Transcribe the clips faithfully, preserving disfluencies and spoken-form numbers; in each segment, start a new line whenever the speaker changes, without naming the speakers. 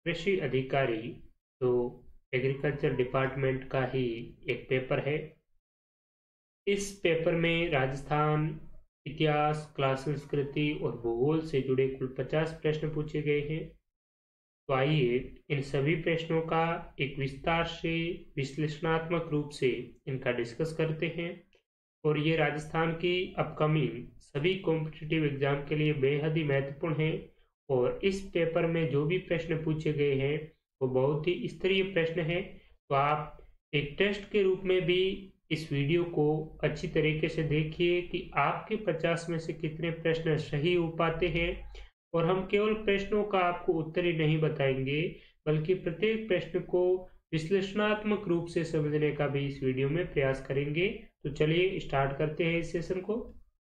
कृषि अधिकारी तो एग्रीकल्चर डिपार्टमेंट का ही एक पेपर है। इस पेपर में राजस्थान इतिहास, क्लास संस्कृति और भूगोल से जुड़े कुल पचास प्रश्न पूछे गए हैं। तो आइए इन सभी प्रश्नों का एक विस्तार से विश्लेषणात्मक रूप से इनका डिस्कस करते हैं। और ये राजस्थान की अपकमिंग सभी कॉम्पिटिटिव एग्जाम के लिए बेहद ही महत्वपूर्ण है। और इस पेपर में जो भी प्रश्न पूछे गए हैं वो बहुत ही स्तरीय प्रश्न है। तो आप एक टेस्ट के रूप में भी इस वीडियो को अच्छी तरीके से देखिए कि आपके पचास में से कितने प्रश्न सही हो पाते हैं। और हम केवल प्रश्नों का आपको उत्तर ही नहीं बताएंगे, बल्कि प्रत्येक प्रश्न को विश्लेषणात्मक रूप से समझने का भी इस वीडियो में प्रयास करेंगे। तो चलिए स्टार्ट करते हैं इस सेशन को।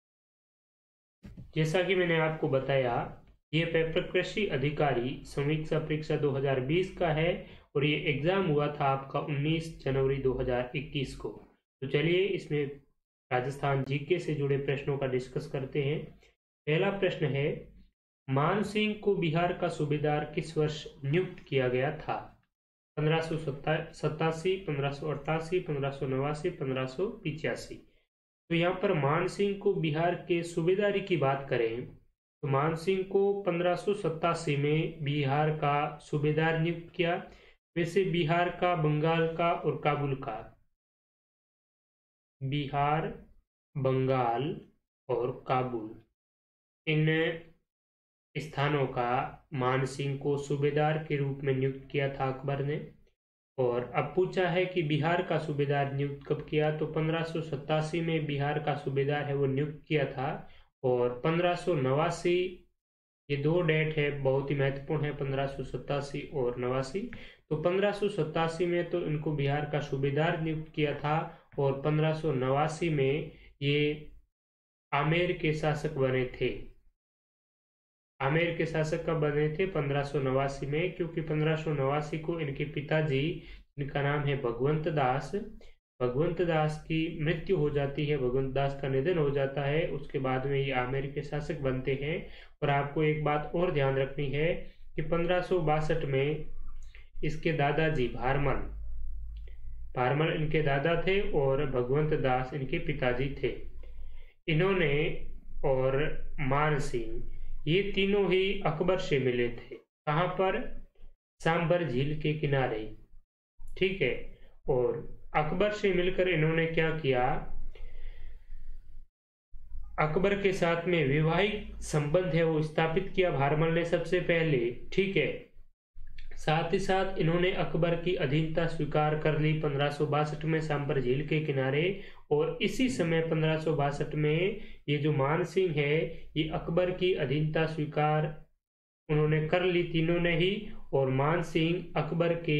जैसा कि मैंने आपको बताया, ये पेपर कृषि अधिकारी समीक्षा परीक्षा दो हज़ार बीस का है और ये एग्जाम हुआ था आपका उन्नीस जनवरी दो हज़ार इक्कीस को। तो चलिए इसमें राजस्थान जीके से जुड़े प्रश्नों का डिस्कस करते हैं। पहला प्रश्न है, मान सिंह को बिहार का सूबेदार किस वर्ष नियुक्त किया गया था? पंद्रह सौ सत्तासी, पंद्रह सौ अट्ठासी, पंद्रह सौ नवासी, पंद्रह सौ पिचासी। तो यहाँ पर मान सिंह को बिहार के सूबेदारी की बात करें तो मान सिंह को पंद्रह सौ सत्तासी में बिहार का सूबेदार नियुक्त किया। वैसे बिहार का, बंगाल का और काबुल का, बिहार, बंगाल और काबुल, इन स्थानों का मान सिंह को सूबेदार के रूप में नियुक्त किया था अकबर ने। और अब पूछा है कि बिहार का सूबेदार नियुक्त कब किया? तो पंद्रह सौ सत्तासी में बिहार का सूबेदार है वो नियुक्त किया था। और पंद्रह सौ नवासी, ये दो डेट है बहुत ही महत्वपूर्ण है, पंद्रह सौ सत्तासी और नवासी। तो पंद्रह सौ सत्तासी में तो इनको बिहार का सूबेदार नियुक्त किया था और पंद्रह सौ नवासी में ये आमेर के शासक बने थे। आमेर के शासक कब बने थे? पंद्रह सौ नवासी में, क्योंकि पंद्रह सौ नवासी को इनके पिताजी, इनका नाम है भगवंत दास, भगवंत दास की मृत्यु हो जाती है, भगवंत दास का निधन हो जाता है। उसके बाद में ये आमेर के शासक बनते हैं। और आपको एक बात और ध्यान रखनी है कि पंद्रह सौ बासठ में इसके दादाजी भारमल, भारमल इनके दादा थे और भगवंत दास इनके पिताजी थे। इन्होंने और मान सिंह, ये तीनों ही अकबर से मिले थे। कहाँ पर? सांबर झील के किनारे, ठीक है। और अकबर से मिलकर इन्होंने क्या किया? अकबर के साथ में वैवाहिक संबंध है वो स्थापित किया भारमल ने सबसे पहले, ठीक है। साथ ही साथ इन्होंने अकबर की अधीनता स्वीकार कर ली पंद्रह सौ बासठ में सांबर झील के किनारे। और इसी समय पंद्रह सौ बासठ में ये जो मान सिंह है ये अकबर की अधीनता स्वीकार उन्होंने कर ली तीनों ने ही। और मान सिंह अकबर के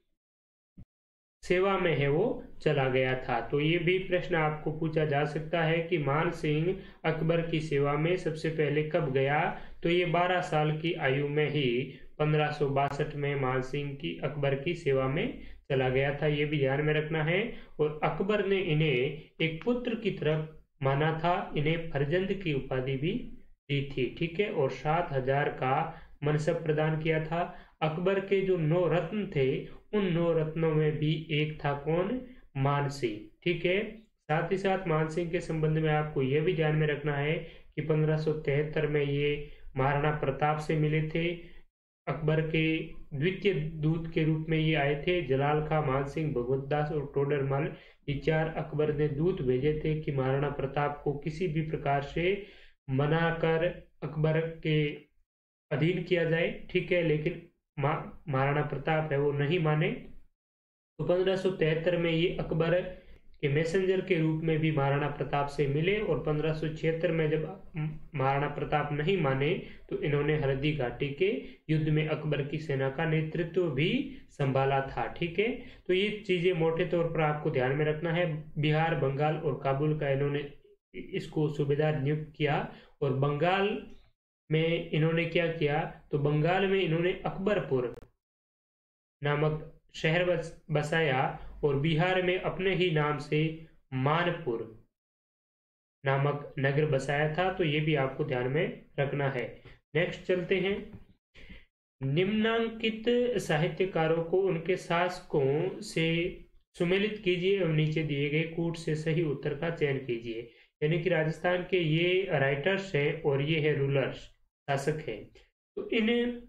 सेवा में है वो चला गया था। तो ये भी प्रश्न आपको पूछा जा सकता है कि मान सिंह अकबर की सेवा में सबसे पहले कब गया? तो ये बारह साल की आयु में ही पंद्रह सौ बासठ में मान सिंह की अकबर की सेवा में चला गया था, ये भी ध्यान में रखना है। और अकबर ने इन्हें एक पुत्र की तरफ माना था, इन्हें फरजंद की उपाधि भी दी थी, ठीक है। और सात हजार का मनसब प्रदान किया था। अकबर के जो नौ रत्न थे उन नौ रत्नों में भी एक था कौन? मान सिंह, ठीक है। साथ ही साथ मान सिंह के संबंध में आपको यह भी ध्यान में रखना है कि पंद्रह सौ तिहत्तर में ये महाराणा प्रताप से मिले थे। अकबर के द्वितीय दूत के रूप में ये आए थे। जलाल खां, मान सिंह, भगवत दास और टोडरमल, ये चार अकबर ने दूत भेजे थे कि महाराणा प्रताप को किसी भी प्रकार से मनाकर अकबर के अधीन किया जाए, ठीक है। लेकिन महाराणा प्रताप है वो नहीं माने। तो पंद्रह सौ तिहत्तर में ये अकबर के मैसेंजर के रूप में भी महाराणा प्रताप से मिले। और पंद्रह सौ छिहत्तर में जब महाराणा प्रताप नहीं माने तो इन्होंने हल्दी घाटी के युद्ध में अकबर की सेना का नेतृत्व भी संभाला था, ठीक है। तो ये चीजें मोटे तौर पर आपको ध्यान में रखना है। बिहार, बंगाल और काबुल का इन्होंने इसको सूबेदार नियुक्त किया। और बंगाल में इन्होंने क्या किया? तो बंगाल में इन्होंने अकबरपुर नामक शहर बस, बसाया। और बिहार में अपने ही नाम से मानपुर नामक नगर बसाया था। तो ये भी आपको ध्यान में रखना है। नेक्स्ट चलते हैं। निम्नांकित साहित्यकारों को उनके शासकों से सुमेलित कीजिए एवं नीचे दिए गए कूट से सही उत्तर का चयन कीजिए। यानी कि राजस्थान के ये राइटर्स हैं और ये है रूलर्स, शासक हैं। तो इन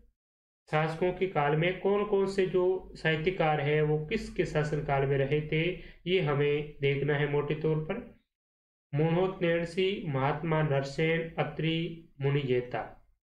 शासकों के काल में कौन कौन से जो साहित्यकार है वो किसके शासन काल में रहे थे, ये हमें देखना है मोटे तौर पर। मोहनोत नैणसी, महात्मा नरसेन, अत्रि, मुनिजेता,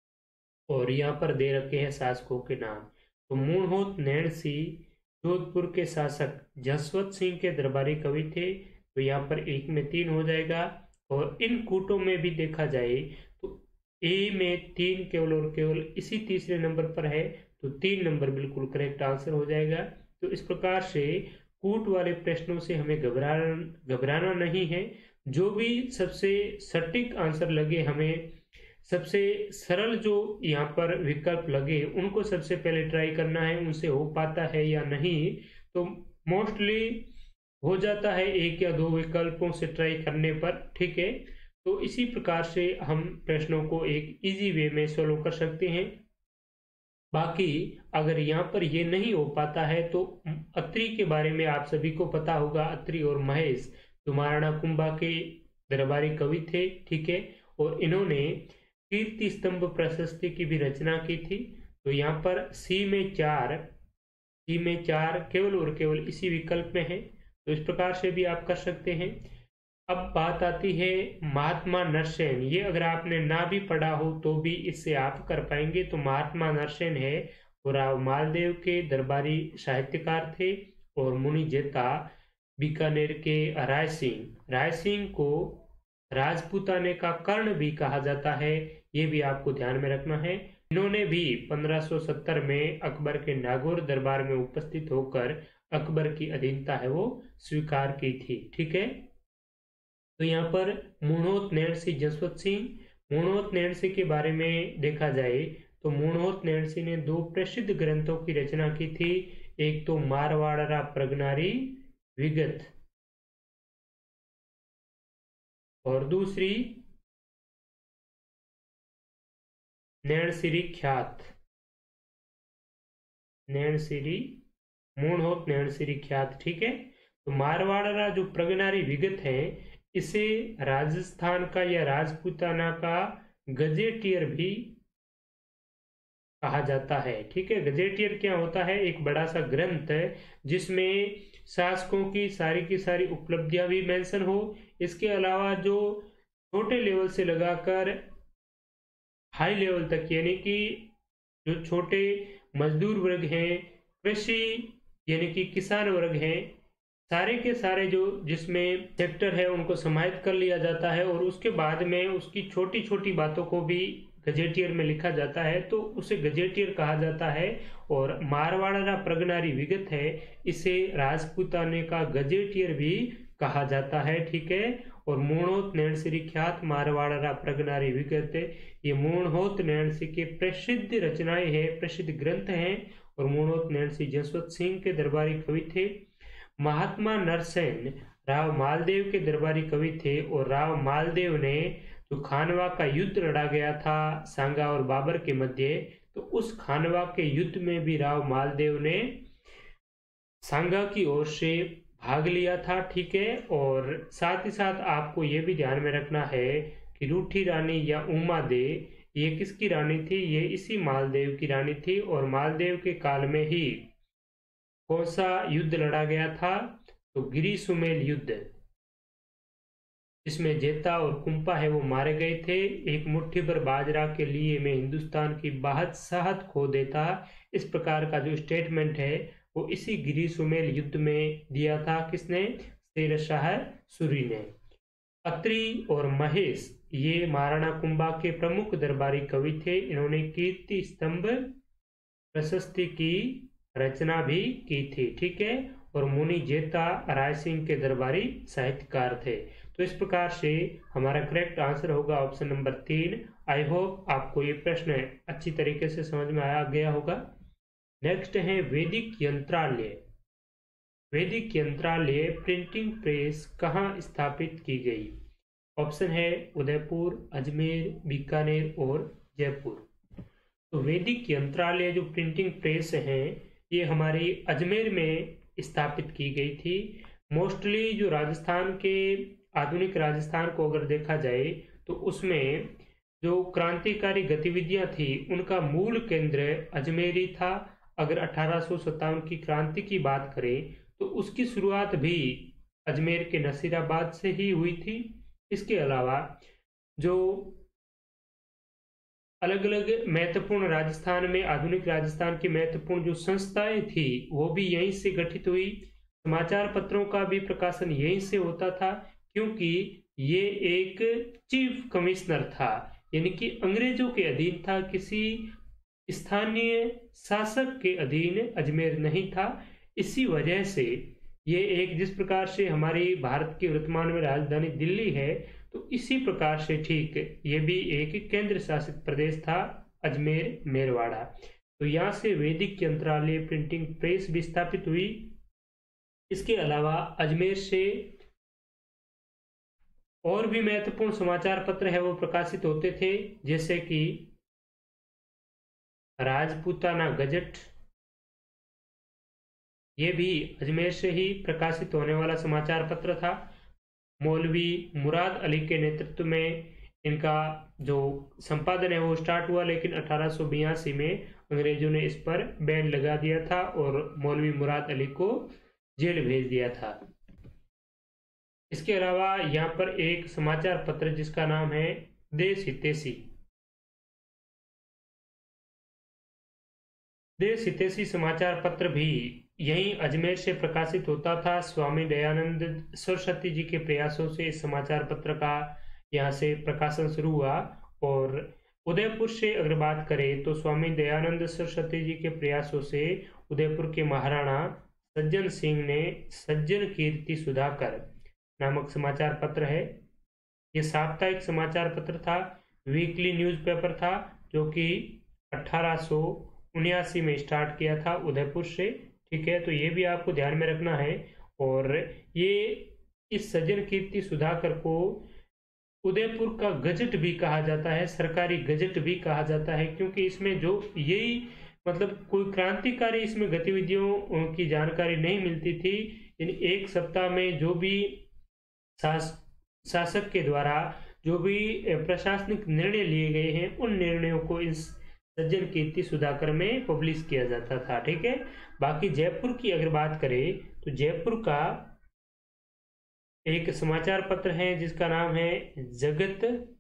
और यहाँ पर दे रखे हैं शासकों के नाम। तो मूणहोत नैणसी जोधपुर के शासक जसवंत सिंह के दरबारी कवि थे, तो यहाँ पर एक में तीन हो जाएगा। और इन कूटों में भी देखा जाए तो ए में तीन केवल और केवल इसी तीसरे नंबर पर है, तो तीन नंबर बिल्कुल करेक्ट आंसर हो जाएगा। तो इस प्रकार से कूट वाले प्रश्नों से हमें घबराना घबराना नहीं है। जो भी सबसे सटीक आंसर लगे, हमें सबसे सरल जो यहाँ पर विकल्प लगे, उनको सबसे पहले ट्राई करना है, उनसे हो पाता है या नहीं। तो मोस्टली हो जाता है एक या दो विकल्पों से ट्राई करने पर, ठीक है। तो इसी प्रकार से हम प्रश्नों को एक इजी वे में सोल्व कर सकते हैं। बाकी अगर यहाँ पर ये नहीं हो पाता है तो अत्रि के बारे में आप सभी को पता होगा। अत्रि और महेश जो महाराणा कुंभा के दरबारी कवि थे, ठीक है, और इन्होंने कीर्ति स्तंभ प्रशस्ति की भी रचना की थी। तो यहाँ पर सी में चार सी में चार केवल और केवल इसी विकल्प में है, तो इस प्रकार से भी आप कर सकते हैं। अब बात आती है महात्मा नरसेन। ये अगर आपने ना भी पढ़ा हो तो भी इससे आप कर पाएंगे। तो महात्मा नरसेन है वो राव मालदेव के दरबारी साहित्यकार थे। और मुनिजेता बीकानेर के राय सिंह राय सिंह को राजपूताने का कर्ण भी कहा जाता है, ये भी आपको ध्यान में रखना है। इन्होंने भी पंद्रह सौ सत्तर में अकबर के नागौर दरबार में उपस्थित होकर अकबर की अधीनता है वो स्वीकार की थी, ठीक है। तो यहाँ पर मूणहोत नैणसी जसवंत सिंह, मूणहोत नैणसी के बारे में देखा जाए तो मूणहोत नैणसी ने दो प्रसिद्ध ग्रंथों की रचना की थी। एक तो मारवाड़ा प्रगनारी विगत और दूसरी नैणसिरी ख्यात। नैणसिरी मूणहोत नैणसिरी ख्यात, ठीक है। तो मारवाड़ा जो प्रगनारी विगत है, इसे राजस्थान का या राजपूताना का गजेटियर भी कहा जाता है, ठीक है। गजेटियर क्या होता है? एक बड़ा सा ग्रंथ है जिसमें शासकों की सारी की सारी उपलब्धियां भी मेंशन हो। इसके अलावा जो छोटे लेवल से लगाकर हाई लेवल तक, यानी कि जो छोटे मजदूर वर्ग हैं, कृषि यानी कि किसान वर्ग हैं, सारे के सारे जो जिसमें सेक्टर है उनको समाहित कर लिया जाता है। और उसके बाद में उसकी छोटी छोटी बातों को भी गजेटियर में लिखा जाता है, तो उसे गजेटियर कहा जाता है। और मारवाड़ा प्रगनारी विगत है, इसे राजपूताने का गजेटियर भी कहा जाता है, ठीक है। और मूणहोत नैणसिरी ख्यात मारवाड़ा प्रगनारी विगत, ये मूणहोत नैणसी के प्रसिद्ध रचनाएं हैं, प्रसिद्ध ग्रंथ हैं। और मूणहोत नैणसी जसवंत सिंह के दरबारी कवि थे। महात्मा नरसेन राव मालदेव के दरबारी कवि थे। और राव मालदेव ने जो खानवा का युद्ध लड़ा गया था सांगा और बाबर के मध्य, तो उस खानवा के युद्ध में भी राव मालदेव ने सांगा की ओर से भाग लिया था, ठीक है। और साथ ही साथ आपको यह भी ध्यान में रखना है कि रूठी रानी या उमा दे, ये किसकी रानी थी? ये इसी मालदेव की रानी थी। और मालदेव के काल में ही कौन सा युद्ध लड़ा गया था? तो गिरी सुमेल युद्ध, जिसमें जेता और कुंपा है वो मारे गए थे। एक मुट्ठी भर बाजरा के लिए मैं हिंदुस्तान की बादशाहत खो देता, इस प्रकार का जो स्टेटमेंट है वो इसी गिरी सुमेल युद्ध में दिया था। किसने? शेर शाह सूरी ने। अत्रि और महेश ये महाराणा कुंभा के प्रमुख दरबारी कवि थे। इन्होंने कीर्ति स्तंभ प्रशस्ति की रचना भी की थी, ठीक है। और मुनि जेता राय सिंह के दरबारी साहित्यकार थे। तो इस प्रकार से हमारा करेक्ट आंसर होगा ऑप्शन नंबर तीन। आई होप आपको ये प्रश्न अच्छी तरीके से समझ में आया गया होगा। नेक्स्ट है वैदिक यंत्रालय। वैदिक यंत्रालय प्रिंटिंग प्रेस कहाँ स्थापित की गई? ऑप्शन है उदयपुर, अजमेर, बीकानेर और जयपुर। तो वैदिक यंत्रालय जो प्रिंटिंग प्रेस हैं ये हमारी अजमेर में स्थापित की गई थी। मोस्टली जो राजस्थान के आधुनिक राजस्थान को अगर देखा जाए तो उसमें जो क्रांतिकारी गतिविधियां थी उनका मूल केंद्र अजमेर ही था। अगर अठारह सौ सत्तावन की क्रांति की बात करें तो उसकी शुरुआत भी अजमेर के नसीराबाद से ही हुई थी। इसके अलावा जो अलग अलग महत्वपूर्ण राजस्थान में आधुनिक राजस्थान की महत्वपूर्ण जो संस्थाएं थी वो भी यहीं से गठित हुई। समाचार पत्रों का भी प्रकाशन यहीं से होता था, क्योंकि ये एक चीफ कमिश्नर था, यानी कि अंग्रेजों के अधीन था, किसी स्थानीय शासक के अधीन अजमेर नहीं था। इसी वजह से ये एक, जिस प्रकार से हमारी भारत की वर्तमान में राजधानी दिल्ली है, तो इसी प्रकार से ठीक ये भी एक केंद्र शासित प्रदेश था अजमेर मेरवाड़ा। तो यहाँ से वैदिक यंत्रालय प्रिंटिंग प्रेस भी स्थापित हुई। इसके अलावा अजमेर से और भी महत्वपूर्ण समाचार पत्र है वो प्रकाशित होते थे, जैसे कि राजपूताना गजट, ये भी अजमेर से ही प्रकाशित होने वाला समाचार पत्र था। मौलवी मुराद अली के नेतृत्व में इनका जो संपादन है वो स्टार्ट हुआ, लेकिन अठारह सौ बयासी में अंग्रेजों ने इस पर बैन लगा दिया था और मौलवी मुराद अली को जेल भेज दिया था। इसके अलावा यहाँ पर एक समाचार पत्र जिसका नाम है देश हितैषी। देश हितैषी समाचार पत्र भी यहीं अजमेर से प्रकाशित होता था। स्वामी दयानंद सरस्वती जी के प्रयासों से इस समाचार पत्र का यहाँ से प्रकाशन शुरू हुआ। और उदयपुर से अगर बात करें तो स्वामी दयानंद सरस्वती जी के प्रयासों से उदयपुर के महाराणा सज्जन सिंह ने सज्जन कीर्ति सुधाकर नामक समाचार पत्र है। ये साप्ताहिक समाचार पत्र था, वीकली न्यूज़पेपर था, जो कि अठारह सौ उन्यासी में स्टार्ट किया था उदयपुर से। ठीक है, तो ये भी आपको ध्यान में रखना है। और ये इस सज्जन कीर्ति सुधाकर को उदयपुर का गजट भी कहा जाता है, सरकारी गजट भी कहा जाता है, क्योंकि इसमें जो यही मतलब कोई क्रांतिकारी इसमें गतिविधियों की जानकारी नहीं मिलती थी। यानी एक सप्ताह में जो भी शास, शासक के द्वारा जो भी प्रशासनिक निर्णय लिए गए हैं उन निर्णयों को इस सज्जन कीर्ति सुधाकर में पब्लिश किया जाता था। ठीक है, बाकी जयपुर की अगर बात करें तो जयपुर का एक समाचार पत्र है जिसका नाम है जगत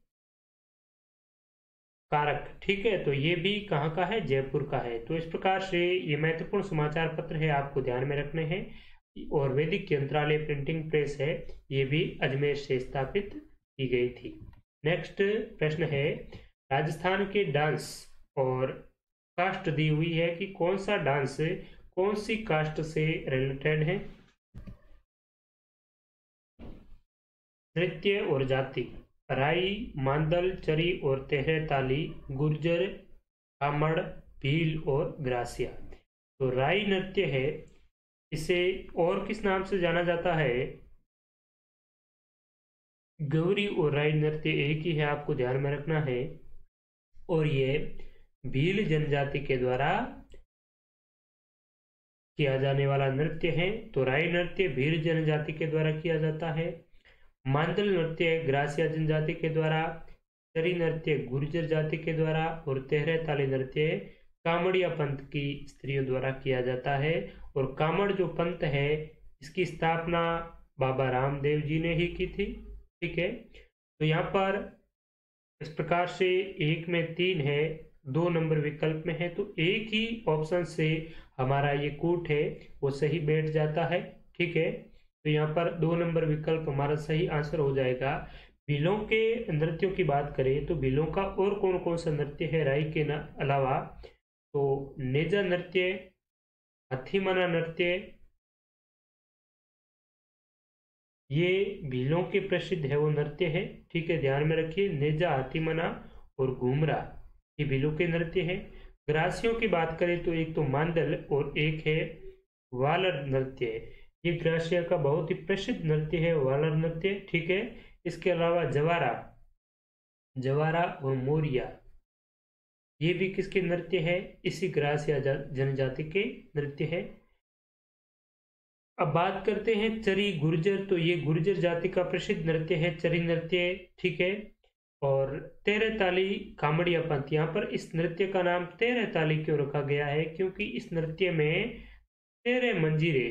कारक। ठीक है, तो ये भी कहाँ का है, जयपुर का है। तो इस प्रकार से ये महत्वपूर्ण समाचार पत्र है, आपको ध्यान में रखने हैं। और वैदिक यंत्रालय प्रिंटिंग प्रेस है, ये भी अजमेर से स्थापित की गई थी। नेक्स्ट प्रश्न है, राजस्थान के डांस और कास्ट दी हुई है कि कौन सा डांस कौन सी कास्ट से रिलेटेड है। नृत्य और जाति, राई, मांदल, चरी और तेहरे ताली, गुर्जर, कामड़, भील और ग्रासिया। तो राई नृत्य है, इसे और किस नाम से जाना जाता है, गौरी और राई नृत्य एक ही है, आपको ध्यान में रखना है। और ये भील जनजाति के द्वारा किया जाने वाला नृत्य है। तो राई नृत्य भील जनजाति के द्वारा किया जाता है, मांदल नृत्य ग्रासिया जनजाति के द्वारा, चरी नृत्य गुर्जर जाति के द्वारा और तेहरे ताली नृत्य कामड़िया पंथ की स्त्रियों द्वारा किया जाता है। और कामड़ जो पंथ है इसकी स्थापना बाबा रामदेव जी ने ही की थी। ठीक है, तो यहाँ पर इस प्रकार से एक में तीन है, दो नंबर विकल्प में है, तो एक ही ऑप्शन से हमारा ये कूट है वो सही बैठ जाता है। ठीक है, तो यहाँ पर दो नंबर विकल्प हमारा सही आंसर हो जाएगा। भीलों के नृत्यों की बात करें तो भीलों का और कौन कौन सा नृत्य है राई के अलावा, तो नेजा नृत्य, हाथीमना नृत्य, ये भीलों के प्रसिद्ध है वो नृत्य है। ठीक है, ध्यान में रखिए, नेजा, हाथीमना और घूमरा ये भीलों के नृत्य है। ग्रासियों की बात करें तो एक तो मांदल और एक है वालर नृत्य। ये ग्रासिया का बहुत ही प्रसिद्ध नृत्य है वालर नृत्य। ठीक है, इसके अलावा जवारा, जवारा और मोरिया, ये भी किसके नृत्य है? इसी ग्रास या जनजाति के नृत्य है। अब बात करते हैं चरी गुर्जर। तो ये गुर्जर जाति का प्रसिद्ध नृत्य है, चरी नृत्य, ठीक है। और तेरह ताली कामड़िया पंथ, यहाँ पर इस नृत्य का नाम तेरह ताली क्यों रखा गया है? क्योंकि इस नृत्य में तेरह मंजीरे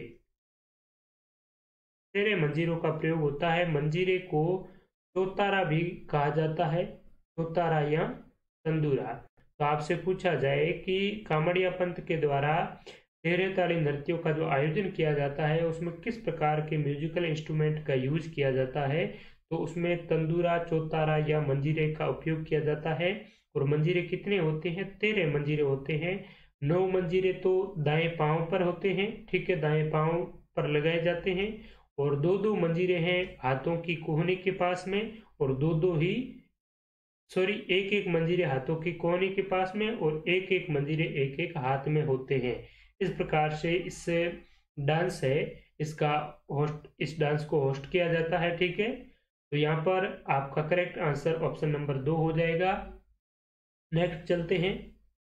तेरह मंजीरों का प्रयोग होता है। मंजीरे को चौतारा भी कहा जाता है, चौतारा या तंदूरा। तो आपसे पूछा जाए कि कामड़िया पंथ के द्वारा तेरह ताली नृत्यों का जो आयोजन किया जाता है उसमें किस प्रकार के म्यूजिकल इंस्ट्रूमेंट का यूज किया जाता है, तो उसमें तंदूरा, चौतारा या मंजीरे का उपयोग किया जाता है। और मंजीरे कितने होते हैं? तेरह मंजीरे होते हैं। नौ मंजीरे तो दाएं पांव पर होते हैं, ठीक है, दाएं पांव पर लगाए जाते हैं। और दो दो मंजीरे हैं हाथों की कोहनी के पास में, और दो दो ही सॉरी एक एक मंजीरे हाथों की कोहनी के पास में, और एक एक मंजीरे एक एक हाथ में होते हैं। इस प्रकार से इस डांस है इसका होस्ट इस डांस को होस्ट किया जाता है, ठीक है। तो यहाँ पर आपका करेक्ट आंसर ऑप्शन नंबर दो हो जाएगा। नेक्स्ट चलते हैं।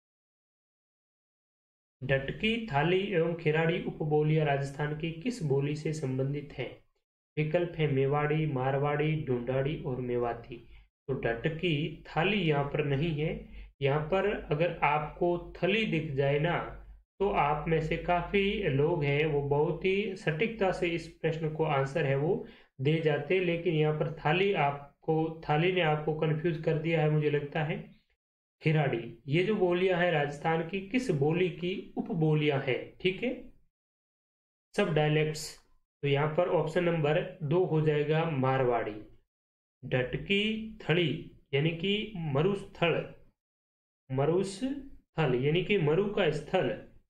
ढटकी, थाली एवं खिराड़ी उपबोलियां राजस्थान की किस बोली से संबंधित हैं? विकल्प है मेवाड़ी, मारवाड़ी, ढूंढाड़ी और मेवाती। तो ढटकी, थाली यहाँ पर नहीं है। यहाँ पर अगर आपको थली दिख जाए ना, तो आप में से काफी लोग हैं वो बहुत ही सटीकता से इस प्रश्न को आंसर है वो दे जाते, लेकिन यहाँ पर थाली आपको थाली ने आपको कंफ्यूज कर दिया है मुझे लगता है। खिराड़ी, ये जो बोलियां हैं राजस्थान की किस बोली की उपबोलियां हैं, ठीक है, सब डायलेक्ट्स। तो यहाँ पर ऑप्शन नंबर दो हो जाएगा मारवाड़ी। ढटकी थड़ी यानी कि मरुस्थल, मरुस्थल यानी कि मरु का स्थल,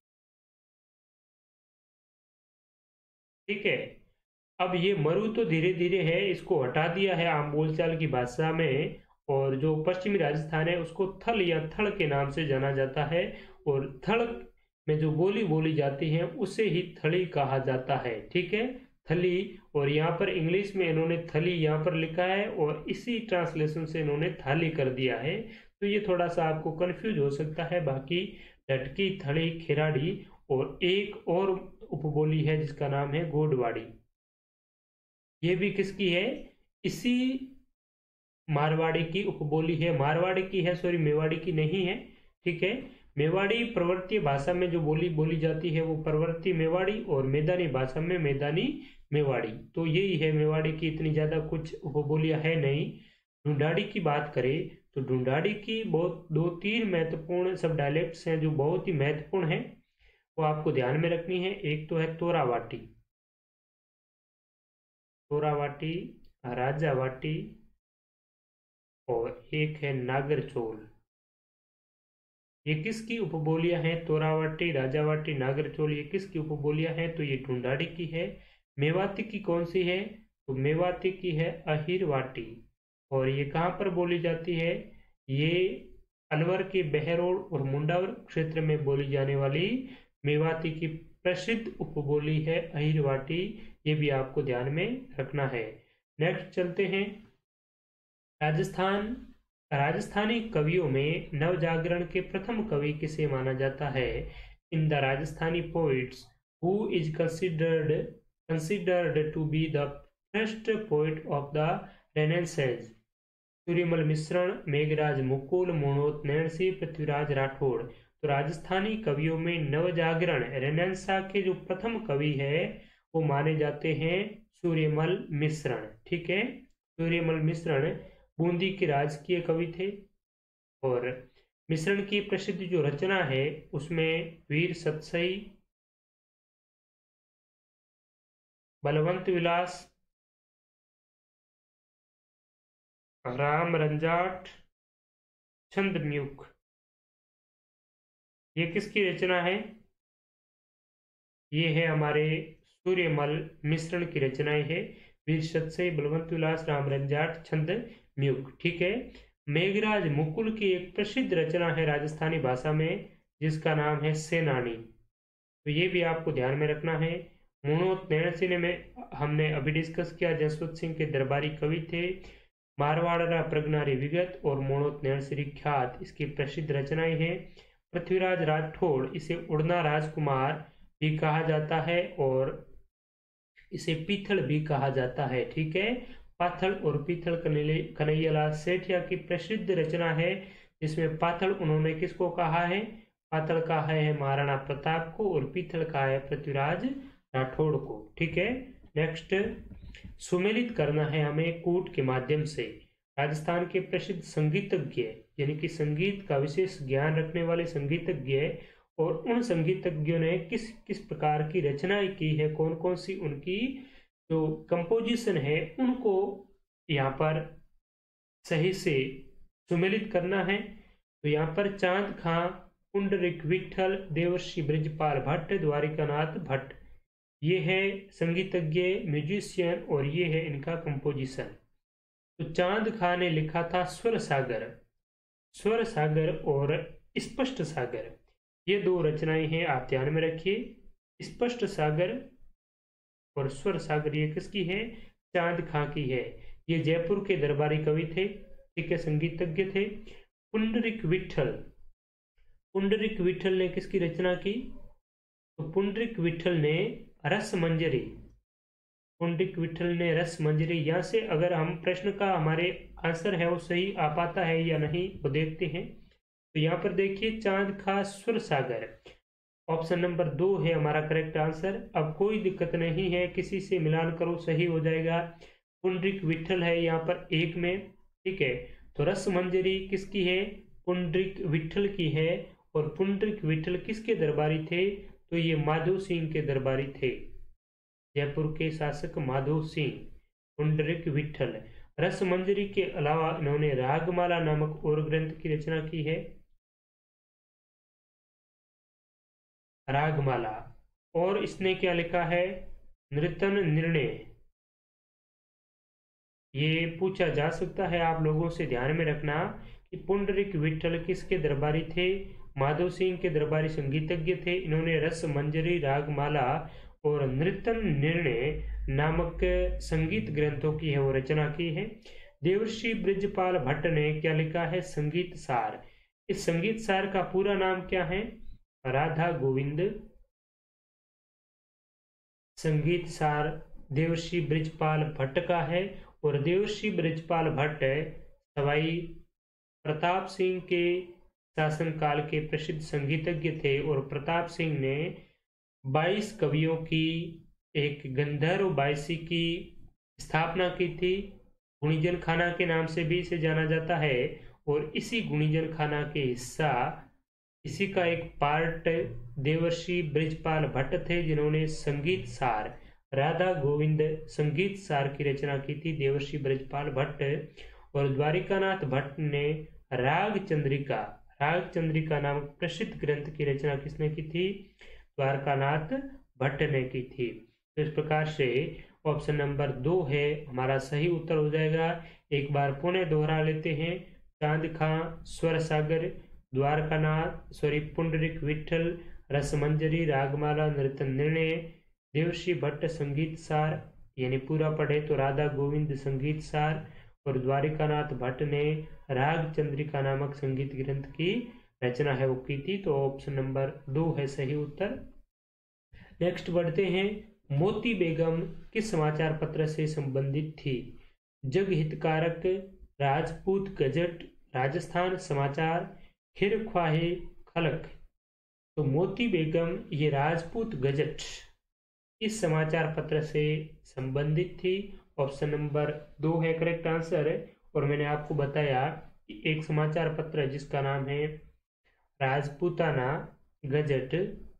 ठीक है। अब ये मरु तो धीरे धीरे है इसको हटा दिया है आम बोलचाल की भाषा में, और जो पश्चिमी राजस्थान है उसको थल या थड़ के नाम से जाना जाता है। और थड़ में जो बोली बोली जाती है उसे ही थली कहा जाता है, ठीक है, थली। और यहाँ पर इंग्लिश में इन्होंने थली यहाँ पर लिखा है और इसी ट्रांसलेशन से इन्होंने थाली कर दिया है। तो ये थोड़ा सा आपको कंफ्यूज हो सकता है। बाकी ढटकी, थड़ी, खिराड़ी और एक और उपबोली है जिसका नाम है गोडवाड़ी। ये भी किसकी है? इसी मारवाड़ी की उपबोली है। मारवाड़ी की है, सॉरी मेवाड़ी की नहीं है, ठीक है। मेवाड़ी प्रवर्तीय भाषा में जो बोली बोली जाती है वो प्रवर्ती मेवाड़ी, और मैदानी भाषा में मैदानी मेवाड़ी। तो यही है, मेवाड़ी की इतनी ज्यादा कुछ उपबोलियां है नहीं। ढूंढाड़ी की बात करें तो ढूंढाड़ी की बहुत दो तीन महत्वपूर्ण सब डायलेक्ट्स हैं जो बहुत ही महत्वपूर्ण है, वो आपको ध्यान में रखनी है। एक तो है तोरावाटी, तोरावाटी, राजावाटी, और एक है नागरचोल। ये किसकी उपबोलियां हैं? तोरावाटी, राजावाटी, नागरचोल, ये किसकी उपबोलियां हैं? तो ये ढूंढाड़ी की है। मेवाती की कौन सी है? तो मेवाती की है अहिरवाटी। और ये कहाँ पर बोली जाती है? ये अलवर के बहरोड और मुंडावर क्षेत्र में बोली जाने वाली मेवाती की प्रसिद्ध उपबोली है अहिरवाटी। ये भी आपको ध्यान में रखना है। नेक्स्ट चलते हैं। राजस्थान राजस्थानी कवियों में नवजागरण के प्रथम कवि किसे माना जाता है? In the Rajasthani poets who is considered considered to be the first poet of the renaissance? Suryamal Mishran, Meghraj Mukul, Mohnot Nainsi, Prithviraj Rathore. तो राजस्थानी कवियों में नवजागरण रेनेसां के जो प्रथम कवि है वो माने जाते हैं सूर्यमल मिश्रण, ठीक है। सूर्यमल मिश्रण बूंदी के राजकीय कवि थे। और मिश्रण की प्रसिद्ध जो रचना है उसमें वीर सतसई, बलवंत विलास, राम रंजाट, छंदम्युख, ये किसकी रचना है? ये है हमारे सूर्यमल मिश्रण की रचनाएं है। वीर सतसई, बलवंत विलास, राम रंजाट, छंदम्युख, ठीक है। मेघराज मुकुल की एक प्रसिद्ध रचना है राजस्थानी भाषा में जिसका नाम है सेनानी। तो ये भी आपको ध्यान में रखना है। मोहनोत नैणसी ने में हमने अभी डिस्कस किया, जसवंत सिंह के दरबारी कवि थे। मारवाड़ा प्रगनारी विगत और मोणोत नैणश्री ख्यात इसकी प्रसिद्ध रचनाएं हैं। पृथ्वीराज राठौड़ इसे उड़ना राजकुमार भी कहा जाता है और इसे पीथल भी कहा जाता है। ठीक है, पाथल और पीथल कन्हैयालाल सेठिया की प्रसिद्ध रचना है, जिसमें पाथल उन्होंने किसको कहा है, पाथल कहा है महाराणा प्रताप को और पीथल कहा है पृथ्वीराज राठौड़ को। ठीक है, नेक्स्ट, सुमेलित करना है हमें कूट के माध्यम से। राजस्थान के प्रसिद्ध संगीतज्ञ यानी कि संगीत का विशेष ज्ञान रखने वाले संगीतज्ञ और उन संगीतज्ञों ने किस किस प्रकार की रचनाएं की है, कौन कौन सी उनकी जो कंपोजिशन है उनको यहाँ पर सही से सुमेलित करना है। तो यहाँ पर चांद खां, पुंडरीक विठल, देवर्षि बृजपाल भट्ट, द्वारिकानाथ भट्ट, ये है संगीतज्ञ म्यूजिशियन और ये है इनका कंपोजिशन। तो चांद खां ने लिखा था स्वर सागर, स्वर सागर और स्पष्ट सागर, ये दो रचनाएं हैं, आप ध्यान में रखिए। स्पष्ट सागर और स्वर सागर ये किसकी है, चांद खां की है। ये जयपुर के दरबारी कवि थे, ठीक है, संगीतज्ञ थे। पुंडरीक विठल, पुंडरीक विठल ने किसकी रचना की, तो पुंडरीक विठल ने रस मंजरी, पुंडरीक विठल ने रस मंजरी। यहां से अगर हम प्रश्न का हमारे आंसर है वो सही आ पाता है या नहीं वो देखते हैं। तो यहाँ पर देखिए चांद खां स्वर सागर, ऑप्शन नंबर दो है हमारा करेक्ट आंसर। अब कोई दिक्कत नहीं है, किसी से मिलान करो सही हो जाएगा। पुंडरीक विठल है यहाँ पर एक में, ठीक है। तो रस मंजरी किसकी है, पुंडरीक विठल की है। और पुंडरीक विठल किसके दरबारी थे, तो ये माधो सिंह के दरबारी थे, जयपुर के शासक माधो सिंह। पुंडरीक विठल, रस मंजरी के अलावा इन्होंने रागमाला नामक और ग्रंथ की रचना की है, रागमाला। और इसने क्या लिखा है, नृतन निर्णय। ये पूछा जा सकता है आप लोगों से, ध्यान में रखना कि पुंडरीक विठल किसके दरबारी थे, माधो सिंह के दरबारी संगीतज्ञ थे। इन्होंने रस मंजरी, रागमाला और नृतन निर्णय नामक संगीत ग्रंथों की है वो रचना की है। देवर्षि बृजपाल भट्ट ने क्या लिखा है, संगीत सार। इस संगीत सार का पूरा नाम क्या है, राधा गोविंद संगीत सार देवर्षि बृजपाल भट्ट का है। और देवर्षि बृजपाल भट्ट सवाई प्रताप सिंह के शासनकाल के प्रसिद्ध संगीतज्ञ थे और प्रताप सिंह ने बाईस कवियों की एक गंधर्व बाईसी की स्थापना की थी। गुणीजन खाना के नाम से भी इसे जाना जाता है। और इसी गुणीजन खाना के हिस्सा, इसी का एक पार्ट देवर्षि बृजपाल भट्ट थे, जिन्होंने संगीत सार, राधा गोविंद संगीत सार की रचना की थी, देवर्षि बृजपाल भट्ट। और द्वारिकानाथ भट्ट ने राग चंद्रिका, राग चंद्रिका नामक प्रसिद्ध ग्रंथ की रचना किसने की थी, द्वारकानाथ भट्ट ने की थी। तो इस प्रकार से ऑप्शन नंबर दो है हमारा सही उत्तर हो जाएगा। एक बार पुनः दोहरा लेते हैं, चांद खां, स्वर सागर, द्वारकानाथ सॉरी पुंडरीक विठल, रसमंजरी, रागमाला, नृतन निर्णय, देवर्षि भट्ट संगीत सार, यानी पूरा पढ़े तो राधा गोविंद संगीत सार, और द्वारिकानाथ भट्ट ने राग चंद्रिका नामक संगीत ग्रंथ की रचना है वो की थी। तो ऑप्शन नंबर दो है सही उत्तर। नेक्स्ट बढ़ते हैं, मोती बेगम किस समाचार पत्र से संबंधित थी, जग हितकारक, राजपूत गजट, राजस्थान समाचार, खिर ख्वाहे खलक। तो मोती बेगम ये राजपूत गजट इस समाचार पत्र से संबंधित थी। ऑप्शन नंबर दो है करेक्ट आंसर। और मैंने आपको बताया कि एक समाचार पत्र जिसका नाम है राजपूताना गजट,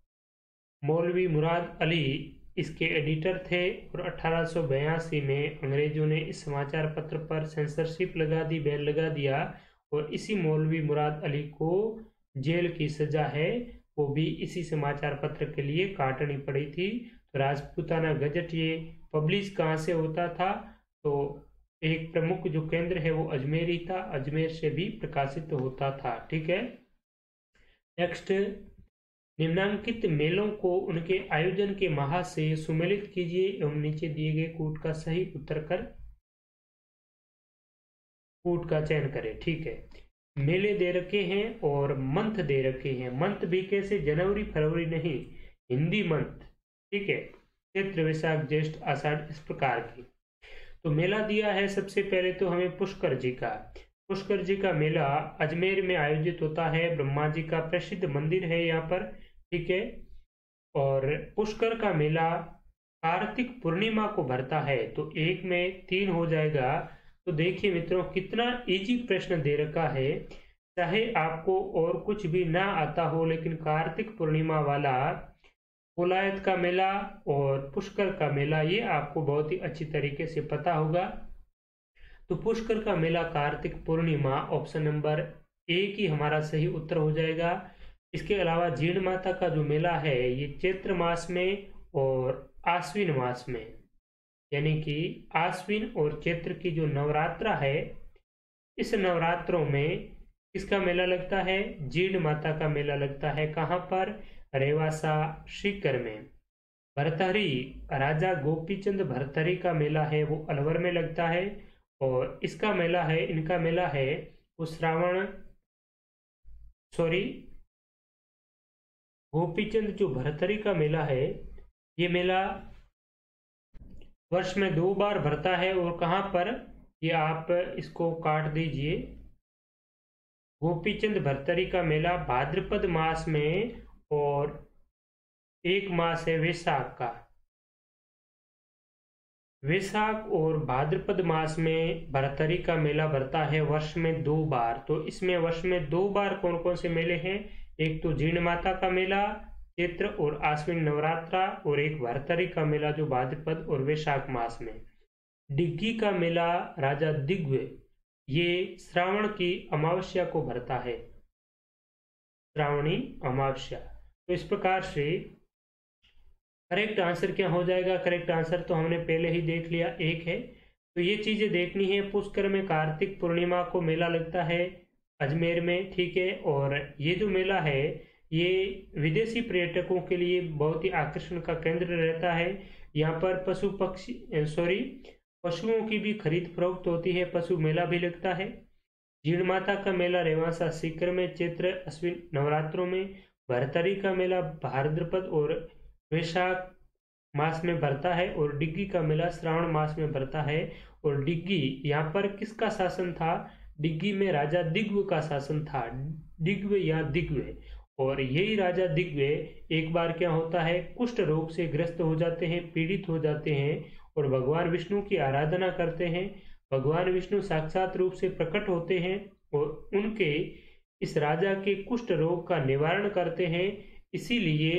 मौलवी मुराद अली इसके एडिटर थे। और अठारह सौ बयासी में अंग्रेजों ने इस समाचार पत्र पर सेंसरशिप लगा दी, बैन लगा दिया, और इसी मौलवी मुराद अली को जेल की सजा है वो भी इसी समाचार पत्र के लिए काटनी पड़ी थी। तो राजपूताना गजट ये पब्लिश कहाँ से होता था, तो एक प्रमुख जो केंद्र है वो अजमेर ही था, अजमेर से भी प्रकाशित होता था। ठीक है। नेक्स्ट, निम्नांकित मेलों को उनके आयोजन के माह से सुमेलित कीजिए एवं नीचे दिए गए कूट का सही उत्तर कर फूड का चयन करें। ठीक है, मेले दे रखे हैं और मंथ दे रखे हैं। मंथ भी कैसे, जनवरी फरवरी नहीं, हिंदी मंथ। ठीक है, चैत्र वैशाख ज्येष्ठ आषाढ़, इस प्रकार की। तो मेला दिया है सबसे पहले तो हमें पुष्कर जी का। पुष्कर जी का मेला अजमेर में आयोजित होता है, ब्रह्मा जी का प्रसिद्ध मंदिर है यहाँ पर। ठीक है, और पुष्कर का मेला कार्तिक पूर्णिमा को भरता है। तो एक में तीन हो जाएगा। तो देखिए मित्रों, कितना इजी प्रश्न दे रखा है। चाहे आपको और कुछ भी ना आता हो, लेकिन कार्तिक पूर्णिमा वाला कोलायत का मेला और पुष्कर का मेला ये आपको बहुत ही अच्छी तरीके से पता होगा। तो पुष्कर का मेला कार्तिक पूर्णिमा, ऑप्शन नंबर एक ही हमारा सही उत्तर हो जाएगा। इसके अलावा जीर्ण माता का जो मेला है ये चैत्र मास में और आश्विन मास में, यानी कि आश्विन और चैत्र की जो नवरात्रा है, इस नवरात्रों में किसका मेला लगता है, जीर्ण माता का मेला लगता है। कहाँ पर, रेवासा सीकर में। भरथरी, राजा गोपीचंद भरथरी का मेला है वो अलवर में लगता है, और इसका मेला है, इनका मेला है वो श्रावण, सॉरी गोपीचंद जो भरथरी का मेला है ये मेला वर्ष में दो बार भरता है। और कहाँ पर, ये आप इसको काट दीजिए। गोपीचंद भरथरी का मेला भाद्रपद मास में, और एक मास है वैशाख का। वैशाख और भाद्रपद मास में भरथरी का मेला भरता है वर्ष में दो बार। तो इसमें वर्ष में दो बार कौन कौन से मेले हैं, एक तो जीर्ण माता का मेला चैत्र और आश्विन नवरात्रा, और एक भरथरी का मेला जो भाद्रपद और वैशाख मास में। डिग्गी का मेला राजा दिग्विजय, ये श्रावण की अमावस्या को भरता है, श्रावणी अमावस्या। तो इस प्रकार से करेक्ट आंसर क्या हो जाएगा, करेक्ट आंसर तो हमने पहले ही देख लिया, एक है। तो ये चीजें देखनी है। पुष्कर में कार्तिक पूर्णिमा को मेला लगता है अजमेर में। ठीक है, और ये जो मेला है ये विदेशी पर्यटकों के लिए बहुत ही आकर्षण का केंद्र रहता है। यहाँ पर पशु पक्षी सॉरी पशुओं की भी खरीद फरोख्त होती है, पशु मेला भी लगता है। जीर्ण माता का मेला रेवासा सीकर में चैत्र अश्विन नवरात्रों में। भरथरी का मेला भाद्रपद और वैशाख मास में भरता है, और डिग्गी का मेला श्रावण मास में भरता है। और डिग्गी यहाँ पर किसका शासन था, डिग्गी में राजा दिग्विजय का शासन था, दिग्विजय या दिग्विजय। और यही राजा दिग्विजय एक बार क्या होता है, कुष्ठ रोग से ग्रस्त हो जाते हैं, पीड़ित हो जाते हैं, और भगवान विष्णु की आराधना करते हैं। भगवान विष्णु साक्षात रूप से प्रकट होते हैं और उनके इस राजा के कुष्ठ रोग का निवारण करते हैं। इसीलिए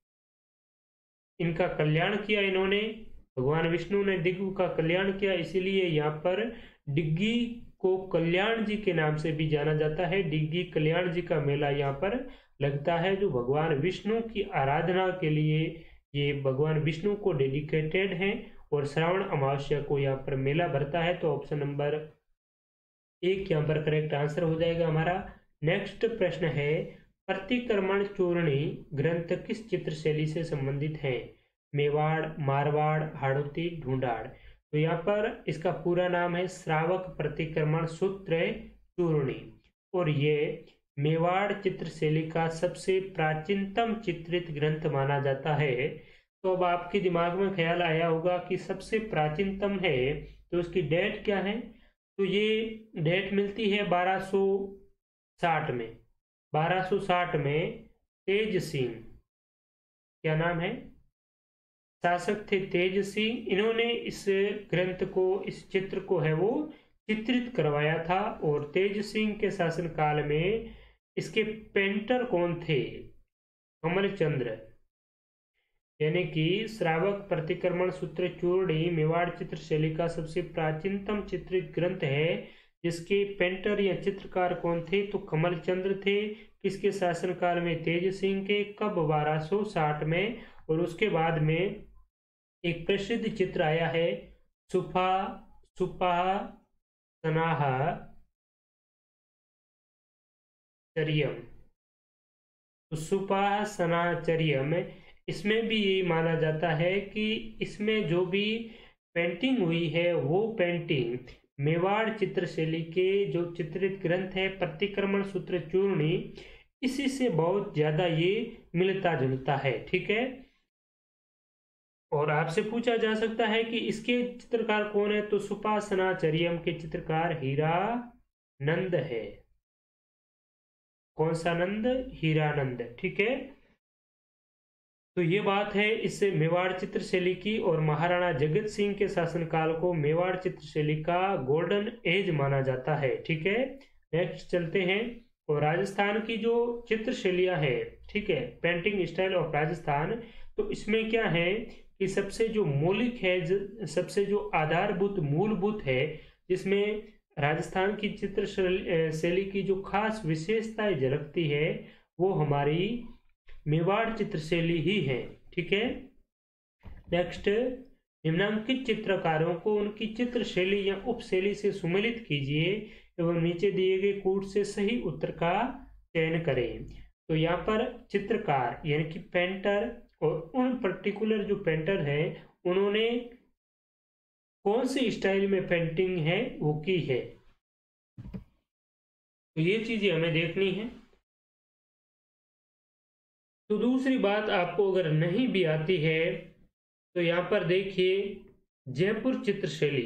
इनका कल्याण किया इन्होंने, भगवान विष्णु ने डिग्गी का कल्याण किया, इसीलिए यहाँ पर डिग्गी को कल्याण जी के नाम से भी जाना जाता है। डिग्गी कल्याण जी का मेला यहाँ पर लगता है, जो भगवान विष्णु की आराधना के लिए ये भगवान विष्णु को डेडिकेटेड है। और श्रावण अमावस्या को यहाँ पर मेला भरता है। तो ऑप्शन नंबर एक यहाँ पर करेक्ट आंसर हो जाएगा हमारा। नेक्स्ट प्रश्न है, प्रतिक्रमण चूर्णी ग्रंथ किस चित्र शैली से संबंधित है, मेवाड़, मारवाड़, हाड़ौती, ढूंढाड़। तो यहाँ पर इसका पूरा नाम है श्रावक प्रतिक्रमण सूत्र चूर्णी, और ये मेवाड़ चित्र शैली का सबसे प्राचीनतम चित्रित ग्रंथ माना जाता है। तो अब आपके दिमाग में ख्याल आया होगा कि सबसे प्राचीनतम है तो उसकी डेट क्या है। तो ये डेट मिलती है बारह सौ साठ में। बारह सौ साठ में तेज सिंह, क्या नाम है, शासक थे तेज सिंह, इन्होंने इस ग्रंथ को, इस चित्र को है वो चित्रित करवाया था। और तेज सिंह के शासनकाल में इसके पेंटर कौन थे, कमलचंद्र। यानी कि श्रावक प्रतिक्रमण सूत्र चूर्णी मेवाड़ चित्र शैली का सबसे प्राचीनतम चित्रित ग्रंथ है, जिसके पेंटर या चित्रकार कौन थे, तो कमलचंद्र थे। किसके शासनकाल में, तेज सिंह के। कब, बारह सौ साठ में। और उसके बाद में एक प्रसिद्ध चित्र आया है सुफा सुपा सनाहा चरियम। तो सुपा सनाचर्यम, इसमें भी यही माना जाता है कि इसमें जो भी पेंटिंग हुई है वो पेंटिंग मेवाड़ चित्रशैली के जो चित्रित ग्रंथ है प्रतिक्रमण सूत्र चूर्णी, इसी से बहुत ज्यादा ये मिलता जुलता है। ठीक है, और आपसे पूछा जा सकता है कि इसके चित्रकार कौन है, तो सुपासनाचर्यम के चित्रकार हीरानंद है। कौन सा नंद? हीरानंद। ठीक है, तो ये बात है इससे मेवाड़ चित्रशैली की। और महाराणा जगत सिंह के शासनकाल को मेवाड़ चित्रशैली का गोल्डन एज माना जाता है। ठीक है, नेक्स्ट चलते हैं। और राजस्थान की जो चित्रशैलियां है, ठीक है, पेंटिंग स्टाइल ऑफ राजस्थान, तो इसमें क्या है कि सबसे जो मौलिक है, सबसे जो आधारभूत मूलभूत है, जिसमें राजस्थान की चित्र शैली की जो खास विशेषताएं झलकती है, वो हमारी मेवाड़ चित्रशैली ही है। ठीक है, नेक्स्ट, निम्नांकित चित्रकारों को उनकी चित्रशैली या उपशैली से सुमेलित कीजिए एवं नीचे दिए गए कूट से सही उत्तर का चयन करें। तो यहाँ पर चित्रकार यानी कि पेंटर और उन पर्टिकुलर जो पेंटर है उन्होंने कौन सी स्टाइल में पेंटिंग है वो की है, तो ये चीजें हमें देखनी है। तो दूसरी बात, आपको अगर नहीं भी आती है तो यहाँ पर देखिए जयपुर चित्रशैली,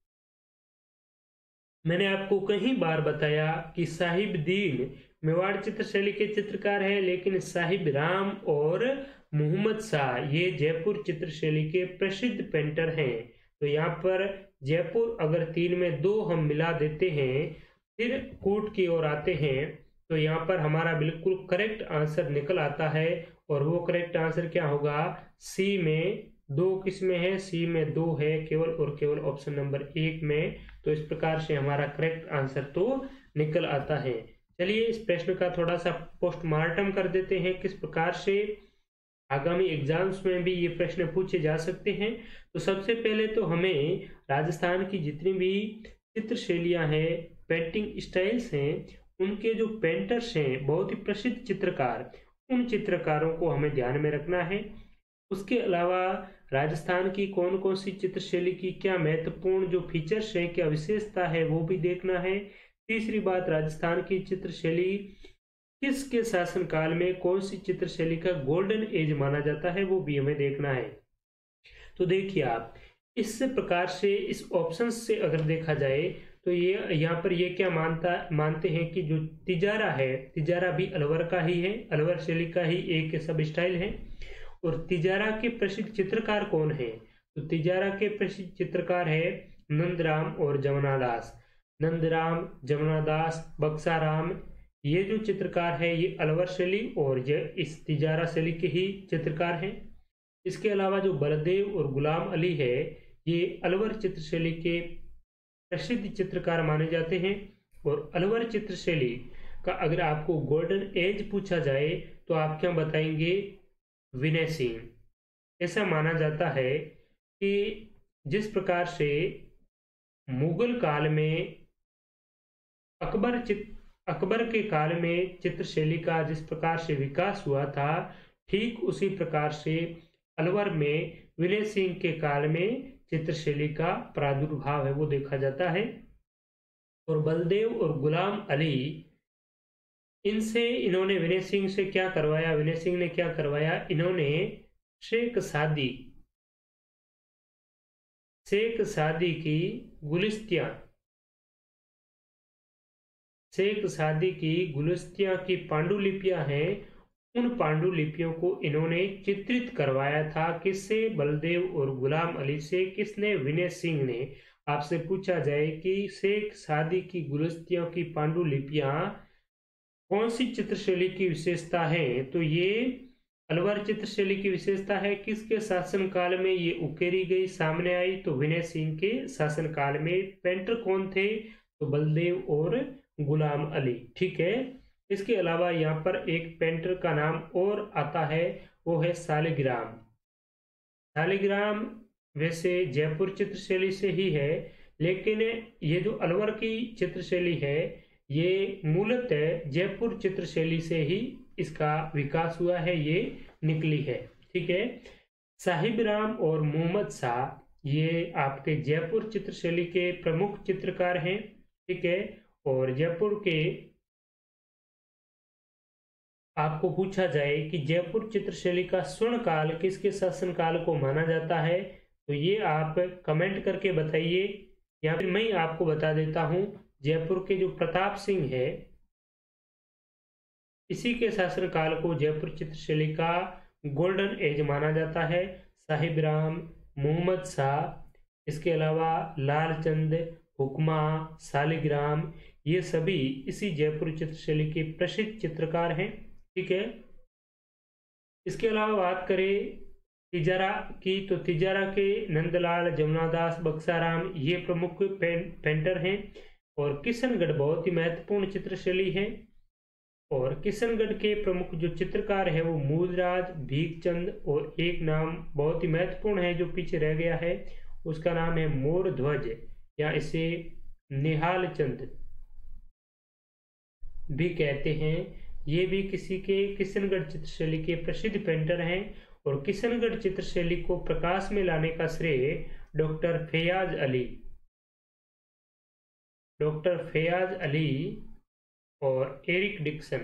मैंने आपको कई बार बताया कि साहिब दीन मेवाड़ चित्रशैली के चित्रकार है, लेकिन साहिब राम और मोहम्मद शाह ये जयपुर चित्रशैली के प्रसिद्ध पेंटर हैं। तो यहाँ पर जयपुर अगर तीन में दो हम मिला देते हैं, फिर कूट की ओर आते हैं, तो यहाँ पर हमारा बिल्कुल करेक्ट आंसर निकल आता है। और वो करेक्ट आंसर क्या होगा? सी में दो किसमें है? सी में दो है केवल और केवल ऑप्शन नंबर एक में। तो इस प्रकार से हमारा करेक्ट आंसर तो निकल आता है। चलिए इस प्रश्न का थोड़ा सा पोस्टमार्टम कर देते हैं, किस प्रकार से आगामी एग्जाम्स में भी ये प्रश्न पूछे जा सकते हैं। तो सबसे पहले तो हमें राजस्थान की जितनी भी चित्रशैलियां हैं, पेंटिंग स्टाइल्स हैं, उनके जो पेंटर्स हैं, बहुत ही प्रसिद्ध चित्रकार, उन चित्रकारों को हमें ध्यान में रखना है। उसके अलावा राजस्थान की कौन कौन सी चित्रशैली की क्या महत्वपूर्ण जो फीचर्स हैं, क्या विशेषता है, वो भी देखना है। तीसरी बात, राजस्थान की चित्रशैली किसके शासनकाल में कौन सी चित्रशैली का गोल्डन एज माना जाता है, वो भी हमें देखना है। तो देखिए आप इस प्रकार से इस ऑप्शन से अगर देखा जाए तो ये यहाँ पर ये क्या मानता मानते हैं कि जो तिजारा है, तिजारा भी अलवर का ही है, अलवर शैली का ही एक सब स्टाइल है। और तिजारा के प्रसिद्ध चित्रकार कौन है? तो तिजारा के प्रसिद्ध चित्रकार है नंदराम और जमुनादास। नंदराम, जमुनादास, बक्साराम, ये जो चित्रकार है ये अलवर शैली और ये इस तिजारा शैली के ही चित्रकार हैं। इसके अलावा जो बलदेव और गुलाम अली है ये अलवर चित्रशैली के प्रसिद्ध चित्रकार माने जाते हैं। और अलवर चित्रशैली का अगर आपको गोल्डन एज पूछा जाए तो आप क्या बताएंगे? विनय सिंह। ऐसा माना जाता है कि जिस प्रकार से मुगल काल में अकबर चित्र अकबर के काल में चित्रशैली का जिस प्रकार से विकास हुआ था, ठीक उसी प्रकार से अलवर में विनय सिंह के काल में चित्रशैली का प्रादुर्भाव है वो देखा जाता है। और बलदेव और गुलाम अली, इनसे इन्होंने विनय सिंह से क्या करवाया? विनय सिंह ने क्या करवाया? इन्होंने शेख सादी शेख सादी की गुलिस्तियां शेख सादी की गुलिस्तियां की पांडुलिपियां हैं, उन पांडुलिपियों को इन्होंने चित्रित करवाया था। किससे? बलदेव और गुलाम अली से। किसने? विनय सिंह ने। आपसे पूछा जाए कि शेख सादी की गुलिस्तियों की पांडुलिपियां कौन सी चित्रशैली की विशेषता है, तो ये अलवर चित्रशैली की विशेषता है। किसके शासनकाल में ये उकेरी गई, सामने आई? तो विनय सिंह के शासनकाल में। पेंटर कौन थे? तो बलदेव और गुलाम अली। ठीक है, इसके अलावा यहाँ पर एक पेंटर का नाम और आता है, वो है सालिग्राम। सालिग्राम वैसे जयपुर चित्रशैली से ही है, लेकिन ये जो अलवर की चित्रशैली है ये मूलतः जयपुर चित्रशैली से ही इसका विकास हुआ है, ये निकली है। ठीक है, साहिब राम और मोहम्मद शाह ये आपके जयपुर चित्रशैली के प्रमुख चित्रकार हैं, ठीक है। और जयपुर के आपको पूछा जाए कि जयपुर चित्रशैली का स्वर्ण काल किसके शासन काल को माना जाता है, तो ये आप कमेंट करके बताइए, या फिर मैं आपको बता देता हूं। जयपुर के जो प्रताप सिंह है, इसी के शासन काल को जयपुर चित्रशैली का गोल्डन एज माना जाता है। साहिब राम, मोहम्मद शाह, इसके अलावा लालचंद, हुक्मा, शालिग्राम, ये सभी इसी जयपुर चित्रशैली के प्रसिद्ध चित्रकार हैं, ठीक है। इसके अलावा बात करें तिजारा की, तो तिजारा के नंदलाल, जमुनादास, बक्साराम ये प्रमुख पेंटर हैं। और किशनगढ़ बहुत ही महत्वपूर्ण चित्रशैली है। और किशनगढ़ के प्रमुख जो चित्रकार है वो मूलराज, भीखचंद, और एक नाम बहुत ही महत्वपूर्ण है जो पीछे रह गया है, उसका नाम है मोर ध्वज, या इसे निहाल चंद भी कहते हैं। ये भी किसी के किशनगढ़ चित्रशैली के प्रसिद्ध पेंटर हैं। और किशनगढ़ चित्रशैली को प्रकाश में लाने का श्रेय डॉक्टर फैयाज अली डॉक्टर फैयाज अली और Eric Dixon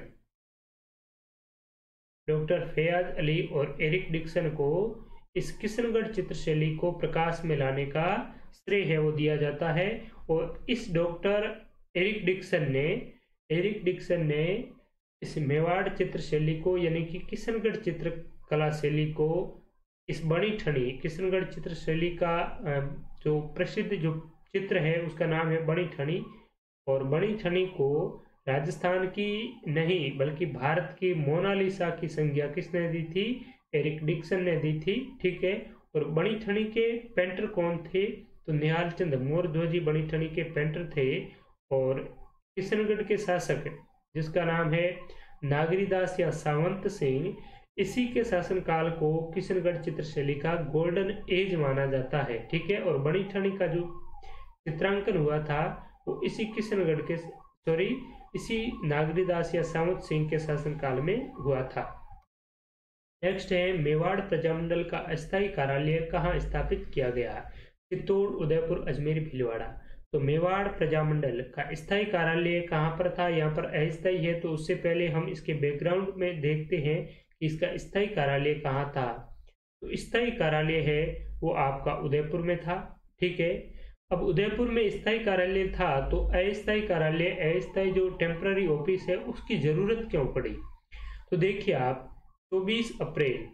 doctor Faiyaz Ali और एरिक डिक्सन को इस किशनगढ़ चित्रशैली को प्रकाश में लाने का श्रेय है वो दिया जाता है। और इस डॉक्टर एरिक डिक्सन ने एरिक डिक्सन ने इस मेवाड़ चित्रशैली को, यानी कि किशनगढ़ चित्रकला शैली को, इस बड़ी ठनी किशनगढ़ चित्रशैली का जो प्रसिद्ध जो चित्र है उसका नाम है बड़ी ठनी। और बड़ी ठनी को राजस्थान की नहीं बल्कि भारत की मोनालिसा की संज्ञा किसने दी थी? एरिक डिक्सन ने दी थी, ठीक है। और बड़ी ठनी के पेंटर कौन थे? तो निहाल चंद मोरध्वजी बड़ी ठनी के पेंटर थे। और किशनगढ़ के शासक जिसका नाम है नागरीदास या सावंत सिंह, इसी के शासनकाल को किशनगढ़ चित्रशैली का गोल्डन एज माना जाता है, ठीक है। और बड़ी ठनी का जो चित्रांकन हुआ था वो इसी किशनगढ़ के सॉरी इसी नागरीदास या सावंत सिंह के शासनकाल में हुआ था। नेक्स्ट है मेवाड़ प्रजामंडल का अस्थायी कार्यालय कहाँ स्थापित किया गया? चित्तौड़, उदयपुर, अजमेर, भीलवाड़ा। तो मेवाड़ प्रजामंडल का स्थायी कार्यालय कहाँ पर था? यहाँ पर अस्थायी है, तो उससे पहले हम इसके बैकग्राउंड में देखते हैं कि इसका स्थायी कार्यालय कहाँ था। तो स्थायी कार्यालय है वो आपका उदयपुर में था, ठीक है। अब उदयपुर में स्थायी कार्यालय था तो अस्थायी कार्यालय, अस्थायी जो टेम्पररी ऑफिस है उसकी जरूरत क्यों पड़ी? तो देखिए आप, चौबीस अप्रैल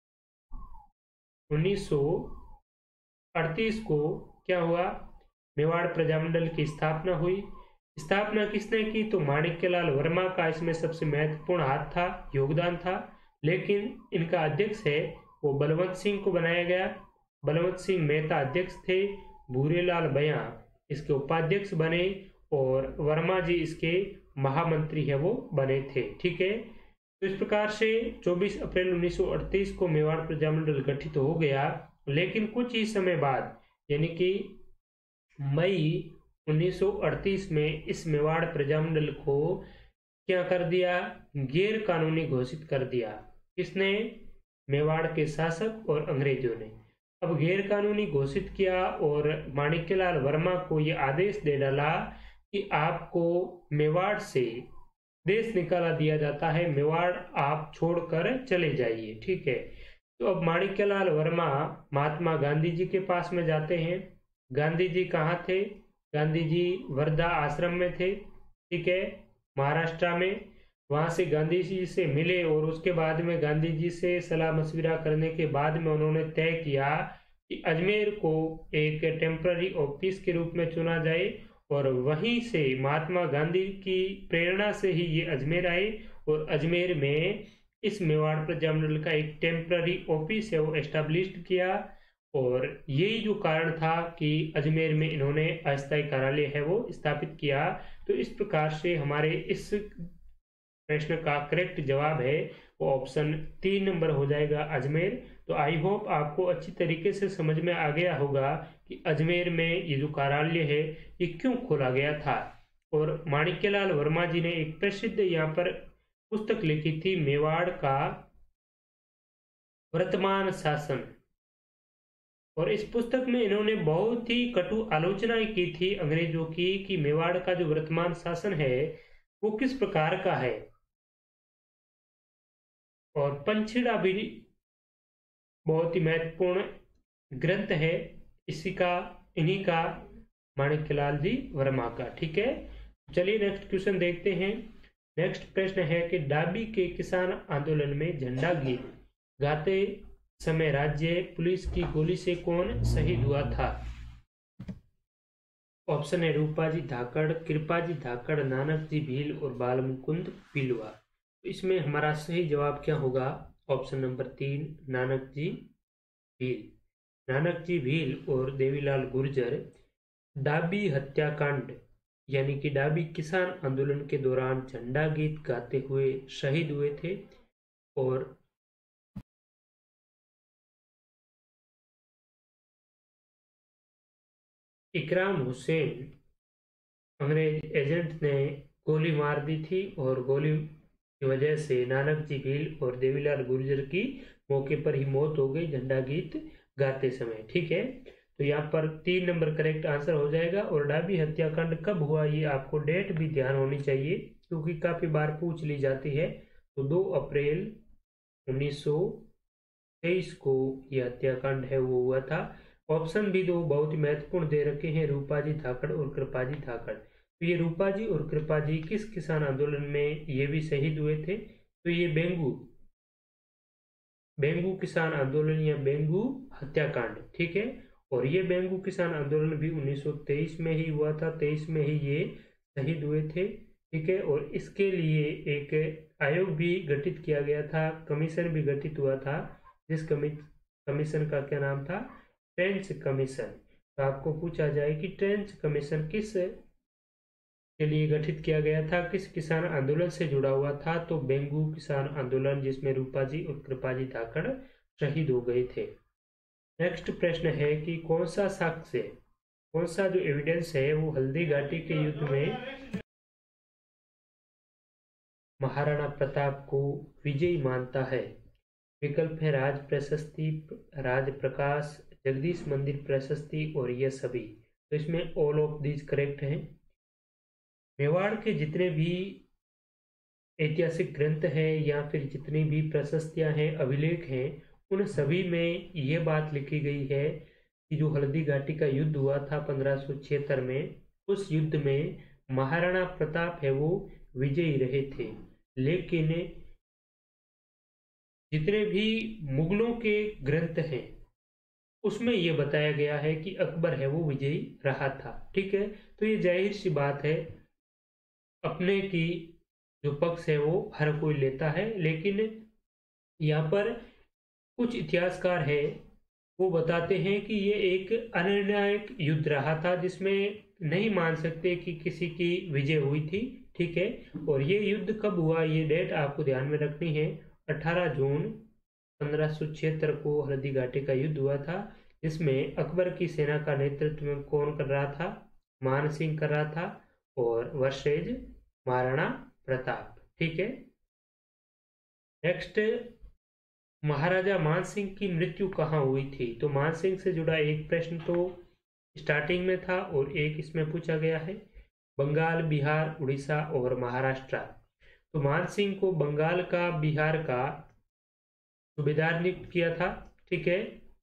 उन्नीस सौ अड़तीस को क्या हुआ? मेवाड़ प्रजामंडल की स्थापना हुई। स्थापना किसने की? तो माणिक्यलाल वर्मा का इसमें सबसे महत्वपूर्ण हाथ था, योगदान था। लेकिन इनका अध्यक्ष है वो बलवंत सिंह को बनाया गया। बलवंत सिंह मेहता अध्यक्ष थे, भूरेलाल बयां इसके उपाध्यक्ष बने और वर्मा जी इसके महामंत्री है वो बने थे, ठीक है। तो इस प्रकार से चौबीस अप्रैल उन्नीस सौ अड़तीस को मेवाड़ प्रजामंडल गठित हो गया। लेकिन कुछ ही समय बाद यानी कि मई उन्नीस सौ अड़तीस में इस मेवाड़ प्रजामंडल को क्या कर दिया? गैर कानूनी घोषित कर दिया। किसने? मेवाड़ के शासक और अंग्रेजों ने। अब गैर कानूनी घोषित किया और माणिक्यलाल वर्मा को यह आदेश दे डाला कि आपको मेवाड़ से देश निकाला दिया जाता है, मेवाड़ आप छोड़कर चले जाइए, ठीक है। तो अब माणिक्यलाल वर्मा महात्मा गांधी जी के पास में जाते हैं। गांधी जी कहाँ थे? गांधी जी वर्धा आश्रम में थे, ठीक है, महाराष्ट्र में। वहां से गांधी जी से मिले और उसके बाद में गांधी जी से सलाह मशविरा करने के बाद में उन्होंने तय किया कि अजमेर को एक टेम्पररी ऑफिस के रूप में चुना जाए। और वहीं से महात्मा गांधी की प्रेरणा से ही ये अजमेर आए और अजमेर में इस मेवाड़ प्रजामंडल का एक टेम्पररी ऑफिस है वो एस्टेब्लिश किया। और यही जो कारण था कि अजमेर में इन्होंने अस्थायी कार्यालय है वो स्थापित किया। तो इस प्रकार से हमारे इस प्रश्न का करेक्ट जवाब है वो ऑप्शन तीन नंबर हो जाएगा, अजमेर। तो आई होप आपको अच्छी तरीके से समझ में आ गया होगा कि अजमेर में ये जो कार्यालय है ये क्यों खोला गया था। और माणिक्यलाल वर्मा जी ने एक प्रसिद्ध यहाँ पर पुस्तक लिखी थी, मेवाड़ का वर्तमान शासन और इस पुस्तक में इन्होंने बहुत ही कटु आलोचना की थी अंग्रेजों की कि मेवाड़ का जो वर्तमान शासन है वो किस प्रकार का है। और पंचीड़ा भी बहुत ही महत्वपूर्ण ग्रंथ है इसी का, इन्हीं का, माणिक्यलाल जी वर्मा का। ठीक है, चलिए नेक्स्ट क्वेश्चन देखते हैं। नेक्स्ट प्रश्न है कि डाबी के किसान आंदोलन में झंडा गीत गाते समय राज्य पुलिस की गोली से कौन शहीद हुआ था? ऑप्शन है रूपाजी धाकड़, कृपाजी धाकड़, नानक जी भील और बालमुकुंद पिलवा। तो इसमें हमारा सही जवाब क्या होगा? ऑप्शन नंबर तीन, नानक जी भील। नानक जी भील और देवीलाल गुर्जर डाबी हत्याकांड यानी कि डाबी किसान आंदोलन के दौरान झंडा गीत गाते हुए शहीद हुए थे। और इकराम हुसैन अंग्रेज एजेंट ने गोली मार दी थी और गोली की वजह से नानक जी भील और देवीलाल गुर्जर की मौके पर ही मौत हो गई झंडा गीत गाते समय। ठीक है, तो यहाँ पर तीन नंबर करेक्ट आंसर हो जाएगा। और डाबी हत्याकांड कब हुआ ये आपको डेट भी ध्यान होनी चाहिए क्योंकि काफी बार पूछ ली जाती है। तो दो अप्रैल उन्नीस सौ तेईस को यह हत्याकांड है वो हुआ था। ऑप्शन भी दो बहुत ही महत्वपूर्ण दे रखे हैं, रूपाजी धाकड़ और कृपाजी धाकड़। तो ये रूपाजी और कृपाजी किस किसान आंदोलन में ये भी शहीद हुए थे? तो ये बेंगू बेंगू किसान आंदोलन या बेंगू हत्याकांड। ठीक है, और ये बेंगू किसान आंदोलन भी उन्नीस सौ तेईस में ही हुआ था, तेईस में ही ये शहीद हुए थे। ठीक है, और इसके लिए एक आयोग भी गठित किया गया था, कमीशन भी गठित हुआ था, जिस कमी कमीशन का क्या नाम था? Trench commission. तो आपको पूछा जाए कि ट्रेंच कमीशन किस के लिए गठित किया गया था, किस किसान आंदोलन से जुड़ा हुआ था? तो बेंगू किसान आंदोलन, जिसमें रूपाजी और कृपाजी धाकड़ शहीद हो गए थे। नेक्स्ट प्रश्न है कि कौन सा साक्ष्य, कौन सा जो एविडेंस है वो हल्दी घाटी के युद्ध में महाराणा प्रताप को विजयी मानता है? विकल्प है राज प्रशस्ति, राज प्रकाश, जगदीश मंदिर प्रशस्ति और यह सभी। तो इसमें ऑल ऑफ दीज करेक्ट हैं। मेवाड़ के जितने भी ऐतिहासिक ग्रंथ हैं या फिर जितनी भी प्रशस्तियां हैं, अभिलेख हैं, उन सभी में ये बात लिखी गई है कि जो हल्दी घाटी का युद्ध हुआ था पंद्रह सौ छिहत्तर में, उस युद्ध में महाराणा प्रताप है वो विजयी रहे थे। लेकिन जितने भी मुगलों के ग्रंथ हैं उसमें यह बताया गया है कि अकबर है वो विजयी रहा था। ठीक है, तो ये जाहिर सी बात है, अपने की जो पक्ष है वो हर कोई लेता है। लेकिन यहाँ पर कुछ इतिहासकार है वो बताते हैं कि ये एक अनिर्णायक युद्ध रहा था जिसमें नहीं मान सकते कि किसी की विजय हुई थी। ठीक है, और ये युद्ध कब हुआ ये डेट आपको ध्यान में रखनी है। अठारह जून पंद्रह सौ छिहत्तर को हल्दी घाटी का युद्ध हुआ था, जिसमें अकबर की सेना का नेतृत्व कौन कर रहा था? मान सिंह कर रहा था और वर्सेज महाराणा प्रताप। ठीक है, नेक्स्ट, महाराजा मान सिंह की मृत्यु कहाँ हुई थी? तो मान सिंह से जुड़ा एक प्रश्न तो स्टार्टिंग में था और एक इसमें पूछा गया है। बंगाल, बिहार, उड़ीसा और महाराष्ट्र। तो मान सिंह को बंगाल का, बिहार का सूबेदार नियुक्त किया था। ठीक है,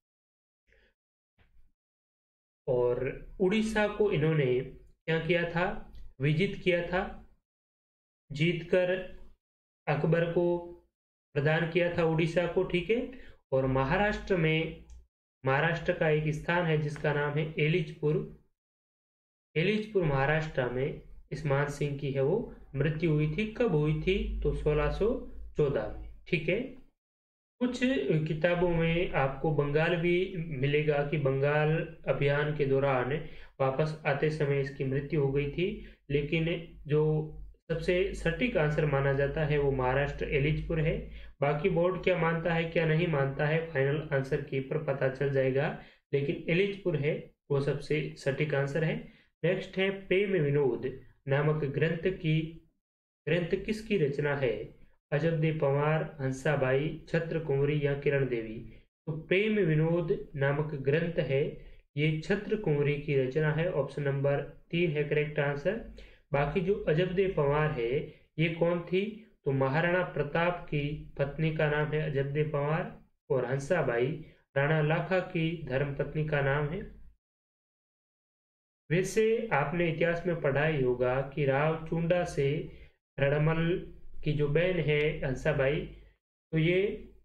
और उड़ीसा को इन्होंने क्या किया था? विजित किया था, जीतकर अकबर को प्रदान किया था उड़ीसा को। ठीक है, और महाराष्ट्र में, महाराष्ट्र का एक स्थान है जिसका नाम है एलिचपुर। एलिचपुर महाराष्ट्र में इस मान सिंह की है वो मृत्यु हुई थी। कब हुई थी? तो सोलह सौ चौदह में। ठीक है, कुछ किताबों में आपको बंगाल भी मिलेगा कि बंगाल अभियान के दौरान वापस आते समय इसकी मृत्यु हो गई थी। लेकिन जो सबसे सटीक आंसर माना जाता है वो महाराष्ट्र एलिचपुर है। बाकी बोर्ड क्या मानता है क्या नहीं मानता है, फाइनल आंसर की पर पता चल जाएगा, लेकिन एलिचपुर है वो सबसे सटीक आंसर है। नेक्स्ट है, प्रेम विनोद नामक ग्रंथ की ग्रंथ किसकी रचना है? अजब दे पंवार, हंसाबाई, छत्र कुंवरी या किरण देवी। तो प्रेम विनोद नामक ग्रंथ है, ये छत्र कुंवरी की रचना है। ऑप्शन नंबर तीन है करेक्ट आंसर। बाकी जो अजबदे पंवार है ये कौन थी, तो महाराणा प्रताप की पत्नी का नाम है अजबदे पंवार, और हंसाबाई राणा लाखा की धर्मपत्नी का नाम है। वैसे आपने इतिहास में पढ़ा ही होगा कि राव चुंडा से रड़मल की जो बहन है हंसाबाई, तो ये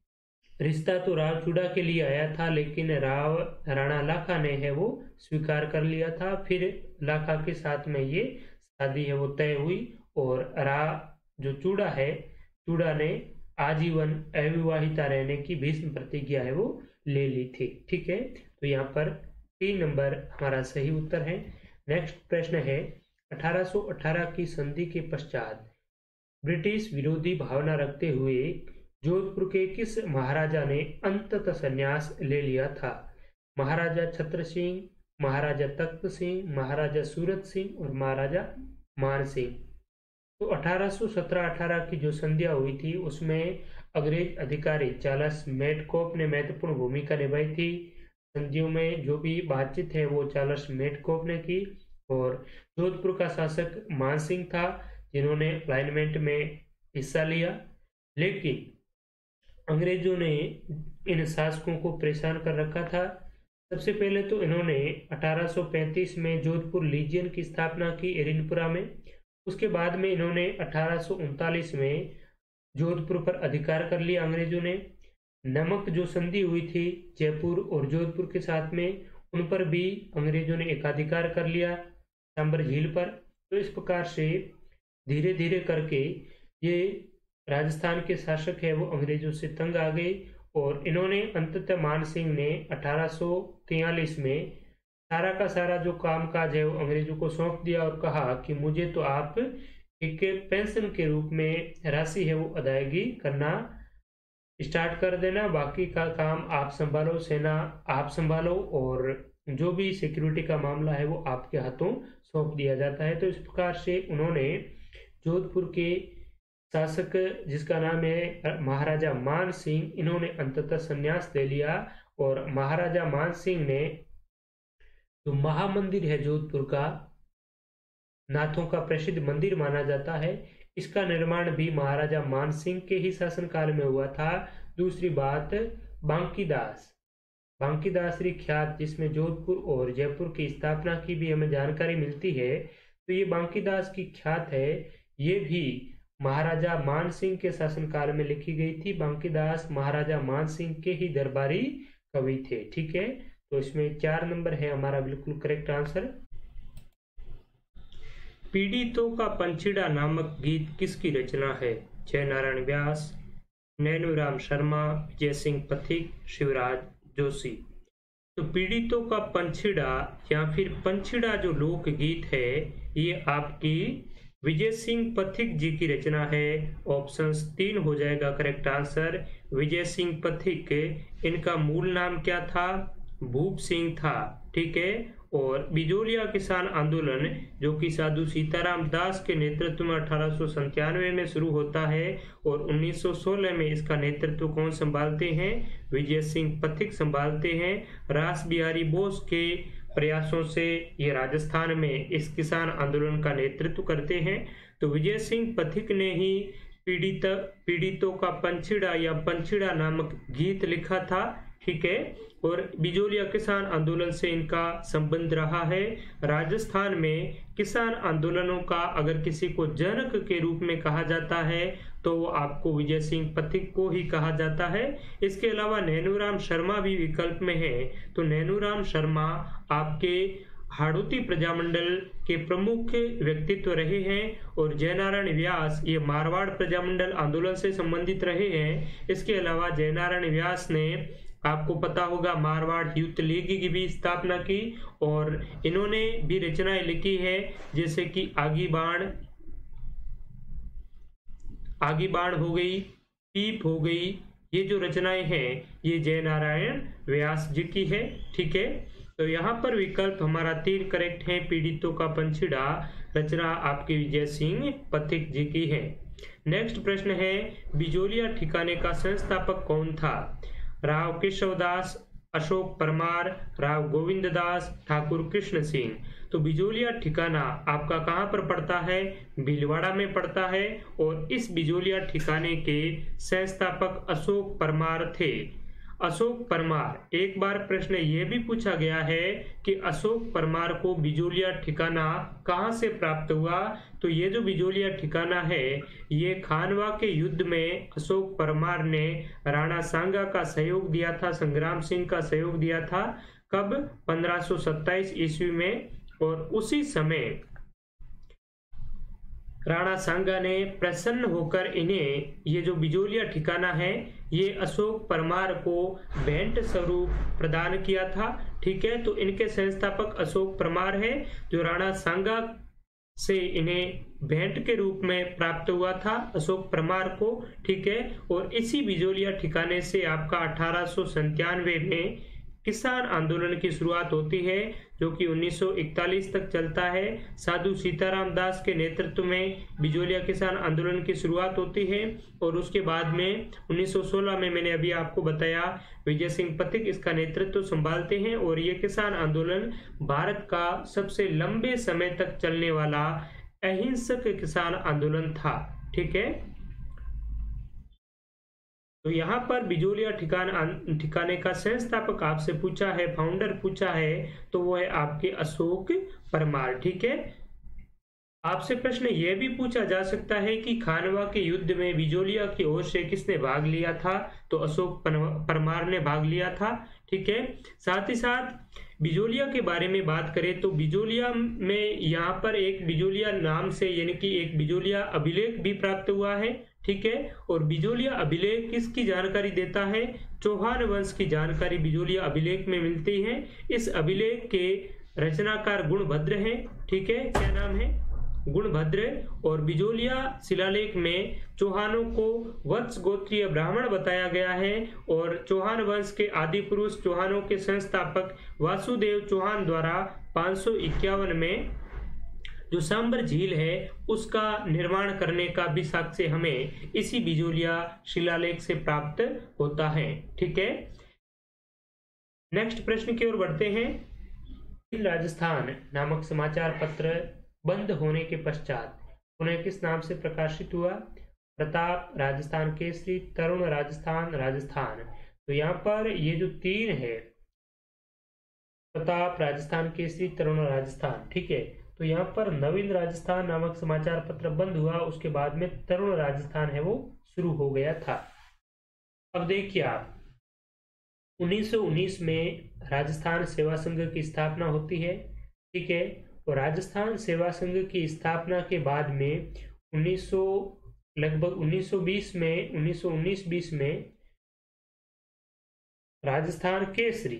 रिश्ता तो राव चुंडा के लिए आया था, लेकिन राव राणा लाखा ने है वो स्वीकार कर लिया था। फिर लाखा के साथ में ये शादी है वो तय हुई, और रा जो चूड़ा है, चूड़ा ने आजीवन अविवाहिता रहने की भीष्म प्रतिज्ञा है वो ले ली थी। ठीक है, तो यहाँ पर तीन नंबर हमारा सही उत्तर है। नेक्स्ट प्रश्न है, अठारह सौ अठारह की संधि के पश्चात ब्रिटिश विरोधी भावना रखते हुए जोधपुर के किस महाराजा ने अंततः संन्यास ले लिया था? महाराजा छत्र सिंह, महाराजा तख्त सिंह, महाराजा सूरत सिंह और महाराजा मान सिंह। तो अठारह सौ सत्रह अठारह की जो संध्या हुई थी उसमें अंग्रेज अधिकारी चार्ल्स मेडकॉफ ने महत्वपूर्ण भूमिका निभाई थी। संधियों में जो भी बातचीत है वो चार्ल्स मेडकॉफ ने की, और जोधपुर का शासक मान सिंह था जिन्होंने अलाइनमेंट में हिस्सा लिया। लेकिन अंग्रेजों ने इन शासकों को परेशान कर रखा था। सबसे पहले तो इन्होंने अठारह सौ पैंतीस में जोधपुर लीजियन की स्थापना की एरिनपुरा में। उसके बाद में इन्होंने अठारह सौ उनतालीस में जोधपुर पर अधिकार कर लिया अंग्रेजों ने। नमक जो संधि हुई थी जयपुर और जोधपुर के साथ में, उन पर भी अंग्रेजों ने एकाधिकार कर लिया सांबर झील पर। तो इस प्रकार से धीरे धीरे करके ये राजस्थान के शासक है वो अंग्रेजों से तंग आ गए, और इन्होंने अंततः मान सिंह ने अठारह सौ तैंतालीस में सारा का सारा जो कामकाज है वो अंग्रेजों को सौंप दिया और कहा कि मुझे तो आप एक पेंशन के रूप में राशि है वो अदायगी करना स्टार्ट कर देना, बाकी का काम आप संभालो, सेना आप संभालो, और जो भी सिक्योरिटी का मामला है वो आपके हाथों सौंप दिया जाता है। तो इस प्रकार से उन्होंने जोधपुर के शासक जिसका नाम है महाराजा मान सिंह, इन्होंने अंततः संन्यास ले लिया, और महाराजा मान सिंह ने जो महामंदिर है जोधपुर का, नाथों का प्रसिद्ध मंदिर माना जाता है, इसका निर्माण भी महाराजा मान सिंह के ही शासनकाल में हुआ था। दूसरी बात, बांकीदास बांकीदासरी ख्यात जिसमें जोधपुर और जयपुर की स्थापना की भी हमें जानकारी मिलती है, तो ये बांकीदास की ख्यात है, ये भी महाराजा मान सिंह के शासनकाल में लिखी गई थी। बांकीदास महाराजा मान सिंह के ही दरबारी कवि थे। ठीक है, तो इसमें चार नंबर है हमारा बिल्कुल करेक्ट आंसर। पीड़ितों का पंछीड़ा नामक गीत किसकी रचना है? जय नारायण व्यास, नैनूराम शर्मा, विजय सिंह पथिक, शिवराज जोशी। तो पीड़ितों का पंछीड़ा या फिर पंछीड़ा जो लोकगीत है ये आपकी विजय सिंह पथिक जी की रचना है। ऑप्शन तीन हो जाएगा करेक्ट आंसर। विजय सिंह पथिक, इनका मूल नाम क्या था? भूप सिंह था। ठीक है, और बिजोलिया किसान आंदोलन जो कि साधु सीताराम दास के नेतृत्व में अठारह सौ संतानवे में शुरू होता है, और उन्नीस सौ सोलह में इसका नेतृत्व कौन संभालते हैं? विजय सिंह पथिक संभालते हैं। रास बिहारी बोस के प्रयासों से ये राजस्थान में इस किसान आंदोलन का नेतृत्व करते हैं। तो विजय सिंह पथिक ने ही पीड़ित पीड़ितों का पंछीड़ा या पंछीड़ा नामक गीत लिखा था। ठीक है, और बिजोलिया किसान आंदोलन से इनका संबंध रहा है। राजस्थान में किसान आंदोलनों का अगर किसी को जनक के रूप में कहा जाता है तो वो आपको विजय सिंह पथिक को ही कहा जाता है। इसके अलावा नैनूराम शर्मा भी विकल्प में है। तो नैनूराम शर्मा आपके हाड़ौती प्रजामंडल के प्रमुख व्यक्तित्व रहे हैं, और जयनारायण व्यास ये मारवाड़ प्रजामंडल आंदोलन से संबंधित रहे हैं। इसके अलावा जयनारायण व्यास ने आपको पता होगा मारवाड़ यूथ लीग की भी स्थापना की, और इन्होंने भी रचनाएं लिखी है जैसे कि आगी बाण आगी बाण हो गई, पीप हो गई। ये जो रचनाएं हैं ये जयनारायण व्यास जी की है। ठीक है, तो यहाँ पर विकल्प हमारा तीन करेक्ट है। पीड़ितों का पंछीड़ा रचना आपकी विजय सिंह पथिक जी की है। नेक्स्ट प्रश्न है, बिजोलिया ठिकाने का संस्थापक कौन था? राव केशवदास, अशोक परमार, राव गोविंद दास, ठाकुर कृष्ण सिंह। तो बिजोलिया ठिकाना आपका कहाँ पर पड़ता है? भीलवाड़ा में पड़ता है और इस बिजोलिया ठिकाने के संस्थापक अशोक परमार थे। अशोक परमार, एक बार प्रश्न ये भी पूछा गया है कि अशोक परमार को बिजोलिया ठिकाना कहाँ से प्राप्त हुआ? तो ये जो बिजोलिया ठिकाना है ये खानवा के युद्ध में अशोक परमार ने राणा सांगा का सहयोग दिया था, संग्राम सिंह का सहयोग दिया था। कब? पंद्रह सौ सत्ताईस ईस्वी में। और उसी समय राणा सांगा ने प्रसन्न होकर इन्हें ये जो बिजोलिया ठिकाना है ये अशोक परमार को भेंट स्वरूप प्रदान किया था। ठीक है, तो इनके संस्थापक अशोक परमार है जो राणा सांगा से इन्हें भेंट के रूप में प्राप्त हुआ था अशोक परमार को। ठीक है, और इसी बिजोलिया ठिकाने से आपका अठारह सौ संतानवे में किसान आंदोलन की शुरुआत होती है जो कि उन्नीस सौ इकतालीस तक चलता है। साधु सीताराम दास के नेतृत्व में बिजोलिया किसान आंदोलन की शुरुआत होती है और उसके बाद में उन्नीस सौ सोलह में मैंने अभी आपको बताया विजय सिंह पथिक इसका नेतृत्व संभालते हैं और ये किसान आंदोलन भारत का सबसे लंबे समय तक चलने वाला अहिंसक किसान आंदोलन था। ठीक है, तो यहाँ पर बिजोलिया ठिकाना ठिकाने का संस्थापक आपसे पूछा है, फाउंडर पूछा है, तो वो है आपके अशोक परमार। ठीक है, आपसे प्रश्न यह भी पूछा जा सकता है कि खानवा के युद्ध में बिजोलिया की ओर से किसने भाग लिया था? तो अशोक परमार ने भाग लिया था। ठीक है, साथ ही साथ बिजोलिया के बारे में बात करें तो बिजोलिया में यहाँ पर एक बिजोलिया नाम से यानी कि एक बिजोलिया अभिलेख भी प्राप्त हुआ है। ठीक है, और बिजोलिया अभिलेख किसकी जानकारी देता है? चौहान वंश की जानकारी बिजोलिया अभिलेख में मिलती है। इस अभिलेख के रचनाकार गुणभद्र हैं। ठीक है, क्या नाम है? गुणभद्र। और बिजोलिया शिलालेख में चौहानों को वत्स गोत्रीय ब्राह्मण बताया गया है और चौहान वंश के आदि पुरुष चौहानों के संस्थापक वासुदेव चौहान द्वारा पाँच सौ इक्यावन में जो सांबर झील है उसका निर्माण करने का भी साक्ष्य हमें इसी बिजोलिया शिलालेख से प्राप्त होता है। ठीक है, नेक्स्ट प्रश्न की ओर बढ़ते हैं। राजस्थान नामक समाचार पत्र बंद होने के पश्चात उन्हें किस नाम से प्रकाशित हुआ? प्रताप, राजस्थान केसरी, तरुण राजस्थान, राजस्थान। तो यहाँ पर ये जो तीन है प्रताप, राजस्थान केसरी, तरुण राजस्थान। ठीक है, तो यहाँ पर नवीन राजस्थान नामक समाचार पत्र बंद हुआ, उसके बाद में तरुण राजस्थान है वो शुरू हो गया था। अब देखिए आप उन्नीस सौ उन्नीस में राजस्थान सेवा संघ की स्थापना होती है। ठीक है, और राजस्थान सेवा संघ की स्थापना के बाद में उन्नीस सौ लगभग उन्नीस सौ बीस में उन्नीस सौ उन्नीस बीस में राजस्थान केसरी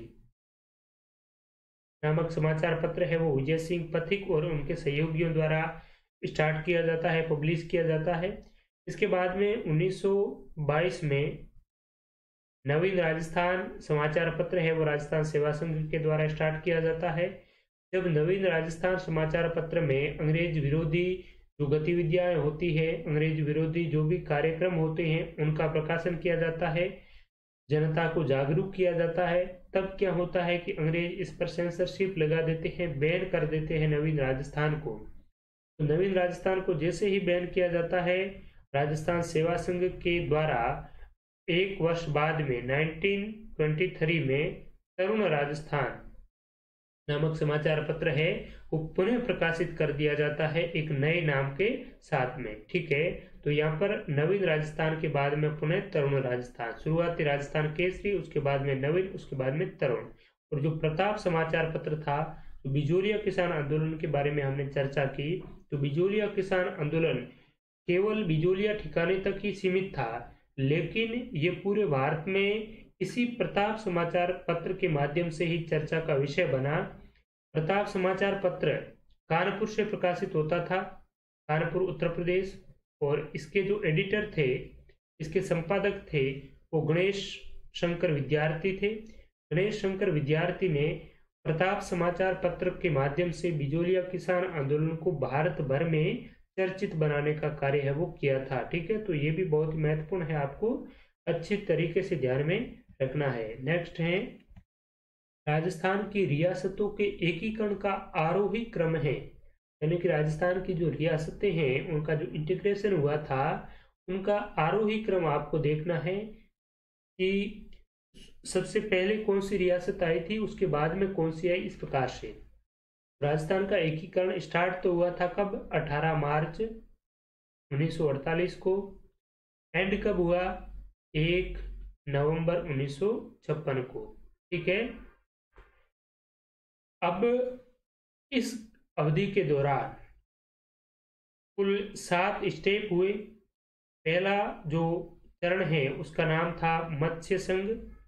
नामक समाचार पत्र है वो विजय सिंह पथिक और उनके सहयोगियों द्वारा स्टार्ट किया जाता है, पब्लिश किया जाता है। इसके बाद में उन्नीस सौ बाईस में नवीन राजस्थान समाचार पत्र है वो राजस्थान सेवा संघ के द्वारा स्टार्ट किया जाता है। जब नवीन राजस्थान समाचार पत्र में अंग्रेज विरोधी जो गतिविधियां होती है, अंग्रेज विरोधी जो भी कार्यक्रम होते हैं उनका प्रकाशन किया जाता है, जनता को जागरूक किया जाता है, तब क्या होता है कि अंग्रेज इस पर सेंसरशिप लगा देते हैं, बैन कर देते हैं नवीन राजस्थान को। तो नवीन राजस्थान को जैसे ही बैन किया जाता है, राजस्थान सेवा संघ के द्वारा एक वर्ष बाद में उन्नीस सौ तेईस में तरुण राजस्थान नामक समाचार पत्र है वो पुनः प्रकाशित कर दिया जाता है एक नए नाम के साथ में। ठीक है, तो यहाँ पर नवीन राजस्थान के बाद में पुनः तरुण राजस्थान, शुरुआती राजस्थान केसरी, उसके बाद में नवीन, उसके बाद में तरुण। और जो प्रताप समाचार पत्र था, तो बिजोलिया किसान आंदोलन के बारे में हमने चर्चा की, तो बिजोलिया किसान आंदोलन केवल बिजोलिया ठिकाने तक ही सीमित था, लेकिन ये पूरे भारत में इसी प्रताप समाचार पत्र के माध्यम से ही चर्चा का विषय बना। प्रताप समाचार पत्र कानपुर से प्रकाशित होता था, कानपुर उत्तर प्रदेश, और इसके जो एडिटर थे, इसके संपादक थे वो गणेश शंकर विद्यार्थी थे। गणेश शंकर विद्यार्थी ने प्रताप समाचार पत्र के माध्यम से बिजोलिया किसान आंदोलन को भारत भर में चर्चित बनाने का कार्य है वो किया था। ठीक है, तो ये भी बहुत महत्वपूर्ण है, आपको अच्छी तरीके से ध्यान में रखना है। नेक्स्ट है राजस्थान की रियासतों के एकीकरण का आरोही क्रम है, यानी कि राजस्थान की जो रियासतें हैं उनका जो इंटीग्रेशन हुआ था उनका आरोही क्रम आपको देखना है कि सबसे पहले कौन सी रियासत आई थी, उसके बाद में कौन सी आई, इस प्रकार से। राजस्थान का एकीकरण स्टार्ट तो हुआ था कब, अठारह मार्च उन्नीस सौ अड़तालीस को। एंड कब हुआ, एक नवंबर उन्नीस सौ छप्पन को। ठीक है, अब इस अवधि के दौरान कुल सात स्टेप हुए। पहला जो चरण है उसका नाम था मत्स्य संघ,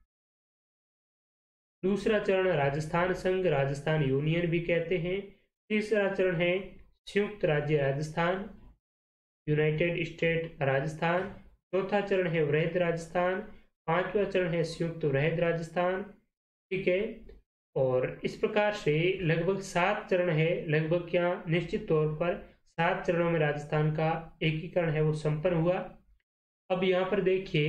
दूसरा चरण राजस्थान संघ, राजस्थान यूनियन भी कहते हैं, तीसरा चरण है संयुक्त राज्य राजस्थान, यूनाइटेड स्टेट राजस्थान, चौथा चरण है वृहद राजस्थान, पांचवा चरण है संयुक्त वृहद राजस्थान। ठीक है, और इस प्रकार से लगभग सात चरण है, लगभग क्या निश्चित तौर पर सात चरणों में राजस्थान का एकीकरण है वो संपन्न हुआ। अब यहाँ पर देखिए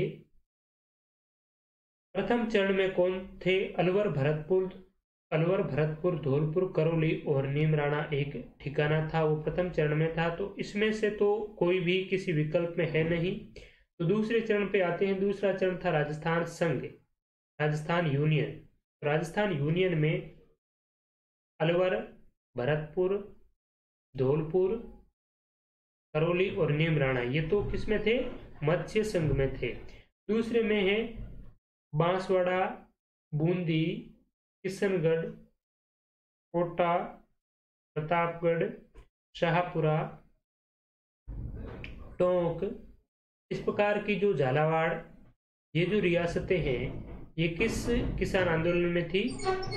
प्रथम चरण में कौन थे, अलवर भरतपुर, अलवर भरतपुर धौलपुर करौली और नीमराणा एक ठिकाना था, वो प्रथम चरण में था। तो इसमें से तो कोई भी किसी विकल्प में है नहीं। तो दूसरे चरण पे आते हैं। दूसरा चरण था राजस्थान संघ, राजस्थान यूनियन। राजस्थान यूनियन में अलवर भरतपुर धौलपुर करौली और नीमराणा ये तो किसमें थे, मत्स्य संघ में थे। दूसरे में है बांसवाड़ा, बूंदी, किशनगढ़, कोटा, प्रतापगढ़, शाहपुरा, टोंक, इस प्रकार की जो झालावाड़, ये जो रियासतें हैं ये किस किसान आंदोलन में थी,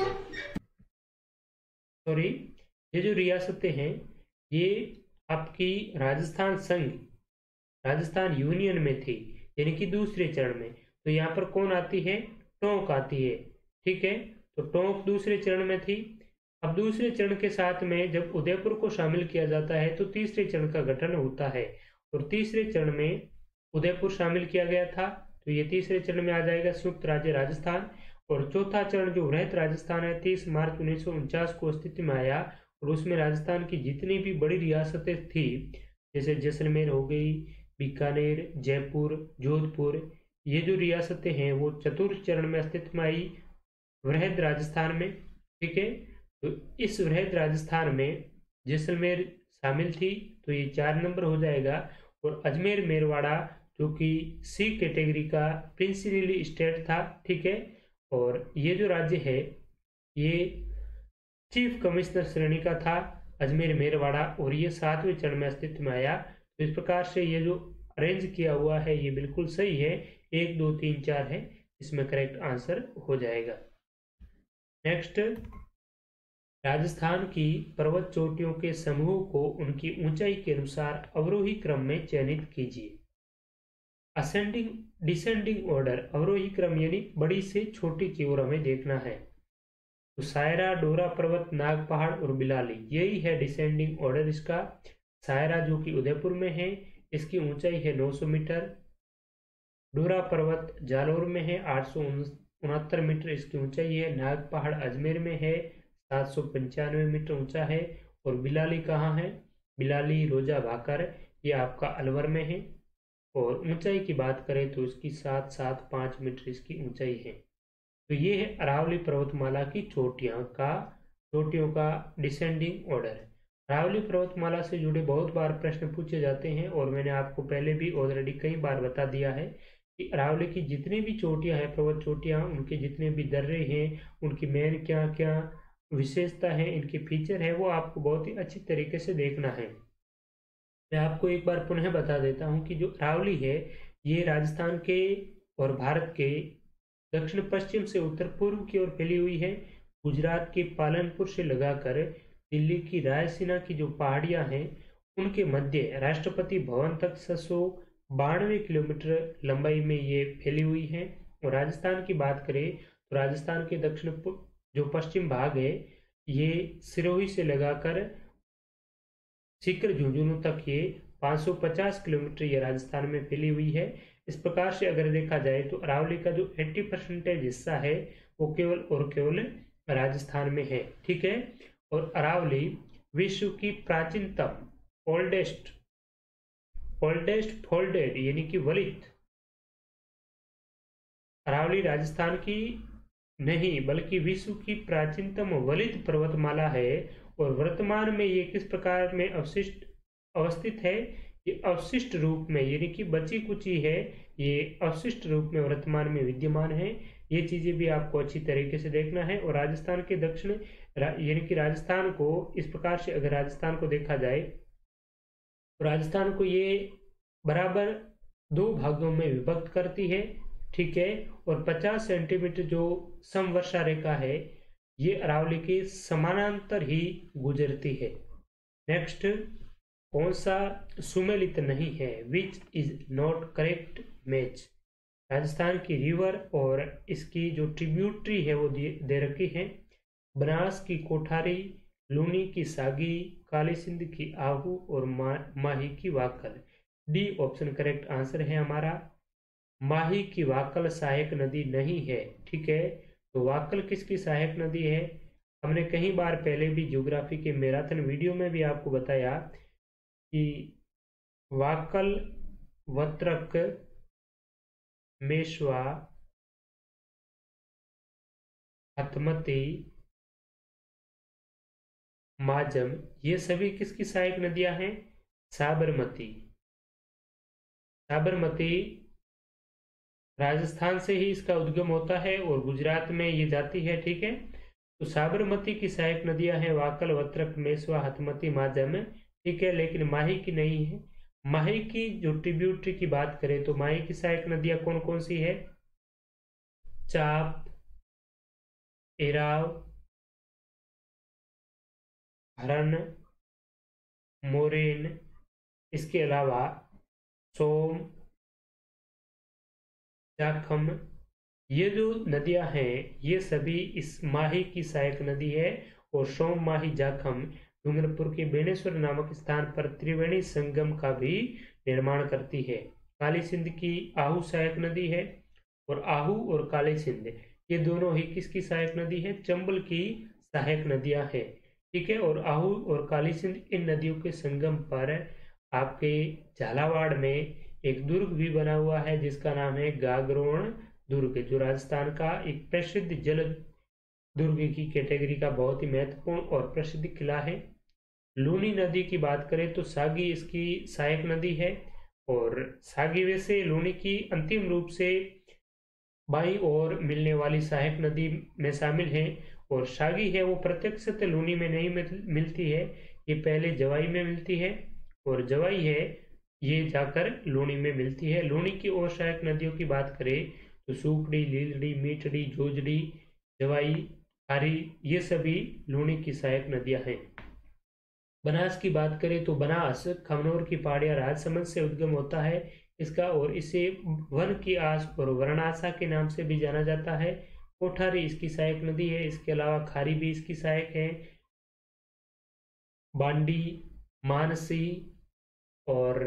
सॉरी, ये जो रियासतें हैं ये आपकी राजस्थान संघ, राजस्थान यूनियन में थी, यानी कि दूसरे चरण में। तो यहाँ पर कौन आती है, टोंक आती है। ठीक है, तो टोंक दूसरे चरण में थी। अब दूसरे चरण के साथ में जब उदयपुर को शामिल किया जाता है तो तीसरे चरण का गठन होता है, और तीसरे चरण में उदयपुर शामिल किया गया था, तो ये तीसरे चरण में आ जाएगा संयुक्त राज्य राजस्थान। और चौथा चरण जो वृहद राजस्थान है तीस मार्च उन्नीस सौ उनचास को अस्तित्व में आया, और उसमें राजस्थान की जितनी भी बड़ी रियासतें थी जैसे जैसलमेर हो गई, बीकानेर, जयपुर, जोधपुर, ये जो रियासतें हैं वो चतुर्थ चरण में अस्तित्व में आई वृहद राजस्थान में। ठीक है, तो इस वृहद राजस्थान में जैसलमेर शामिल थी, तो ये चार नंबर हो जाएगा। और अजमेर मेरवाड़ा जो कि सी कैटेगरी का प्रिंसिपली स्टेट था। ठीक है, और ये जो राज्य है ये चीफ कमिश्नर श्रेणी का था अजमेर मेरवाड़ा, और ये सातवें चरण में अस्तित्व में आया। तो इस प्रकार से ये जो अरेंज किया हुआ है ये बिल्कुल सही है, एक दो तीन चार है, इसमें करेक्ट आंसर हो जाएगा। नेक्स्ट, राजस्थान की पर्वत चोटियों के समूह को उनकी ऊंचाई के अनुसार अवरोही क्रम में चयनित कीजिए। असेंडिंग डिसेंडिंग ऑर्डर, अवरोही क्रम यानी बड़ी से छोटी की ओर हमें देखना है। तो सायरा, डोरा पर्वत, नाग पहाड़ और बिलाली, यही है डिसेंडिंग ऑर्डर इसका। सायरा जो कि उदयपुर में है, इसकी ऊंचाई है नौ सौ मीटर। डोरा पर्वत जालौर में है, आठ सौ उनहत्तर मीटर इसकी ऊंचाई है। नाग पहाड़ अजमेर में है, सात सौ पंचानवे मीटर ऊंचा है। और बिलाली कहाँ है, बिलाली रोजा भाकर, ये आपका अलवर में है। और ऊंचाई की बात करें तो इसकी सात सात पाँच मीटर इसकी ऊंचाई है। तो ये है अरावली पर्वतमाला की चोटियां का चोटियों का डिसेंडिंग ऑर्डर। अरावली पर्वतमाला से जुड़े बहुत बार प्रश्न पूछे जाते हैं, और मैंने आपको पहले भी ऑलरेडी कई बार बता दिया है कि अरावली की जितनी भी चोटियां हैं, पर्वत चोटियां, उनके जितने भी दर्रे हैं, उनकी मेन क्या क्या विशेषता है, इनके फीचर है, वो आपको बहुत ही अच्छी तरीके से देखना है। मैं आपको एक बार पुनः बता देता हूँ कि जो अरावली है ये राजस्थान के और भारत के दक्षिण पश्चिम से उत्तर पूर्व की ओर फैली हुई है। गुजरात के पालनपुर से लगाकर दिल्ली की रायसीना की जो पहाड़ियां हैं उनके मध्य राष्ट्रपति भवन तक छह सौ बानवे किलोमीटर लंबाई में ये फैली हुई है। और राजस्थान की बात करें तो राजस्थान के दक्षिण जो पश्चिम भाग है ये सिरोही से लगाकर सीकर झुंझुनू तक ये पाँच सौ पचास किलोमीटर ये राजस्थान में फैली हुई है। इस प्रकार से अगर देखा जाए तो अरावली का जो अस्सी परसेंटेज हिस्सा है वो केवल और केवल राजस्थान में है। ठीक है, और अरावली विश्व की प्राचीनतम ओल्डेस्ट ओल्डेस्ट फोल्डेड यानी कि वलित, अरावली राजस्थान की नहीं बल्कि विश्व की प्राचीनतम वलित पर्वतमाला है। और वर्तमान में ये किस प्रकार में अवशिष्ट अवस्थित है, ये अवशिष्ट रूप में यानी कि बची कुची है, ये अवशिष्ट रूप में वर्तमान में विद्यमान है। ये चीजें भी आपको अच्छी तरीके से देखना है। और राजस्थान के दक्षिण यानी कि राजस्थान को इस प्रकार से अगर राजस्थान को देखा जाए तो राजस्थान को ये बराबर दो भागों में विभक्त करती है। ठीक है, और पचास सेंटीमीटर जो समवर्षा रेखा है ये अरावली के समानांतर ही गुजरती है। नेक्स्ट, कौन सा सुमेलित नहीं है, which is not correct match. Rajasthan की रिवर और इसकी जो ट्रिब्यूटरी है वो दे रखी है। बनास की कोठारी, लूनी की सागी, काली सिंध की आहू और मा, माही की Wakal. D option correct answer है हमारा। माही की वाकल सहायक नदी नहीं है। ठीक है, तो वाकल किसकी सहायक नदी है, हमने कई बार पहले भी ज्योग्राफी के मैराथन वीडियो में भी आपको बताया कि वाकल, वत्रक, मेश्वा, हथमती, माजम, ये सभी किसकी सहायक नदियां हैं, साबरमती। साबरमती राजस्थान से ही इसका उद्गम होता है और गुजरात में ये जाती है। ठीक है, तो साबरमती की सहायक नदियां हैं वाकल, वत्रक, मेस्वा, हथमती, माजम। ठीक है, लेकिन माही की नहीं है। माही की जो ट्रिब्यूटरी की बात करें तो माही की सहायक नदियां कौन कौन सी है, चाप, एराव, हरन, मोरेन, इसके अलावा सोम, जाखम, ये जो नदियां हैं ये सभी इस माही की सहायक नदी है। और सोम, माही, जाखम डूंगरपुर के बेणेश्वर नामक स्थान पर त्रिवेणी संगम का भी निर्माण करती है। काली सिंध की आहू सहायक नदी है और आहू और काली सिंध ये दोनों ही किसकी सहायक नदी है, चंबल की सहायक नदियां हैं। ठीक है, और आहू और काली सिंध इन नदियों के संगम पर आपके झालावाड़ में एक दुर्ग भी बना हुआ है जिसका नाम है गागरोण दुर्ग, जो राजस्थान का एक प्रसिद्ध जल दुर्ग की कैटेगरी का बहुत ही महत्वपूर्ण और प्रसिद्ध किला है। लूनी नदी की बात करें तो सागी इसकी सहायक नदी है और सागी वैसे लूनी की अंतिम रूप से बाईं ओर मिलने वाली सहायक नदी में शामिल है। और सागी है वो प्रत्यक्ष लूनी में नहीं मिलती है, ये पहले जवाई में मिलती है और जवाई है ये जाकर लूनी में मिलती है। लूनी की और सहायक नदियों की बात करें तो सूखड़ी, लीलड़ी, मीठड़ी, जोजड़ी, जवाई, खारी, ये सभी लूनी की सहायक नदियां हैं। बनास की बात करें तो बनास खमनोर की पहाड़ियां राजसमंद से उद्गम होता है इसका, और इसे वन की आस और वर्णासा के नाम से भी जाना जाता है। कोठारी इसकी सहायक नदी है, इसके अलावा खारी भी इसकी सहायक है। बांडी, मानसी और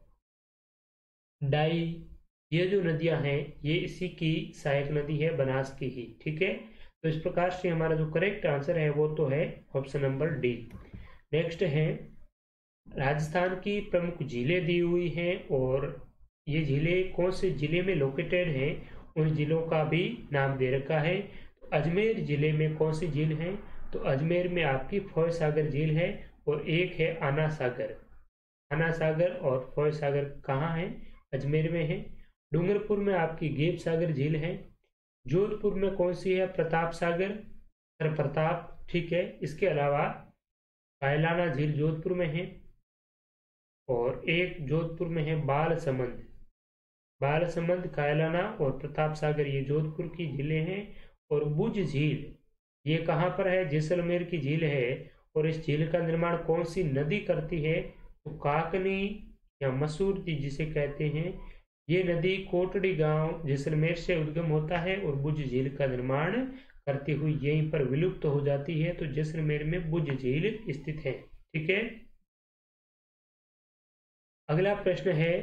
डाई, ये जो नदियां हैं ये इसी की सहायक नदी है, बनास की ही। ठीक है, तो इस प्रकार से हमारा जो करेक्ट आंसर है वो तो है ऑप्शन नंबर डी। नेक्स्ट है, राजस्थान की प्रमुख झीलें दी हुई हैं और ये झीलें कौन से जिले में लोकेटेड हैं उन जिलों का भी नाम दे रखा है। तो अजमेर जिले में कौन सी झील है, तो अजमेर में आपकी फौज सागर झील है और एक है आना सागर। आना सागर और फौज सागर कहाँ है, अजमेर में है। डूंगरपुर में आपकी गेप सागर झील है। जोधपुर में कौन सी है, प्रताप सागर, सर प्रताप। ठीक है, इसके अलावा कायलाना झील जोधपुर में है और एक जोधपुर में है बाल समंद। बाल समंद, कायलाना और प्रताप सागर ये जोधपुर की झीलें हैं। और बुझ झील ये कहाँ पर है, जैसलमेर की झील है। और इस झील का निर्माण कौन सी नदी करती है, तो काकनी या मसूरती जिसे कहते हैं, ये नदी कोटड़ी गांव जैसलमेर से उद्गम होता है और बुझ झील का निर्माण करती हुई यहीं पर विलुप्त हो जाती है। तो जैसलमेर में बुझ झील स्थित है। ठीक है, अगला प्रश्न है,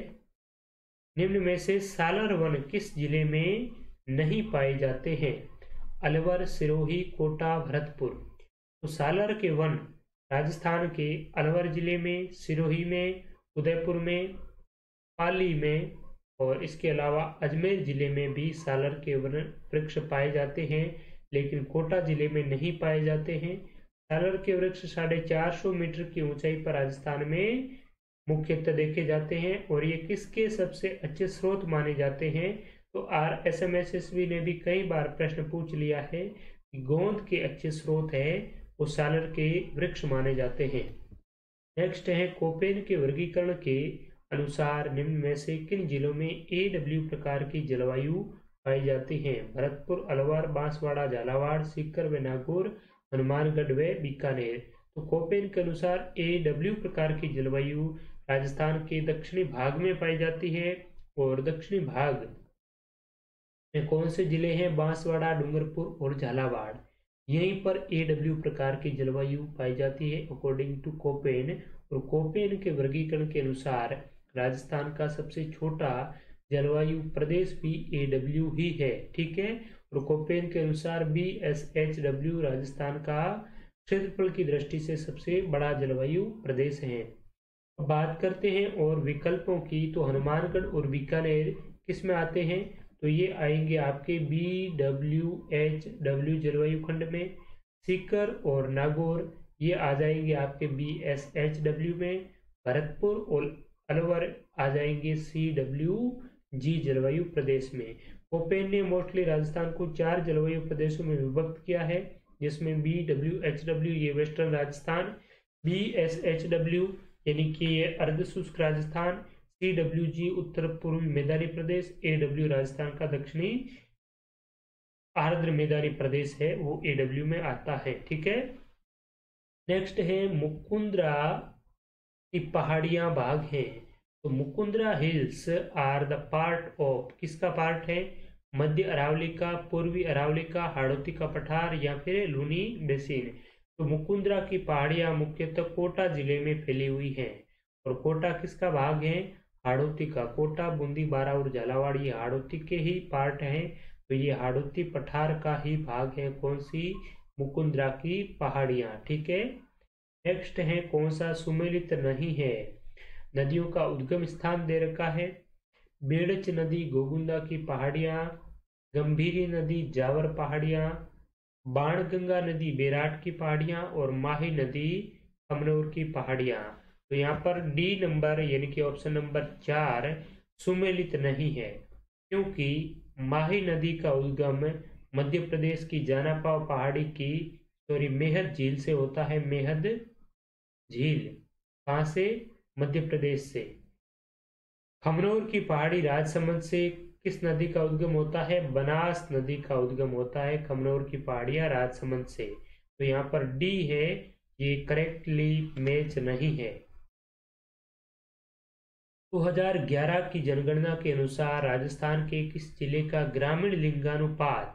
निम्न में से सालर वन किस जिले में नहीं पाए जाते हैं? अलवर, सिरोही, कोटा, भरतपुर। तो सालर के वन राजस्थान के अलवर जिले में, सिरोही में, उदयपुर में, पाली में और इसके अलावा अजमेर जिले में भी सालर के वन वृक्ष पाए जाते हैं, लेकिन कोटा जिले में नहीं पाए जाते हैं। सालर के वृक्ष साढ़े चार सौ मीटर की ऊंचाई पर राजस्थान में मुख्यतः देखे जाते हैं और ये किसके सबसे अच्छे स्रोत माने जाते हैं? तो R S M S S B ने भी कई बार प्रश्न पूछ लिया है कि गोंद के अच्छे स्रोत है वो सालर के वृक्ष माने जाते हैं। नेक्स्ट है, कोपेन के वर्गीकरण के अनुसार निम्न में से किन जिलों में ए डब्ल्यू प्रकार की जलवायु पाई जाती है? भरतपुर, अलवर, बांसवाड़ा, झालावाड़, सीकर व नागौर, हनुमानगढ़ व बीकानेर। तो कोपेन के अनुसार ए डब्ल्यू प्रकार की जलवायु राजस्थान के दक्षिणी भाग में पाई जाती है और दक्षिणी भाग में कौन से जिले हैं? बांसवाड़ा, डूंगरपुर और झालावाड़। यहीं पर ए डब्ल्यू प्रकार की जलवायु पाई जाती है अकॉर्डिंग टू कोपेन। और कोपेन के वर्गीकरण के अनुसार राजस्थान का सबसे छोटा जलवायु प्रदेश भी ए डब्ल्यू ही है, ठीक है। और कोपेन के अनुसार B S H W Rajasthan का क्षेत्रफल की दृष्टि से सबसे बड़ा जलवायु प्रदेश है। अब बात करते हैं और विकल्पों की, तो हनुमानगढ़ और बीकानेर किस में आते हैं? तो ये आएंगे आपके बी डब्ल्यू एच डब्ल्यू जलवायु खंड में। सीकर और नागौर ये आ जाएंगे आपके बी एस एच डब्ल्यू में। भरतपुर और अलवर आ जाएंगे सी डब्ल्यू जी जलवायु प्रदेश में। कोपेन ने मोस्टली राजस्थान को चार जलवायु प्रदेशों में विभक्त किया है, जिसमें बी डब्ल्यू एच डब्ल्यू ये western Rajasthan, B S H W यानी कि ये अर्ध शुष्क राजस्थान, सी डब्ल्यू जी उत्तर पूर्वी मैदानी प्रदेश, ए डब्ल्यू राजस्थान का दक्षिणी आर्द्र मैदानी प्रदेश है वो ए डब्ल्यू में आता है, ठीक है। नेक्स्ट है मुकुंदरा की पहाड़ियां भाग हैं। तो Mukundra hills are the part of, किसका पार्ट है? मध्य अरावली का, पूर्वी अरावली का, हाड़ौती का पठार या फिर लूनी बेसिन। तो मुकुंदरा की पहाड़ियां मुख्यतः कोटा जिले में फैली हुई हैं और कोटा किसका भाग है? हाड़ौती का। कोटा, बूंदी, बारा और झालावाड़ ये हाड़ौती के ही पार्ट हैं, तो ये हाड़ौती पठार का ही भाग है कौन सी? मुकुंदरा की पहाड़ियां, ठीक है। नेक्स्ट है, कौन सा सुमेलित नहीं है? नदियों का उद्गम स्थान दे रखा है। बेड़च नदी गोगुंदा की पहाड़ियां, गंभीरी नदी जावर पहाड़ियां, बाणगंगा नदी बेराट की पहाड़ियां और माही नदी कमनौर की पहाड़ियां। तो यहाँ पर डी नंबर यानी कि ऑप्शन नंबर चार सुमेलित नहीं है, क्योंकि माही नदी का उद्गम मध्य प्रदेश की जानापाव पहाड़ी की सॉरी मेहद झील से होता है। मेहद झील कहाँ से? मध्य प्रदेश से। खमनौर की पहाड़ी राजसमंद से किस नदी का उद्गम होता है? बनास नदी का उद्गम होता है खमनौर की पहाड़ियां राजसमंद से। तो यहाँ पर डी है, ये करेक्टली मैच नहीं है। दो हज़ार ग्यारह की जनगणना के अनुसार राजस्थान के किस जिले का ग्रामीण लिंगानुपात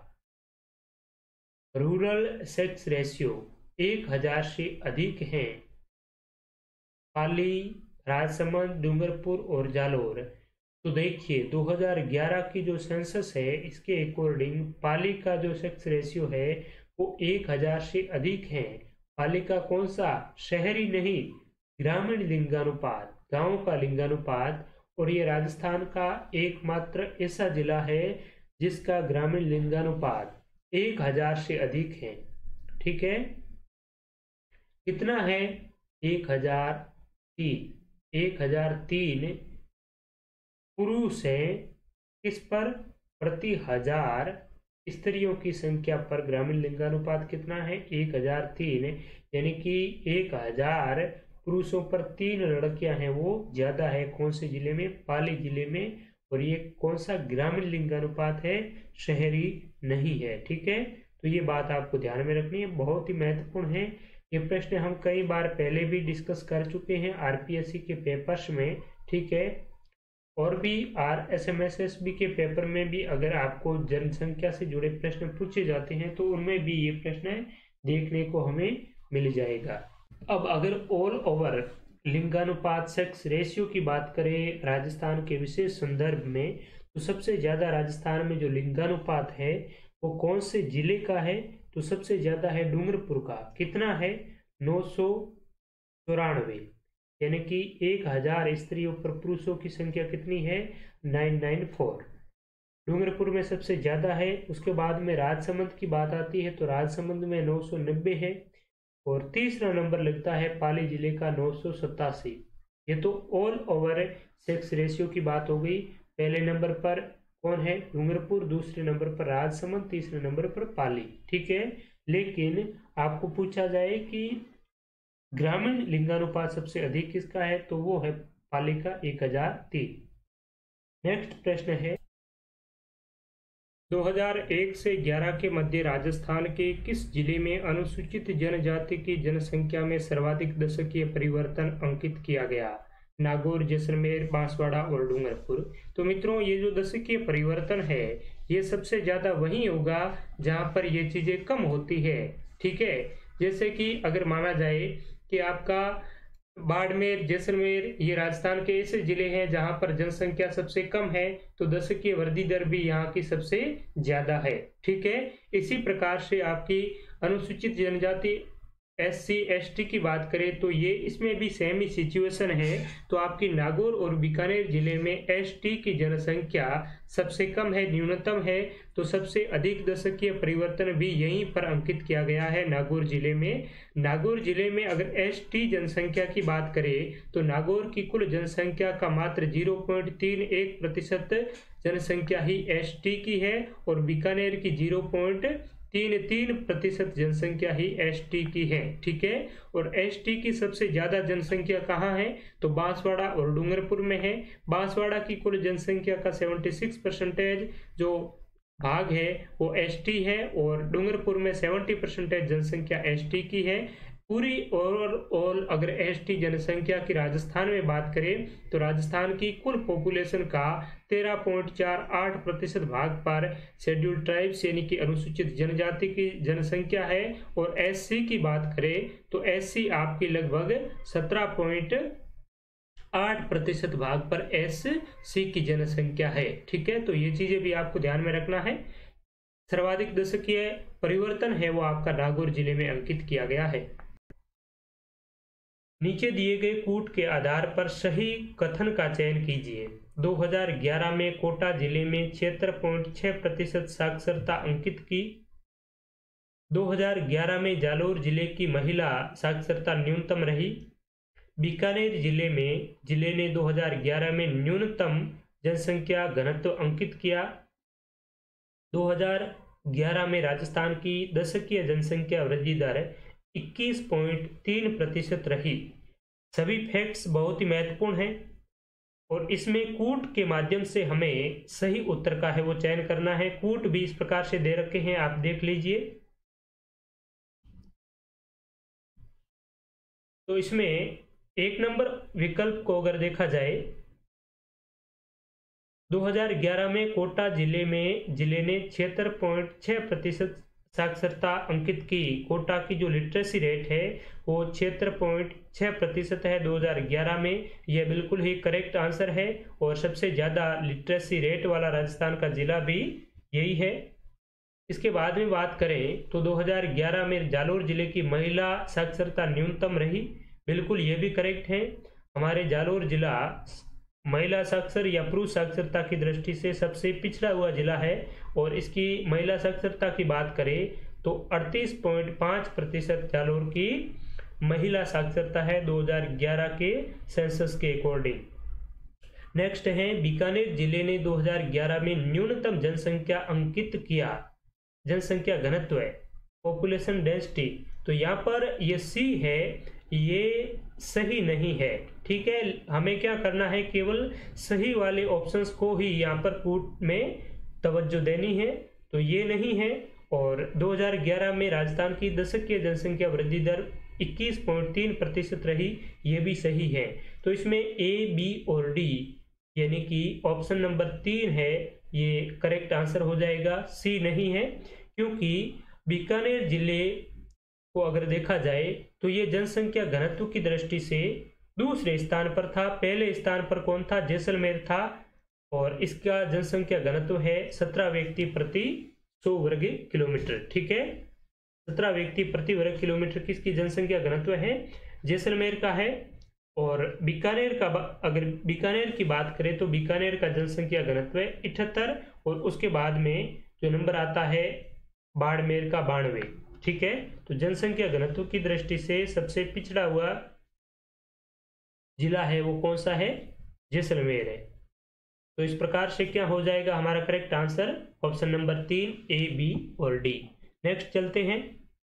रूरल सेक्स रेशियो एक हजार से अधिक है? पाली, राजसमंद, डूंगरपुर और जालोर। तो देखिए दो हज़ार ग्यारह की जो सेंसस है इसके अकॉर्डिंग पाली का जो सेक्स रेशियो है वो एक हजार से अधिक है। पाली का कौन सा? शहरी नहीं, ग्रामीण लिंगानुपात, गांव का लिंगानुपात। और ये राजस्थान का एकमात्र ऐसा जिला है जिसका ग्रामीण लिंगानुपात एक हजार से अधिक है, ठीक है। कितना है? एक हजार तीन एक हजार तीन पुरुष है किस पर? प्रति हजार स्त्रियों की संख्या पर ग्रामीण लिंगानुपात कितना है? एक हजार तीन, यानी कि एक हजार पुरुषों पर तीन लड़कियां हैं वो ज्यादा है कौन से जिले में? पाली जिले में। और ये कौन सा ग्रामीण लिंगानुपात है? शहरी नहीं है, ठीक है। तो ये बात आपको ध्यान में रखनी है, बहुत ही महत्वपूर्ण है। ये प्रश्न हम कई बार पहले भी डिस्कस कर चुके हैं आरपीएससी के पेपर्स में, ठीक है। और भी R S M S S B के पेपर में भी अगर आपको जनसंख्या से जुड़े प्रश्न पूछे जाते हैं तो उनमें भी ये प्रश्न देखने को हमें मिल जाएगा। अब अगर ऑल ओवर लिंगानुपात सेक्स रेशियो की बात करें राजस्थान के विशेष संदर्भ में, तो सबसे ज़्यादा राजस्थान में जो लिंगानुपात है वो कौन से जिले का है? तो सबसे ज़्यादा है डूंगरपुर का। कितना है? नौ सौ चौरानवे, यानी कि एक हजार स्त्रियों पर पुरुषों की संख्या कितनी है? Nine nine four. डूंगरपुर में सबसे ज़्यादा है। उसके बाद में राजसमंद की बात आती है तो राजसमंद में नौ सौ नब्बे है, और तीसरा नंबर लगता है पाली जिले का नौ सौ सतासी। ये तो ऑल ओवर सेक्स रेशियो की बात हो गई। पहले नंबर पर कौन है? डूंगरपुर, दूसरे नंबर पर राजसमंद, तीसरे नंबर पर पाली। ठीक है, लेकिन आपको पूछा जाए कि ग्रामीण लिंगानुपात सबसे अधिक किसका है, तो वो है पाली का एक हजार तीन। नेक्स्ट प्रश्न है, दो हज़ार एक से ग्यारह के मध्य राजस्थान के किस जिले में अनुसूचित जनजाति की जनसंख्या में सर्वाधिक दशकीय परिवर्तन अंकित किया गया? नागौर, जैसलमेर, बांसवाड़ा और डूंगरपुर। तो मित्रों, ये जो दशकीय परिवर्तन है ये सबसे ज्यादा वहीं होगा जहां पर ये चीजें कम होती है। ठीक है, जैसे कि अगर माना जाए कि आपका बाड़मेर, जैसलमेर ये राजस्थान के ऐसे जिले हैं जहां पर जनसंख्या सबसे कम है, तो दशकीय वृद्धि दर भी यहाँ की सबसे ज्यादा है। ठीक है, इसी प्रकार से आपकी अनुसूचित जनजाति एस सी एस टी की बात करें तो ये इसमें भी सेम ही सिचुएशन है। तो आपकी नागौर और बीकानेर जिले में एस टी की जनसंख्या सबसे कम है, न्यूनतम है, तो सबसे अधिक दशकीय परिवर्तन भी यहीं पर अंकित किया गया है नागौर जिले में। नागौर जिले में अगर एस टी जनसंख्या की बात करें तो नागौर की कुल जनसंख्या का मात्र जीरो पॉइंट तीन एक प्रतिशत जनसंख्या ही एस टी की है, और बीकानेर की जीरो पॉइंट तीन तीन प्रतिशत जनसंख्या ही एस टी की है। ठीक है, और एस टी की सबसे ज्यादा जनसंख्या कहाँ है? तो बांसवाड़ा और डूंगरपुर में है। बांसवाड़ा की कुल जनसंख्या का छिहत्तर परसेंटेज जो भाग है वो एस टी है, और डूंगरपुर में सत्तर परसेंटेज जनसंख्या एस टी की है। पूरी ओवरऑल अगर एस टी जनसंख्या की राजस्थान में बात करें तो राजस्थान की कुल पॉपुलेशन का तेरह पॉइंट चार आठ प्रतिशत भाग पर शेड्यूल्ड ट्राइब्स यानी कि अनुसूचित जनजाति की जनसंख्या है, और एस सी की बात करें तो एस सी आपकी लगभग सत्रह पॉइंट आठ प्रतिशत भाग पर एस सी की जनसंख्या है। ठीक है, तो ये चीजें भी आपको ध्यान में रखना है। सर्वाधिक दशकीय परिवर्तन है वो आपका नागौर जिले में अंकित किया गया है। नीचे दिए गए कूट के आधार पर सही कथन का चयन कीजिए। दो हज़ार ग्यारह में कोटा जिले में छिहत्तर पॉइंट छह प्रतिशत साक्षरता अंकित की। दो हज़ार ग्यारह में जालोर जिले की महिला साक्षरता न्यूनतम रही। बीकानेर जिले में जिले ने दो हज़ार ग्यारह में न्यूनतम जनसंख्या घनत्व अंकित किया। दो हज़ार ग्यारह में राजस्थान की दशकीय जनसंख्या वृद्धि दर इक्कीस पॉइंट तीन प्रतिशत रही। सभी फैक्ट्स बहुत ही महत्वपूर्ण हैं, और इसमें कूट के माध्यम से हमें सही उत्तर का है वो चयन करना है। कूट भी इस प्रकार से दे रखे हैं, आप देख लीजिए। तो इसमें एक नंबर विकल्प को अगर देखा जाए, दो हज़ार ग्यारह में कोटा जिले में जिले ने छिहत्तर पॉइंट छह प्रतिशत साक्षरता अंकित की। कोटा की जो लिटरेसी रेट है वो छिहत्तर पॉइंट छह प्रतिशत है दो हज़ार ग्यारह में। यह बिल्कुल ही करेक्ट आंसर है, और सबसे ज़्यादा लिटरेसी रेट वाला राजस्थान का जिला भी यही है। इसके बाद में बात करें तो दो हज़ार ग्यारह में जालोर जिले की महिला साक्षरता न्यूनतम रही। बिल्कुल ये भी करेक्ट है। हमारे जालोर जिला महिला साक्षर या पुरुष साक्षरता की दृष्टि से सबसे पिछड़ा हुआ जिला है, और इसकी महिला साक्षरता की बात करें तो अड़तीस पॉइंट पाँच प्रतिशत जालोर की महिला साक्षरता है दो हज़ार ग्यारह के सेंसस के अकॉर्डिंग। नेक्स्ट है, बीकानेर जिले ने दो हज़ार ग्यारह में न्यूनतम जनसंख्या अंकित किया। जनसंख्या घनत्व है, पॉपुलेशन डेंसिटी, तो यहाँ पर ये सी है, ये सही नहीं है। ठीक है, हमें क्या करना है, केवल सही वाले ऑप्शंस को ही यहाँ पर कूट में तवज्जो देनी है। तो ये नहीं है, और दो हज़ार ग्यारह में राजस्थान की दशकीय जनसंख्या वृद्धि दर इक्कीस पॉइंट तीन प्रतिशत रही, ये भी सही है। तो इसमें ए, बी और डी यानी कि ऑप्शन नंबर तीन है ये करेक्ट आंसर हो जाएगा। सी नहीं है, क्योंकि बीकानेर जिले को अगर देखा जाए तो ये जनसंख्या घनत्व की दृष्टि से दूसरे स्थान पर था। पहले स्थान पर कौन था? जैसलमेर था और इसका जनसंख्या घनत्व है सत्रह व्यक्ति प्रति सौ वर्ग किलोमीटर। ठीक है, सत्रह व्यक्ति प्रति वर्ग किलोमीटर किसकी जनसंख्या घनत्व है? जैसलमेर का है। और बीकानेर का अगर बीकानेर की बात करें तो बीकानेर का जनसंख्या घनत्व है इकहत्तर और उसके बाद में जो नंबर आता है बाड़मेर का बानवे। ठीक है, तो जनसंख्या घनत्व की दृष्टि से सबसे पिछड़ा हुआ जिला है वो कौन सा है? जैसलमेर है। तो इस प्रकार से क्या हो जाएगा हमारा करेक्ट आंसर? ऑप्शन नंबर तीन, ए, बी और डी। नेक्स्ट चलते हैं।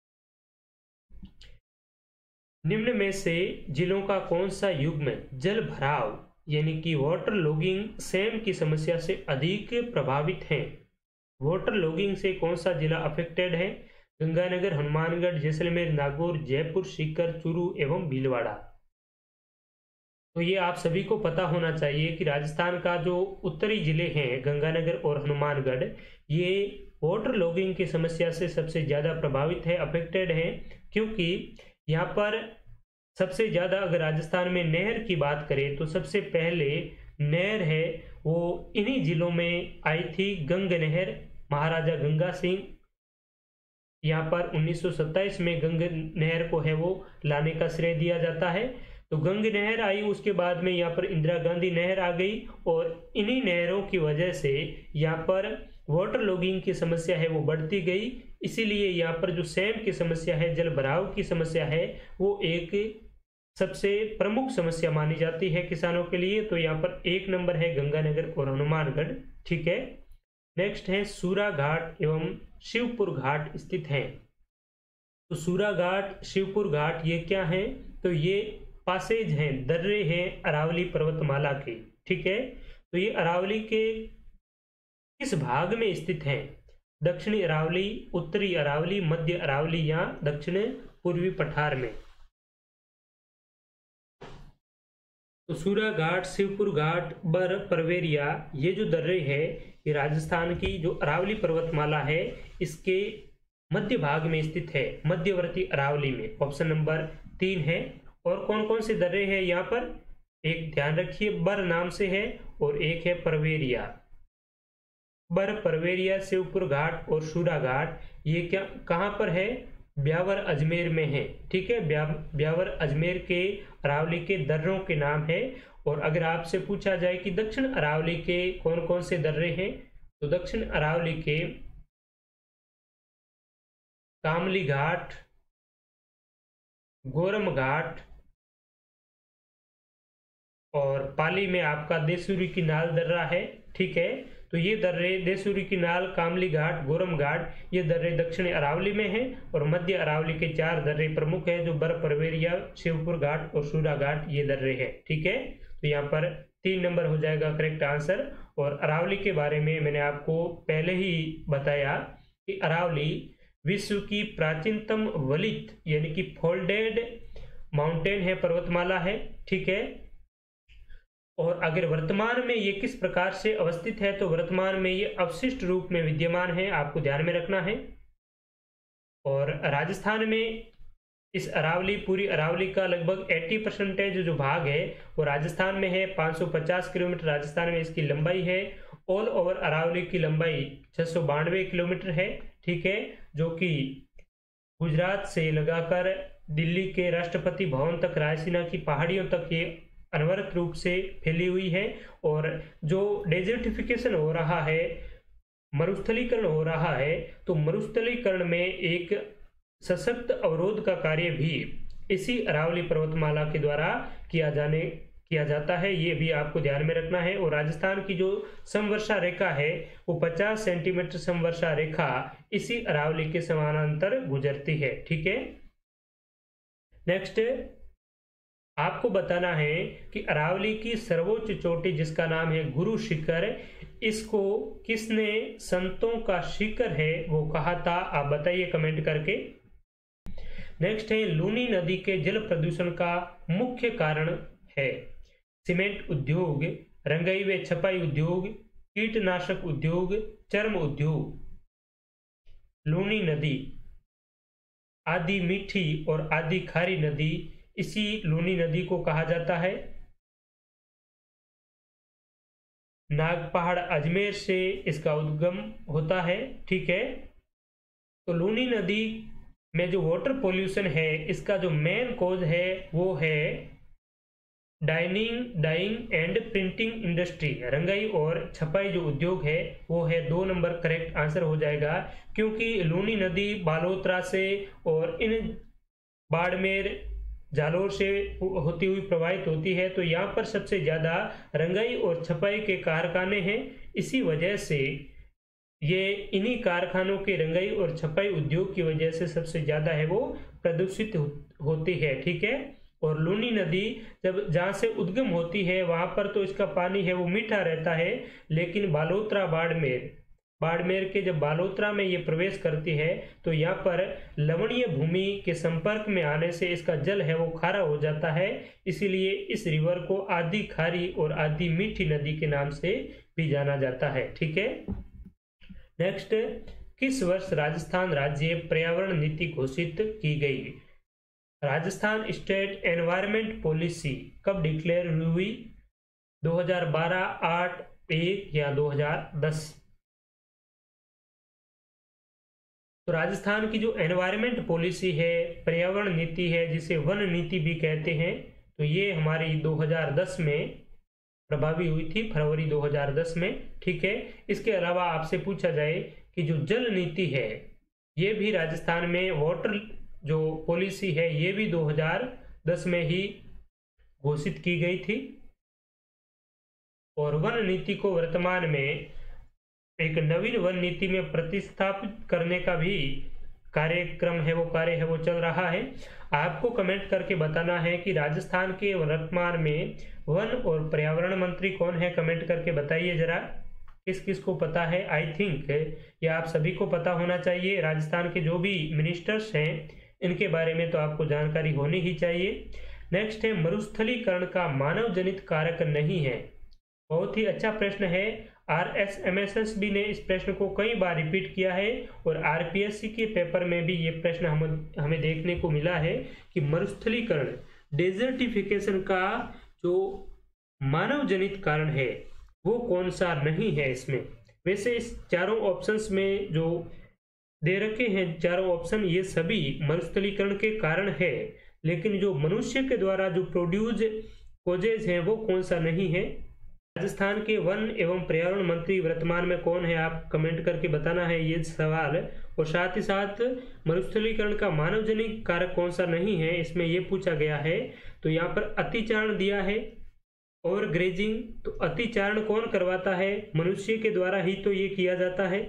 निम्न में से जिलों का कौन सा युग्म जल भराव यानी कि वाटर लॉगिंग सेम की समस्या से अधिक प्रभावित है? वाटर लॉगिंग से कौन सा जिला अफेक्टेड है? गंगानगर, हनुमानगढ़, जैसलमेर, नागौर, जयपुर, सीकर, चूरू एवं भीलवाड़ा। तो ये आप सभी को पता होना चाहिए कि राजस्थान का जो उत्तरी जिले हैं गंगानगर और हनुमानगढ़, ये वाटर लॉगिंग की समस्या से सबसे ज्यादा प्रभावित है, अफेक्टेड है, क्योंकि यहाँ पर सबसे ज्यादा अगर राजस्थान में नहर की बात करें तो सबसे पहले नहर है वो इन्हीं जिलों में आई थी, गंग नहर। महाराजा गंगा सिंह यहाँ पर उन्नीस सौ सत्ताईस में गंग नहर को है वो लाने का श्रेय दिया जाता है। तो गंग नहर आई, उसके बाद में यहाँ पर इंदिरा गांधी नहर आ गई और इन्हीं नहरों की वजह से यहाँ पर वाटर लॉगिंग की समस्या है वो बढ़ती गई। इसीलिए यहाँ पर जो सैम की समस्या है, जल भराव की समस्या है, वो एक सबसे प्रमुख समस्या मानी जाती है किसानों के लिए। तो यहाँ पर एक नंबर है गंगानगर और हनुमानगढ़। ठीक है, नेक्स्ट है सूरा घाट एवं शिवपुर घाट स्थित हैं। तो सूरा घाट, शिवपुर घाट ये क्या है? तो ये पासेज हैं, दर्रे हैं अरावली पर्वतमाला के। ठीक है, तो ये अरावली के किस भाग में स्थित हैं? दक्षिणी अरावली, उत्तरी अरावली, मध्य अरावली या दक्षिण पूर्वी पठार में। तो सूरा घाट, शिवपुर घाट, बर, परवेरिया ये जो दर्रे है ये राजस्थान की जो अरावली पर्वतमाला है इसके मध्य भाग में स्थित है, मध्यवर्ती अरावली में। ऑप्शन नंबर तीन है। और कौन कौन से दर्रे हैं यहाँ पर? एक ध्यान रखिए, बर नाम से है और एक है परवेरिया। बर, परवेरिया, शिवपुर घाट और सूरा घाट ये क्या कहाँ पर है? ब्यावर अजमेर में है। ठीक है, ब्या, ब्यावर अजमेर के अरावली के दर्रों के नाम है। और अगर आपसे पूछा जाए कि दक्षिण अरावली के कौन कौन से दर्रे हैं, तो दक्षिण अरावली के कामली घाट, गोरम घाट और पाली में आपका देसूरी की नाल दर्रा है। ठीक है, तो ये दर्रे देसूरी की नाल, कामली घाट, गोरम घाट ये दर्रे दक्षिणी अरावली में हैं। और मध्य अरावली के चार दर्रे प्रमुख हैं जो बर, परवेरिया, शिवपुर घाट और सूरा घाट ये दर्रे हैं। ठीक है, तो यहाँ पर तीन नंबर हो जाएगा करेक्ट आंसर। और अरावली के बारे में मैंने आपको पहले ही बताया कि अरावली विश्व की प्राचीनतम वलित यानी कि फोल्डेड माउंटेन है, पर्वतमाला है। ठीक है, और अगर वर्तमान में ये किस प्रकार से अवस्थित है, तो वर्तमान में ये अवशिष्ट रूप में विद्यमान है, आपको ध्यान में रखना है। और राजस्थान में इस अरावली, पूरी अरावली का लगभग अस्सी परसेंटेज जो भाग है वो राजस्थान में है। पाँच सौ पचास किलोमीटर राजस्थान में इसकी लंबाई है। ऑल ओवर अरावली की लंबाई छह सौ बानवे किलोमीटर है। ठीक है, जो कि गुजरात से लगाकर दिल्ली के राष्ट्रपति भवन तक, रायसीना की पहाड़ियों तक ये अनवरत रूप से फैली हुई है। और जो डेजर्टिफिकेशन हो रहा है, मरुस्थलीकरण हो रहा है, तो मरुस्थलीकरण में एक सशक्त अवरोध का कार्य भी इसी अरावली पर्वतमाला के द्वारा किया जाने किया जाता है, ये भी आपको ध्यान में रखना है। और राजस्थान की जो समवर्षा रेखा है वो पचास सेंटीमीटर समवर्षा रेखा इसी अरावली के समानांतर गुजरती है। ठीक है, नेक्स्ट आपको बताना है कि अरावली की सर्वोच्च चोटी जिसका नाम है गुरु शिखर, इसको किसने संतों का शिखर है वो कहा था? आप बताइए कमेंट करके। नेक्स्ट है लूनी नदी के जल प्रदूषण का मुख्य कारण है सीमेंट उद्योग, रंगाई व छपाई उद्योग, कीटनाशक उद्योग, चर्म उद्योग। लूनी नदी आदि मीठी और आदि खारी नदी इसी लूनी नदी को कहा जाता है। नागपहाड़ अजमेर से इसका उद्गम होता है, ठीक है। तो लूनी नदी में जो वाटर पोल्यूशन है इसका जो मेन कॉज है वो है dining dyeing and printing industry, रंगाई और छपाई जो उद्योग है वो है। दो नंबर करेक्ट आंसर हो जाएगा, क्योंकि लूनी नदी बालोतरा से और इन बाड़मेर जालोर से होती हुई प्रवाहित होती है। तो यहाँ पर सबसे ज्यादा रंगाई और छपाई के कारखाने हैं, इसी वजह से ये इन्हीं कारखानों के रंगाई और छपाई उद्योग की वजह से सबसे ज्यादा है वो प्रदूषित हो, होती है, ठीक है। और लूनी नदी जब जहाँ से उद्गम होती है वहां पर तो इसका पानी है वो मीठा रहता है, लेकिन बालोतरा बाड़मेर बाड़मेर के जब बालोतरा में ये प्रवेश करती है तो यहाँ पर लवणीय भूमि के संपर्क में आने से इसका जल है वो खारा हो जाता है। इसीलिए इस रिवर को आधी खारी और आधी मीठी नदी के नाम से भी जाना जाता है, ठीक है। नेक्स्ट, किस वर्ष राजस्थान राज्य पर्यावरण नीति घोषित की गई? राजस्थान स्टेट एनवायरमेंट पॉलिसी कब डिक्लेयर हुई? दो हज़ार बारह, आठ, एक या दो हज़ार दस? तो राजस्थान की जो एनवायरमेंट पॉलिसी है, पर्यावरण नीति है, जिसे वन नीति भी कहते हैं, तो ये हमारी दो हज़ार दस में प्रभावी हुई थी, फरवरी दो हज़ार दस में, ठीक है। इसके अलावा आपसे पूछा जाए कि जो जल नीति है ये भी राजस्थान में, वाटर जो पॉलिसी है ये भी दो हज़ार दस में ही घोषित की गई थी। और वन नीति को वर्तमान में एक नवीन वन नीति में प्रतिस्थापित करने का भी कार्यक्रम है वो कार्य है वो चल रहा है। आपको कमेंट करके बताना है कि राजस्थान के वर्तमान में वन और पर्यावरण मंत्री कौन है, कमेंट करके बताइए जरा, किस किस को पता है। आई थिंक ये आप सभी को पता होना चाहिए। राजस्थान के जो भी मिनिस्टर्स हैं इनके बारे में तो आपको जानकारी होनी ही चाहिए। नेक्स्ट है, मरुस्थलीकरण का मानव जनित कारक नहीं है। बहुत ही अच्छा प्रश्न है। R S M S S B ने इस प्रश्न को कई बार रिपीट किया है और आर पी एस सी के पेपर में भी ये प्रश्न हम हमें देखने को मिला है कि मरुस्थलीकरण, डेजर्टिफिकेशन का जो मानव जनित कारण है वो कौन सा नहीं है इसमें। वैसे इस चारों ऑप्शंस में जो दे रखे हैं चारों ऑप्शन, ये सभी मरुस्थलीकरण के कारण है, लेकिन जो मनुष्य के द्वारा जो प्रोड्यूस कॉजेज हैं वो कौन सा नहीं है। राजस्थान के वन एवं पर्यावरण मंत्री वर्तमान में कौन है, आप कमेंट करके बताना है ये सवाल। और साथ ही साथ मरुस्थलीकरण का मानवजनित कारक कौन सा नहीं है, इसमें ये पूछा गया है। तो यहाँ पर अतिचारण दिया है और ग्रेजिंग, तो अतिचारण कौन करवाता है, मनुष्य के द्वारा ही तो ये किया जाता है।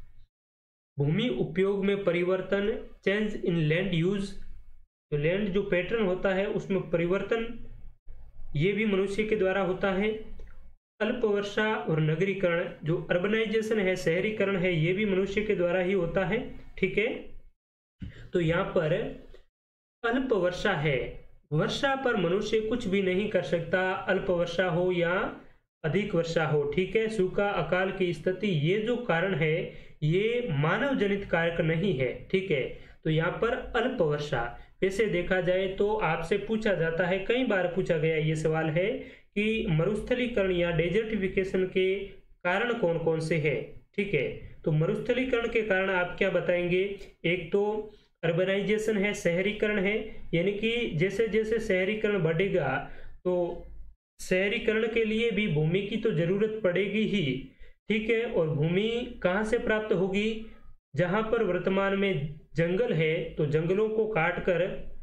भूमि उपयोग में परिवर्तन, चेंज इन लैंड यूज, तो लैंड जो पैटर्न होता है उसमें परिवर्तन, ये भी मनुष्य के द्वारा होता है। अल्प वर्षा और नगरीकरण, जो अर्बनाइजेशन है, शहरीकरण है, ये भी मनुष्य के द्वारा ही होता है, ठीक है। तो यहाँ पर अल्प वर्षा है, वर्षा पर मनुष्य कुछ भी नहीं कर सकता, अल्प वर्षा हो या अधिक वर्षा हो, ठीक है। सूखा, अकाल की स्थिति, ये जो कारण है ये मानव जनित कारक नहीं है, ठीक है। तो यहाँ पर अल्प वर्षा, वैसे देखा जाए तो आपसे पूछा जाता है, कई बार पूछा गया ये सवाल है कि मरुस्थलीकरण या डेजर्टिफिकेशन के कारण कौन कौन से हैं, ठीक है। तो मरुस्थलीकरण के कारण आप क्या बताएंगे, एक तो अर्बनाइजेशन है, शहरीकरण है, यानी कि जैसे जैसे शहरीकरण बढ़ेगा तो शहरीकरण के लिए भी भूमि की तो जरूरत पड़ेगी ही, ठीक है। और भूमि कहाँ से प्राप्त होगी, जहां पर वर्तमान में जंगल है तो जंगलों को काटकर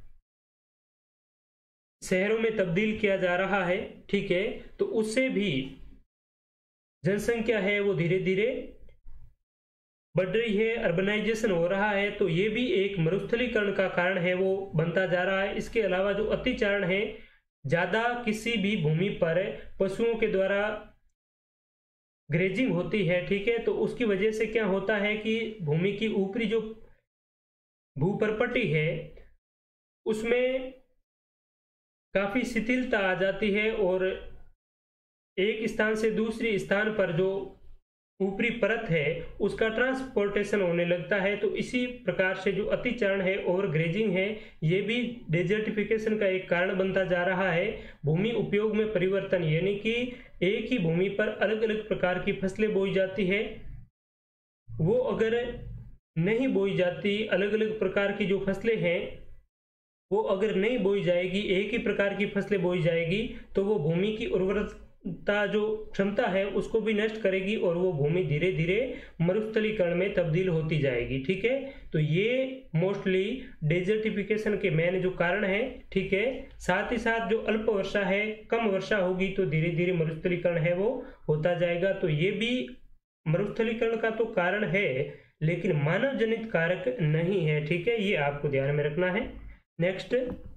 शहरों में तब्दील किया जा रहा है, ठीक है। तो उससे भी जनसंख्या है वो धीरे धीरे बढ़ रही है, अर्बनाइजेशन हो रहा है, तो ये भी एक मरुस्थलीकरण का कारण है वो बनता जा रहा है। इसके अलावा जो अतिचारण है, ज्यादा किसी भी भूमि पर पशुओं के द्वारा ग्रेजिंग होती है, ठीक है। तो उसकी वजह से क्या होता है कि भूमि की ऊपरी जो भूपरपट्टी है उसमें काफी शिथिलता आ जाती है और एक स्थान से दूसरी स्थान पर जो ऊपरी परत है उसका ट्रांसपोर्टेशन होने लगता है। तो इसी प्रकार से जो अतिचारण है, ओवर ग्रेजिंग है, ये भी डेजर्टिफिकेशन का एक कारण बनता जा रहा है। भूमि उपयोग में परिवर्तन, यानी कि एक ही भूमि पर अलग अलग प्रकार की फसलें बोई जाती है, वो अगर नहीं बोई जाती, अलग अलग प्रकार की जो फसलें हैं वो अगर नहीं बोई जाएगी, एक ही प्रकार की फसलें बोई जाएगी, तो वो भूमि की उर्वरता जो क्षमता है उसको भी नष्ट करेगी और वो भूमि धीरे धीरे मरुस्थलीकरण में तब्दील होती जाएगी। ठीक है, तो ये मोस्टली डेजर्टिफिकेशन के मेन जो कारण है। ठीक है, साथ ही साथ जो अल्प वर्षा है, कम वर्षा होगी तो धीरे धीरे मरुस्थलीकरण है वो होता जाएगा। तो ये भी मरुस्थलीकरण का तो कारण है, लेकिन मानव जनित कारक नहीं है। ठीक है, ये आपको ध्यान में रखना है। नेक्स्ट,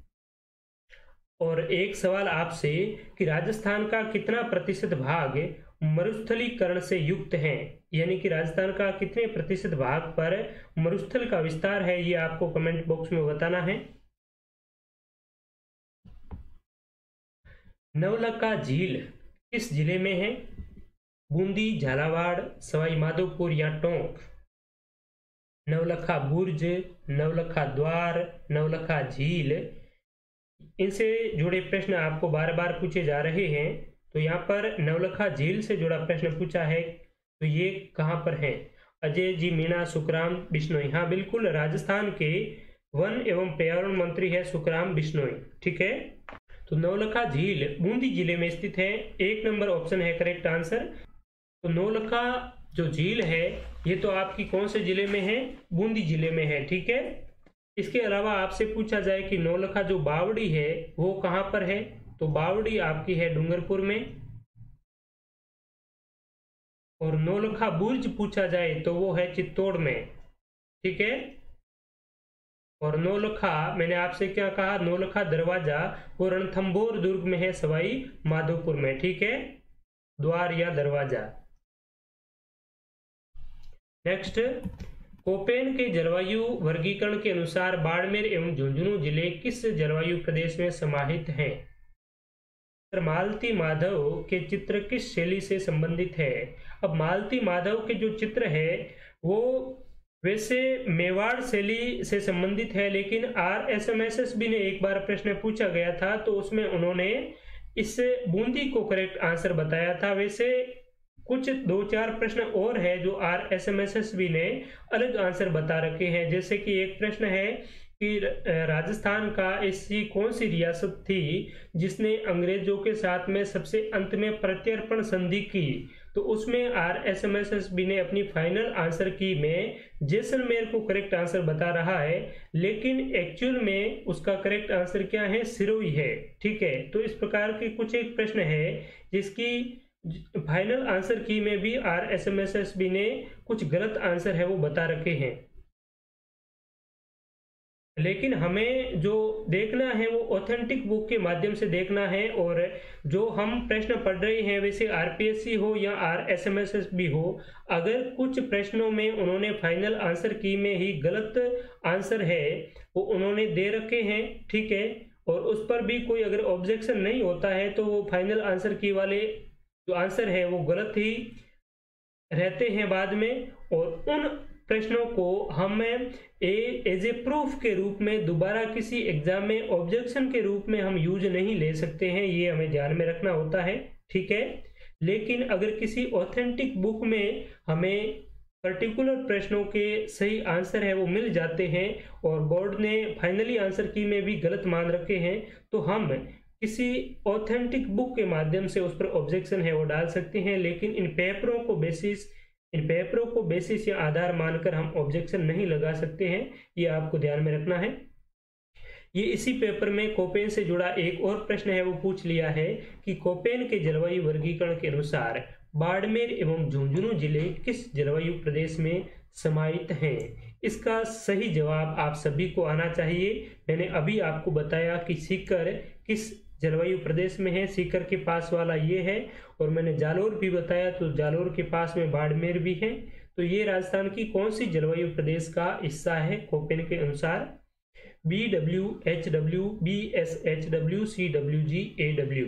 और एक सवाल आपसे कि राजस्थान का कितना प्रतिशत भाग मरुस्थलीकरण से युक्त है, यानी कि राजस्थान का कितने प्रतिशत भाग पर मरुस्थल का विस्तार है, ये आपको कमेंट बॉक्स में बताना है। नवलखा झील किस जिले में है? बूंदी, झालावाड़, सवाई माधोपुर या टोंक? नवलखा बुर्ज, नवलखा द्वार, नवलखा झील, इनसे जुड़े प्रश्न आपको बार बार पूछे जा रहे हैं। तो यहाँ पर नवलखा झील से जुड़ा प्रश्न पूछा है, तो ये कहाँ पर है? अजय जी मीणा, सुखराम बिश्नोई। हाँ बिल्कुल, राजस्थान के वन एवं पर्यावरण मंत्री है सुखराम बिश्नोई। ठीक है, तो नवलखा झील बूंदी जिले में स्थित है। एक नंबर ऑप्शन है करेक्ट आंसर। तो नवलखा जो झील है ये तो आपकी कौन से जिले में है? बूंदी जिले में है। ठीक है, इसके अलावा आपसे पूछा जाए कि नवलखा जो बावड़ी है वो कहां पर है, तो बावड़ी आपकी है डूंगरपुर में। और नवलखा बुर्ज पूछा जाए तो वो है चित्तौड़ में। ठीक है, और नवलखा मैंने आपसे क्या कहा, नवलखा दरवाजा वो रणथंभौर दुर्ग में है, सवाई माधोपुर में। ठीक है, द्वार या दरवाजा। नेक्स्ट, कोपेन के जलवायु वर्गीकरण के अनुसार बाड़मेर एवं झुंझुनू जिले किस जलवायु प्रदेश में समाहित हैं? मालती माधव के चित्र किस शैली से संबंधित है? अब मालती माधव के जो चित्र है वो वैसे मेवाड़ शैली से संबंधित है, लेकिन R S M S S B ने एक बार प्रश्न पूछा गया था तो उसमें उन्होंने इस बूंदी को करेक्ट आंसर बताया था। वैसे कुछ दो चार प्रश्न और है जो R S M S S B ने अलग आंसर बता रखे हैं। जैसे कि एक प्रश्न है कि राजस्थान का ऐसी कौन सी रियासत थी जिसने अंग्रेजों के साथ में सबसे अंत में प्रत्यर्पण संधि की, तो उसमें R S M S S B ने अपनी फाइनल आंसर की में जैसलमेर को करेक्ट आंसर बता रहा है, लेकिन एक्चुअल में उसका करेक्ट आंसर क्या है? सिरोही है। ठीक है, तो इस प्रकार के कुछ एक प्रश्न है जिसकी फाइनल आंसर की में भी R S M S S B ने कुछ गलत आंसर है वो बता रखे हैं। लेकिन हमें जो देखना है वो ऑथेंटिक बुक के माध्यम से देखना है, और जो हम प्रश्न पढ़ रहे हैं वैसे आर पी एस सी हो या R S M S S B हो, अगर कुछ प्रश्नों में उन्होंने फाइनल आंसर की में ही गलत आंसर है वो उन्होंने दे रखे हैं। ठीक है, और उस पर भी कोई अगर ऑब्जेक्शन नहीं होता है तो वो फाइनल आंसर की वाले जो आंसर है वो गलत ही रहते हैं बाद में, और उन प्रश्नों को हम एज ए प्रूफ के रूप में दोबारा किसी एग्जाम में ऑब्जेक्शन के रूप में हम यूज नहीं ले सकते हैं, ये हमें ध्यान में रखना होता है। ठीक है, लेकिन अगर किसी ऑथेंटिक बुक में हमें पर्टिकुलर प्रश्नों के सही आंसर है वो मिल जाते हैं और बोर्ड ने फाइनली आंसर की में भी गलत मान रखे हैं, तो हम किसी ऑथेंटिक बुक के माध्यम से उस पर ऑब्जेक्शन है वो डाल सकते हैं। लेकिन इन पेपरों को बेसिस इन पेपरों को बेसिस या आधार मानकर हम ऑब्जेक्शन नहीं लगा सकते हैं, ये आपको ध्यान में रखना है। ये इसी पेपर में कोपेन से जुड़ा एक और प्रश्न है वो पूछ लिया है कि कोपेन के जलवायु वर्गीकरण के अनुसार बाड़मेर एवं झुंझुनू जिले किस जलवायु प्रदेश में समाहित हैं? इसका सही जवाब आप सभी को आना चाहिए। मैंने अभी आपको बताया कि सीकर किस जलवायु प्रदेश में है, सीकर के पास वाला ये है, और मैंने जालोर भी बताया तो जालोर के पास में बाड़मेर भी है। तो ये राजस्थान की कौन सी जलवायु प्रदेश का हिस्सा है कोपेन के अनुसार? B W, H W, B S H W, C W G, A W.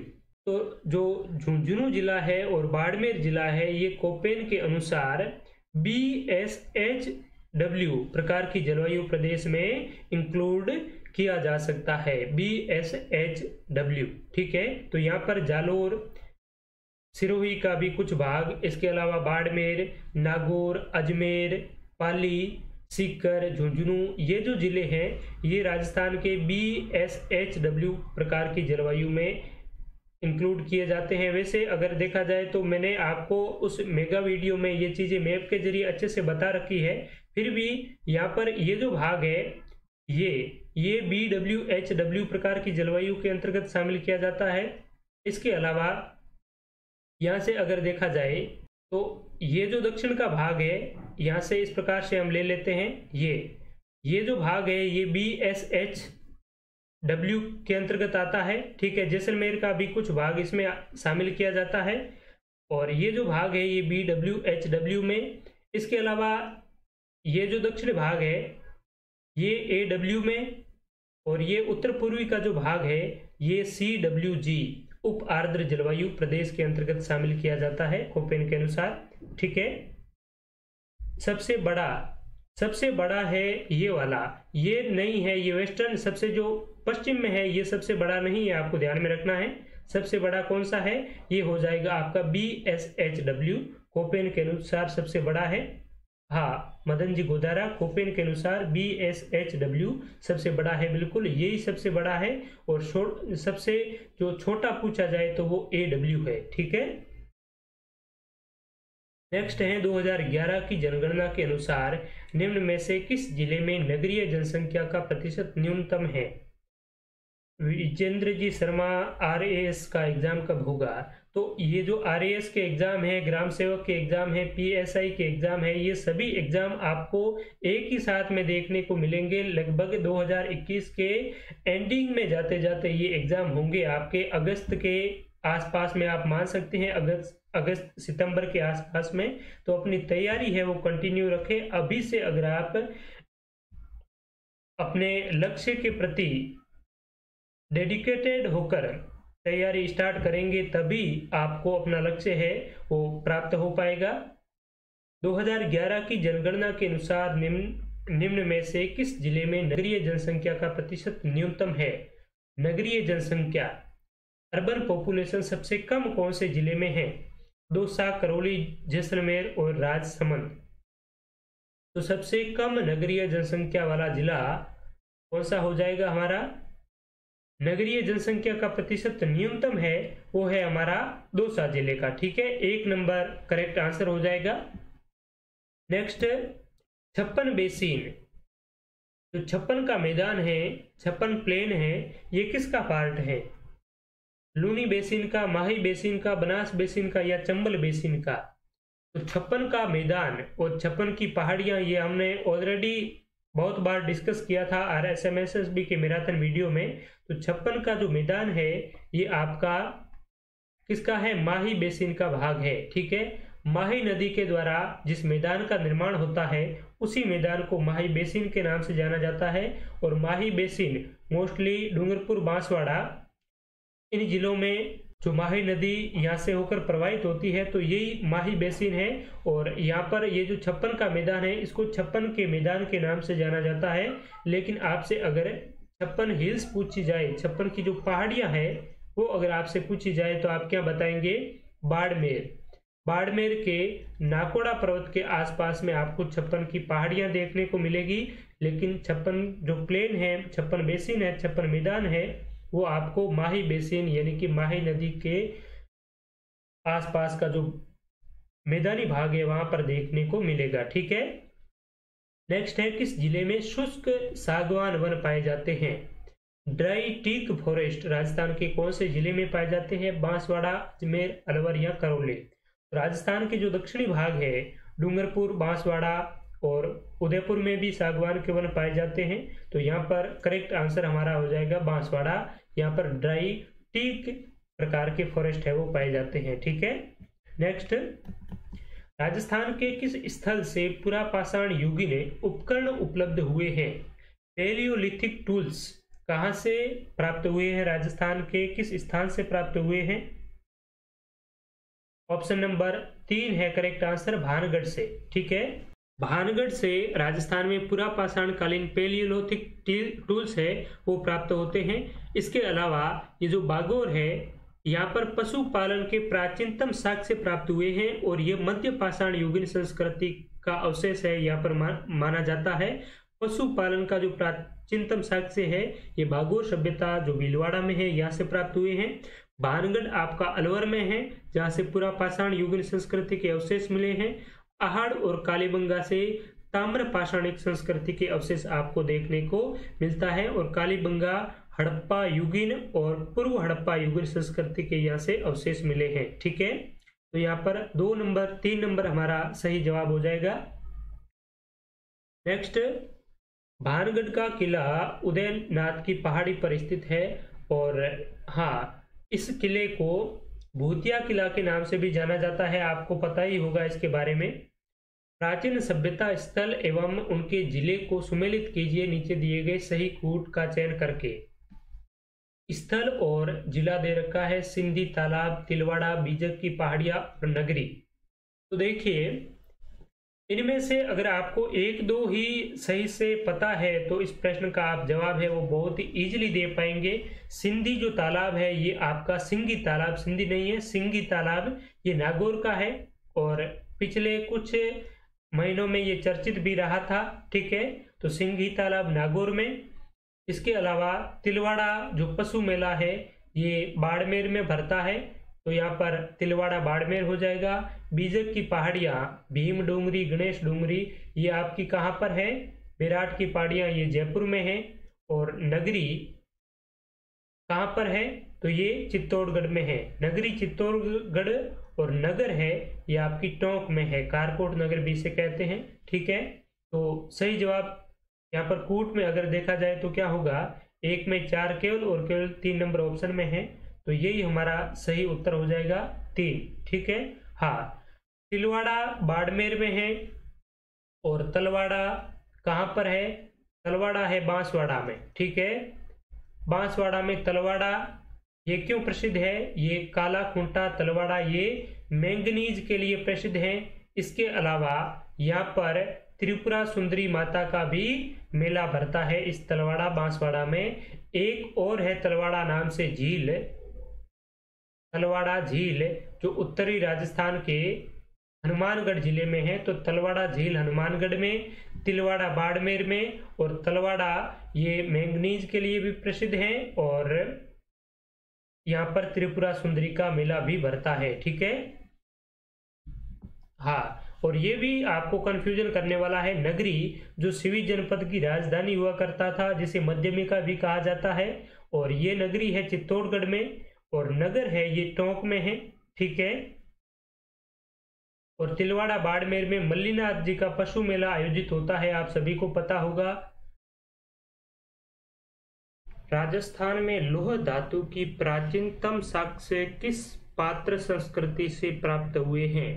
तो जो झुंझुनू जिला है और बाड़मेर जिला है ये कोपेन के अनुसार बी एस एच डब्ल्यू प्रकार की जलवायु प्रदेश में इंक्लूड किया जा सकता है, बी एस एच डब्ल्यू। ठीक है, तो यहाँ पर जालोर, सिरोही का भी कुछ भाग, इसके अलावा बाड़मेर, नागौर, अजमेर, पाली, सीकर, झुंझुनू, ये जो जिले हैं ये राजस्थान के बी एस एच डब्ल्यू प्रकार की जलवायु में इंक्लूड किए जाते हैं। वैसे अगर देखा जाए तो मैंने आपको उस मेगा वीडियो में ये चीजें मैप के जरिए अच्छे से बता रखी है, फिर भी यहाँ पर ये जो भाग है ये ये बी डब्ल्यू एच डब्ल्यू प्रकार की जलवायु के अंतर्गत शामिल किया जाता है। इसके अलावा यहाँ से अगर देखा जाए तो ये जो दक्षिण का भाग है यहाँ से इस प्रकार से हम ले लेते हैं, ये ये जो भाग है ये बी एस एच डब्ल्यू के अंतर्गत आता है। ठीक है, जैसलमेर का भी कुछ भाग इसमें शामिल किया जाता है और ये जो भाग है ये बी डब्ल्यू एच डब्ल्यू में। इसके अलावा ये जो दक्षिण भाग है ये ए डब्ल्यू में और ये उत्तर पूर्वी का जो भाग है ये सी डब्ल्यू जी उप आर्द्र जलवायु प्रदेश के अंतर्गत शामिल किया जाता है कोपेन के अनुसार। ठीक है, सबसे बड़ा सबसे बड़ा है ये वाला, ये नहीं है, ये वेस्टर्न सबसे जो पश्चिम में है ये सबसे बड़ा नहीं है, आपको ध्यान में रखना है। सबसे बड़ा कौन सा है, ये हो जाएगा आपका B S H W, Koppen के अनुसार सबसे बड़ा है। हाँ मदन जी गोदारा, कोपेन के अनुसार बी एस एच डब्ल्यू सबसे बड़ा है, बिल्कुल यही सबसे बड़ा है। और सबसे जो छोटा पूछा जाए तो वो ए डब्ल्यू है। ठीक है, नेक्स्ट है दो हज़ार ग्यारह की जनगणना के अनुसार निम्न में से किस जिले में नगरीय जनसंख्या का प्रतिशत न्यूनतम है। Vijendra ji Sharma, R A S का एग्जाम कब होगा? तो ये जो आर ए एस के एग्जाम है, ग्राम सेवक के एग्जाम है, पी एस आई के एग्जाम है, ये सभी एग्जाम आपको एक ही साथ में देखने को मिलेंगे। लगभग दो हज़ार इक्कीस के एंडिंग में जाते जाते ये एग्जाम होंगे आपके अगस्त के आसपास में, आप मान सकते हैं अगस्त अगस्त सितंबर के आसपास में। तो अपनी तैयारी है वो कंटिन्यू रखें अभी से। अगर आप अपने लक्ष्य के प्रति डेडिकेटेड होकर तैयारी स्टार्ट करेंगे तभी आपको अपना लक्ष्य है वो प्राप्त हो पाएगा। दो हज़ार ग्यारह की जनगणना के अनुसार निम्न निम्न में से किस जिले में नगरीय जनसंख्या का प्रतिशत न्यूनतम है? नगरीय जनसंख्या, अर्बन पॉपुलेशन सबसे कम कौन से जिले में है? दौसा, करौली, जैसलमेर और राजसमंद। तो सबसे कम नगरीय जनसंख्या वाला जिला कौन सा हो जाएगा हमारा? नगरीय जनसंख्या का प्रतिशत न्यूनतम है वो है हमारा दौसा जिले का। ठीक है, एक नंबर करेक्ट आंसर हो जाएगा। नेक्स्ट, छप्पन बेसिन, जो छप्पन का मैदान है, छप्पन प्लेन है, ये किसका पार्ट है? लूनी बेसिन का, माही बेसिन का, बनास बेसिन का या चंबल बेसिन का? तो छप्पन का मैदान और छप्पन की पहाड़ियां ये हमने ऑलरेडी बहुत बार डिस्कस किया था R S M S S B के मैराथन वीडियो में। तो छप्पन का जो मैदान है ये आपका किसका है? माही बेसिन का भाग है। ठीक है, माही नदी के द्वारा जिस मैदान का निर्माण होता है उसी मैदान को माही बेसिन के नाम से जाना जाता है। और माही बेसिन मोस्टली डूंगरपुर, बांसवाड़ा, इन जिलों में जो माही नदी यहाँ से होकर प्रवाहित होती है तो यही माही बेसिन है। और यहाँ पर ये जो छप्पन का मैदान है इसको छप्पन के मैदान के नाम से जाना जाता है। लेकिन आपसे अगर छप्पन हिल्स पूछी जाए, छप्पन की जो पहाड़ियाँ हैं वो अगर आपसे पूछी जाए तो आप क्या बताएंगे? बाड़मेर। बाड़मेर के नाकोड़ा पर्वत के आसपास में आपको छप्पन की पहाड़ियाँ देखने को मिलेगी। लेकिन छप्पन जो प्लेन है, छप्पन बेसिन है, छप्पन मैदान है, वो आपको माही बेसिन यानी कि माही नदी के आसपास का जो मैदानी भाग है वहां पर देखने को मिलेगा। ठीक है, नेक्स्ट है किस जिले में शुष्क सागवान वन पाए जाते हैं? ड्राई टीक फॉरेस्ट राजस्थान के कौन से जिले में पाए जाते हैं? बांसवाड़ा, अजमेर, अलवर या करौली? राजस्थान के जो दक्षिणी भाग है डूंगरपुर, बांसवाड़ा और उदयपुर में भी सागवान के वन पाए जाते हैं। तो यहाँ पर करेक्ट आंसर हमारा हो जाएगा बांसवाड़ा। यहाँ पर ड्राई टीक प्रकार के फॉरेस्ट है वो पाए जाते हैं। ठीक है, नेक्स्ट, राजस्थान के किस स्थल से पुरापाषाण युगीन उपकरण उपलब्ध हुए हैं? पैलियोलिथिक टूल्स कहाँ से प्राप्त हुए हैं? राजस्थान के किस स्थान से प्राप्त हुए हैं? ऑप्शन नंबर तीन है करेक्ट आंसर, भानगढ़ से। ठीक है, भानगढ़ से राजस्थान में पुरा पाषाण कालीन पेलियोलिथिक टूल्स है वो प्राप्त होते हैं। इसके अलावा ये जो बागोर है यहाँ पर पशुपालन के प्राचीनतम साक्ष्य प्राप्त हुए हैं और ये मध्य पाषाण युगीन संस्कृति का अवशेष है यहाँ पर मा, माना जाता है। पशुपालन का जो प्राचीनतम साक्ष्य है ये बागोर सभ्यता जो भीलवाड़ा में है यहाँ से प्राप्त हुए हैं। भानगढ़ आपका अलवर में है जहाँ से पुरा पाषाण युगीन संस्कृति के अवशेष मिले हैं। आहड़ और कालीबंगा से ताम्र पाषाणिक संस्कृति के अवशेष आपको देखने को मिलता है और कालीबंगा हड़प्पा युगीन और पूर्व हड़प्पा युगीन संस्कृति के यहाँ से अवशेष मिले हैं। ठीक है, तो यहाँ पर दो नंबर तीन नंबर हमारा सही जवाब हो जाएगा। नेक्स्ट, भानगढ़ का किला उदयनाथ की पहाड़ी पर स्थित है और हाँ, इस किले को भूतिया किला के नाम से भी जाना जाता है, आपको पता ही होगा इसके बारे में। प्राचीन सभ्यता स्थल एवं उनके जिले को सुमेलित कीजिए नीचे दिए गए सही कूट का चयन करके। स्थल और जिला दे रखा है सिंधी तालाब, तिलवाड़ा, बीजक की पहाड़ियां और नगरी। तो देखिए इनमें से अगर आपको एक दो ही सही से पता है तो इस प्रश्न का आप जवाब है वो बहुत ही इजीली दे पाएंगे। सिंधी जो तालाब है ये आपका सिंगी तालाब, सिंधी नहीं है सिंगी तालाब, ये नागौर का है और पिछले कुछ महीनों में ये चर्चित भी रहा था। ठीक है, तो सिंगी तालाब नागौर में। इसके अलावा तिलवाड़ा जो पशु मेला है ये बाड़मेर में भरता है, तो यहाँ पर तिलवाड़ा बाड़मेर हो जाएगा। बीजक की पहाड़ियाँ भीम डोंगरी, गणेश डोंगरी ये आपकी कहाँ पर है? विराट की पहाड़ियाँ ये जयपुर में है। और नगरी कहाँ पर है? तो ये चित्तौड़गढ़ में है। नगरी चित्तौड़गढ़ और नगर है ये आपकी टोंक में है, कारकोट नगर भी इसे कहते हैं। ठीक है, तो सही जवाब यहाँ पर कूट में अगर देखा जाए तो क्या होगा, एक में चार केवल और केवल तीन नंबर ऑप्शन में है, तो यही हमारा सही उत्तर हो जाएगा तीन। ठीक है, हाँ, तिलवाड़ा बाड़मेर में है और तलवाड़ा कहाँ पर है? तलवाड़ा है बांसवाड़ा में। ठीक है, बांसवाड़ा में तलवाड़ा ये क्यों प्रसिद्ध है? ये काला खूंटा तलवाड़ा ये मैंगनीज के लिए प्रसिद्ध है। इसके अलावा यहाँ पर त्रिपुरा सुंदरी माता का भी मेला भरता है इस तलवाड़ा बांसवाड़ा में। एक और है तलवाड़ा नाम से झील, तलवाड़ा झील जो उत्तरी राजस्थान के हनुमानगढ़ जिले में है। तो तलवाड़ा झील हनुमानगढ़ में, तिलवाड़ा बाड़मेर में और तलवाड़ा ये मैंगनीज के लिए भी प्रसिद्ध है और यहाँ पर त्रिपुरा सुंदरी का मेला भी भरता है। ठीक है, हाँ, और ये भी आपको कंफ्यूजन करने वाला है, नगरी जो सिवी जनपद की राजधानी हुआ करता था जिसे मध्यमिका भी कहा जाता है, और ये नगरी है चित्तौड़गढ़ में और नगर है ये टोंक में है। ठीक है, और तिलवाड़ा बाड़मेर में मल्लीनाथ जी का पशु मेला आयोजित होता है, आप सभी को पता होगा। राजस्थान में लौह धातु की प्राचीनतम साक्ष्य किस पात्र संस्कृति से प्राप्त हुए हैं?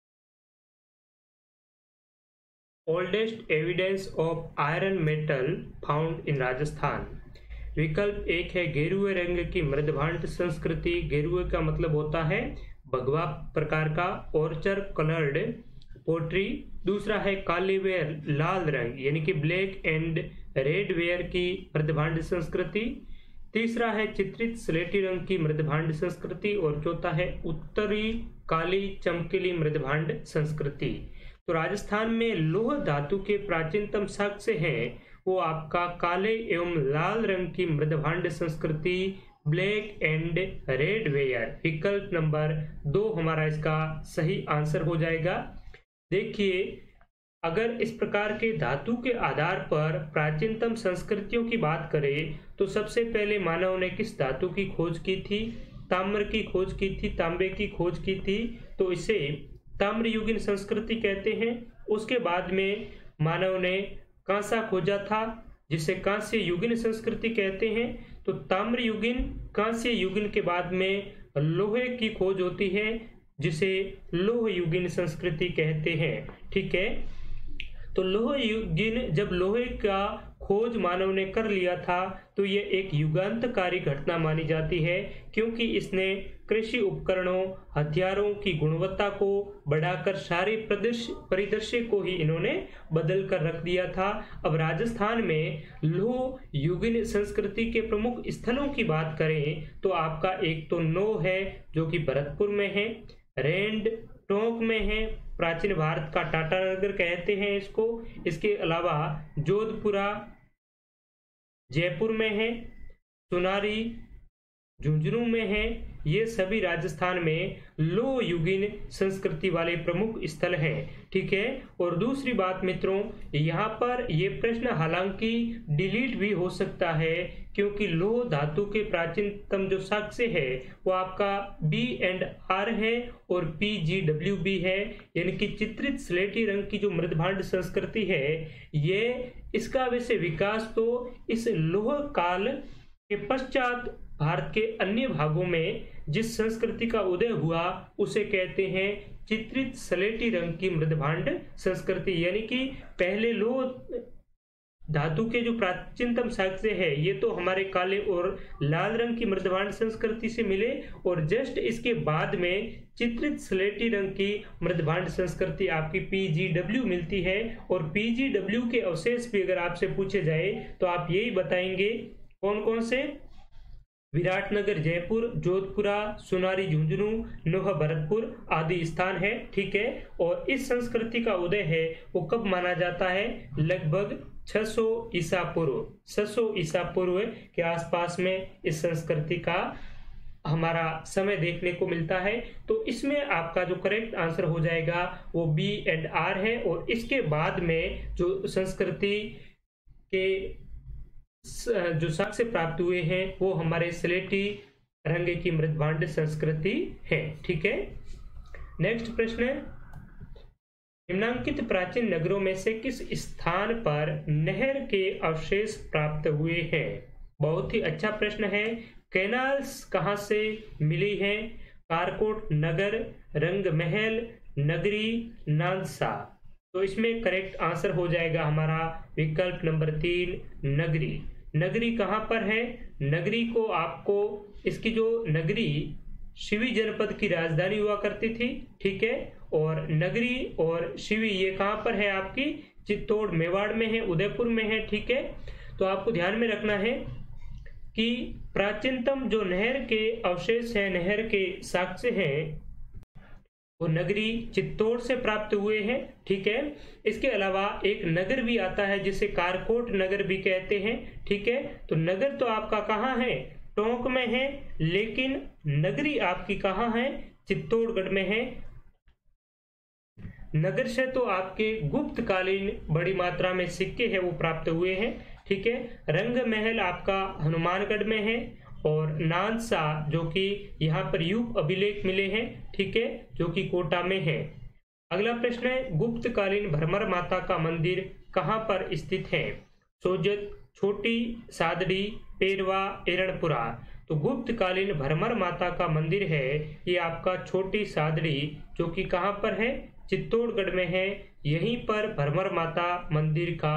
Oldest evidence of iron metal found in Rajasthan. विकल्प एक है गेरुए रंग की मृदभांड संस्कृति, गेरुए का मतलब होता है भगवा प्रकार का, ऑर्चर कलर्ड पोट्री। दूसरा है काले व लाल रंग यानी कि ब्लैक एंड रेड वेयर की मृदभांड संस्कृति। तीसरा है चित्रित स्लेटी रंग की मृदभांड संस्कृति और चौथा है उत्तरी काली चमकीली मृदभांड संस्कृति। तो राजस्थान में लौह धातु के प्राचीनतम साक्ष्य हैं वो आपका काले एवं लाल रंग की मृदभांड संस्कृति, ब्लैक एंड रेड वेयर। विकल्प नंबर दो हमारा इसका सही आंसर हो जाएगा। देखिए, अगर इस प्रकार के धातु के आधार पर प्राचीनतम संस्कृतियों की बात करें तो सबसे पहले मानव ने किस धातु की खोज की थी? ताम्र की खोज की थी, तांबे की खोज की थी, तो इसे ताम्र युगीन संस्कृति कहते हैं। उसके बाद में मानव ने कांसा खोजा था जिसे कांस्य युगीन संस्कृति कहते हैं। तो ताम्र युगीन कांस्य युगीन के बाद में लोहे की खोज होती है जिसे लोह युगीन संस्कृति कहते हैं। ठीक है, तो लोह युगीन जब लोहे का खोज मानव ने कर लिया था तो ये एक युगांतकारी घटना मानी जाती है, क्योंकि इसने कृषि उपकरणों, हथियारों की गुणवत्ता को बढ़ाकर सारे परिदृश्य परिदृश्य को ही इन्होंने बदल कर रख दिया था। अब राजस्थान में लोह युगीन संस्कृति के प्रमुख स्थलों की बात करें तो आपका एक तो नो है जो कि भरतपुर में है, रेंड टोंक में है, प्राचीन भारत का टाटानगर कहते हैं इसको। इसके अलावा जोधपुरा जयपुर में है, सुनारी झुंझुनू में है। ये सभी राजस्थान में लोह युगीन संस्कृति वाले प्रमुख स्थल हैं, ठीक है। और दूसरी बात मित्रों, यहाँ पर ये प्रश्न हालांकि डिलीट भी हो सकता है, क्योंकि लोह धातु के प्राचीनतम जो साक्ष्य है वो आपका बी एंड आर है और पी जी डब्ल्यू बी है, यानी कि चित्रित स्लेटी रंग की जो मृदभांड संस्कृति है ये इसका वैसे विकास तो इस लोह काल के पश्चात भारत के अन्य भागों में जिस संस्कृति का उदय हुआ उसे कहते हैं चित्रित स्लेटी रंग की मृदभांड संस्कृति, यानी कि पहले लोह धातु के जो प्राचीनतम साक्ष्य है ये तो हमारे काले और लाल रंग की मृदभांड संस्कृति से मिले, और जस्ट इसके बाद में चित्रित स्लेटी रंग की मृदभांड संस्कृति आपकी पी जी डब्ल्यू मिलती है। और पी जी डब्ल्यू के अवशेष भी अगर आपसे पूछे जाए तो आप यही बताएंगे कौन कौन से, विराटनगर जयपुर, जोधपुरा, सुनारी झुंझुनू, नोह भरतपुर आदि स्थान है, ठीक है। और इस संस्कृति का उदय है वो कब माना जाता है, लगभग छह सौ ईसा पूर्व छह सौ ईसा पूर्व के आसपास में इस संस्कृति का हमारा समय देखने को मिलता है। तो इसमें आपका जो करेक्ट आंसर हो जाएगा वो बी एंड आर है। और इसके बाद में जो संस्कृति के जो साक्ष्य प्राप्त हुए हैं वो हमारे स्लेटी रंग की मृदभांड संस्कृति है, ठीक है। नेक्स्ट प्रश्न है, निम्नांकित प्राचीन नगरों में से किस स्थान पर नहर के अवशेष प्राप्त हुए हैं? बहुत ही अच्छा प्रश्न है। कैनाल्स कहाँ से मिली हैं? कारकोट नगर, रंग महल, नगरी, नानसा। तो इसमें करेक्ट आंसर हो जाएगा हमारा विकल्प नंबर तीन, नगरी। नगरी कहाँ पर है? नगरी को आपको इसकी जो नगरी शिवी जनपद की राजधानी हुआ करती थी, ठीक है। और नगरी और शिवी ये कहाँ पर है आपकी? चित्तौड़ मेवाड़ में है, उदयपुर में है, ठीक है। तो आपको ध्यान में रखना है कि प्राचीनतम जो नहर के अवशेष हैं, नहर के साक्ष्य हैं, वो नगरी चित्तौड़ से प्राप्त हुए हैं, ठीक है। इसके अलावा एक नगर भी आता है जिसे कारकोट नगर भी कहते हैं, ठीक है। तो नगर तो आपका कहाँ है? टोंक में है, लेकिन नगरी आपकी कहाँ है? चित्तौड़गढ़ में है। नगर से तो आपके गुप्त कालीन बड़ी मात्रा में सिक्के हैं वो प्राप्त हुए हैं, ठीक है। रंग महल आपका हनुमानगढ़ में है, और नानसा जो कि यहाँ पर युग अभिलेख मिले हैं, ठीक है, जो कि कोटा में है। अगला प्रश्न है, गुप्त कालीन भ्रमर माता का मंदिर कहाँ पर स्थित है? सोजत, छोटी सादड़ी, पेरवा, एरणपुरा। तो गुप्त कालीन भ्रमर माता का मंदिर है ये आपका छोटी सादड़ी, जो कि कहाँ पर है? चित्तौड़गढ़ में है। यहीं पर भ्रमर माता मंदिर का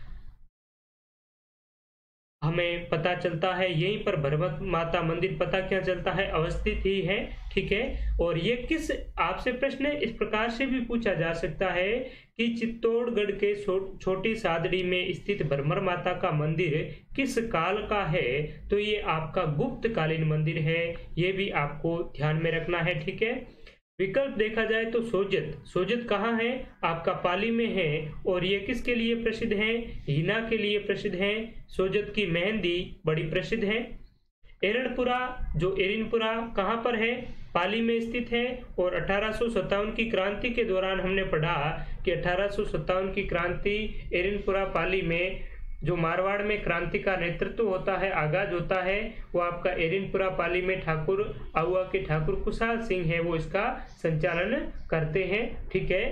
हमें पता चलता है, यहीं पर भ्रमर माता मंदिर पता क्या चलता है, अवस्थित ही है, ठीक है। और ये किस, आपसे प्रश्न इस प्रकार से भी पूछा जा सकता है कि चित्तौड़गढ़ के छोटी सादड़ी में स्थित भ्रमर माता का मंदिर किस काल का है? तो ये आपका गुप्त कालीन मंदिर है, ये भी आपको ध्यान में रखना है, ठीक है। विकल्प देखा जाए तो सोजत, सोजत कहाँ है? आपका पाली में है, और ये किसके लिए प्रसिद्ध है? हिना के लिए प्रसिद्ध है। सोजत की मेहंदी बड़ी प्रसिद्ध है। एरणपुरा, जो एरिनपुरा कहाँ पर है? पाली में स्थित है। और अठारह सौ सत्तावन की क्रांति के दौरान हमने पढ़ा कि अठारह सौ सत्तावन की क्रांति एरिनपुरा पाली में जो मारवाड़ में क्रांति का नेतृत्व होता है, आगाज होता है, वो आपका एरिनपुरा पाली में ठाकुर आहुआ के ठाकुर कुशाल सिंह है वो इसका संचालन करते हैं, ठीक है।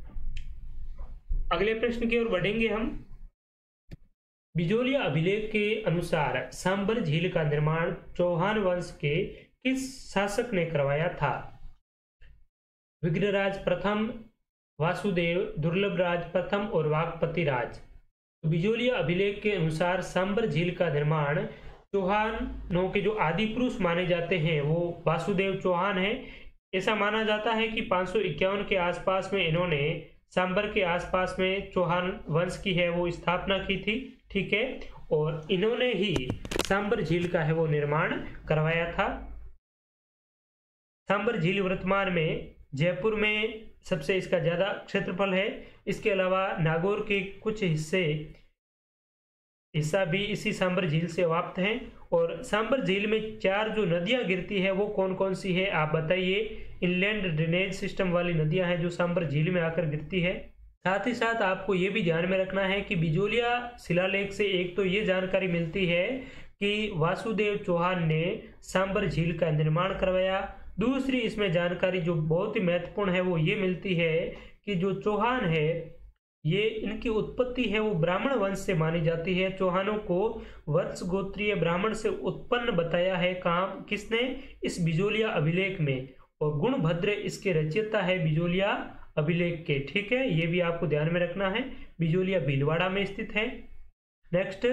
अगले प्रश्न की ओर बढ़ेंगे हम। बिजोलिया अभिलेख के अनुसार सांबर झील का निर्माण चौहान वंश के किस शासक ने करवाया था? विग्रहराज प्रथम, वासुदेव, दुर्लभराज प्रथम और वाकपति राज। तो बिजोलिया अभिलेख के अनुसार सांबर झील का निर्माण चौहानों के जो आदि पुरुष माने जाते हैं वो वासुदेव चौहान है। ऐसा माना जाता है कि पाँच सौ इक्यावन के आसपास में इन्होंने सांबर के आसपास में चौहान वंश की है वो स्थापना की थी, ठीक है, और इन्होंने ही सांबर झील का है वो निर्माण करवाया था। सांबर झील वर्तमान में जयपुर में सबसे इसका ज्यादा क्षेत्रफल है। इसके अलावा नागौर के कुछ हिस्से हिस्सा भी इसी सांबर झील से व्याप्त हैं। और सांबर झील में चार जो नदियां गिरती है वो कौन कौन सी है आप बताइए। इनलैंड ड्रेनेज सिस्टम वाली नदियां हैं जो सांबर झील में आकर गिरती है। साथ ही साथ आपको ये भी ध्यान में रखना है कि बिजोलिया शिलालेख से एक तो ये जानकारी मिलती है कि वासुदेव चौहान ने सांबर झील का निर्माण करवाया। दूसरी इसमें जानकारी जो बहुत ही महत्वपूर्ण है वो ये मिलती है कि जो चौहान है ये इनकी उत्पत्ति है वो ब्राह्मण वंश से मानी जाती है। चौहानों को वत्स गोत्रीय ब्राह्मण से उत्पन्न बताया है काम किसने, इस बिजोलिया अभिलेख में, और गुणभद्र इसके रचयिता है बिजोलिया अभिलेख के, ठीक है, ये भी आपको ध्यान में रखना है। बिजोलिया भीलवाड़ा में स्थित है। नेक्स्ट,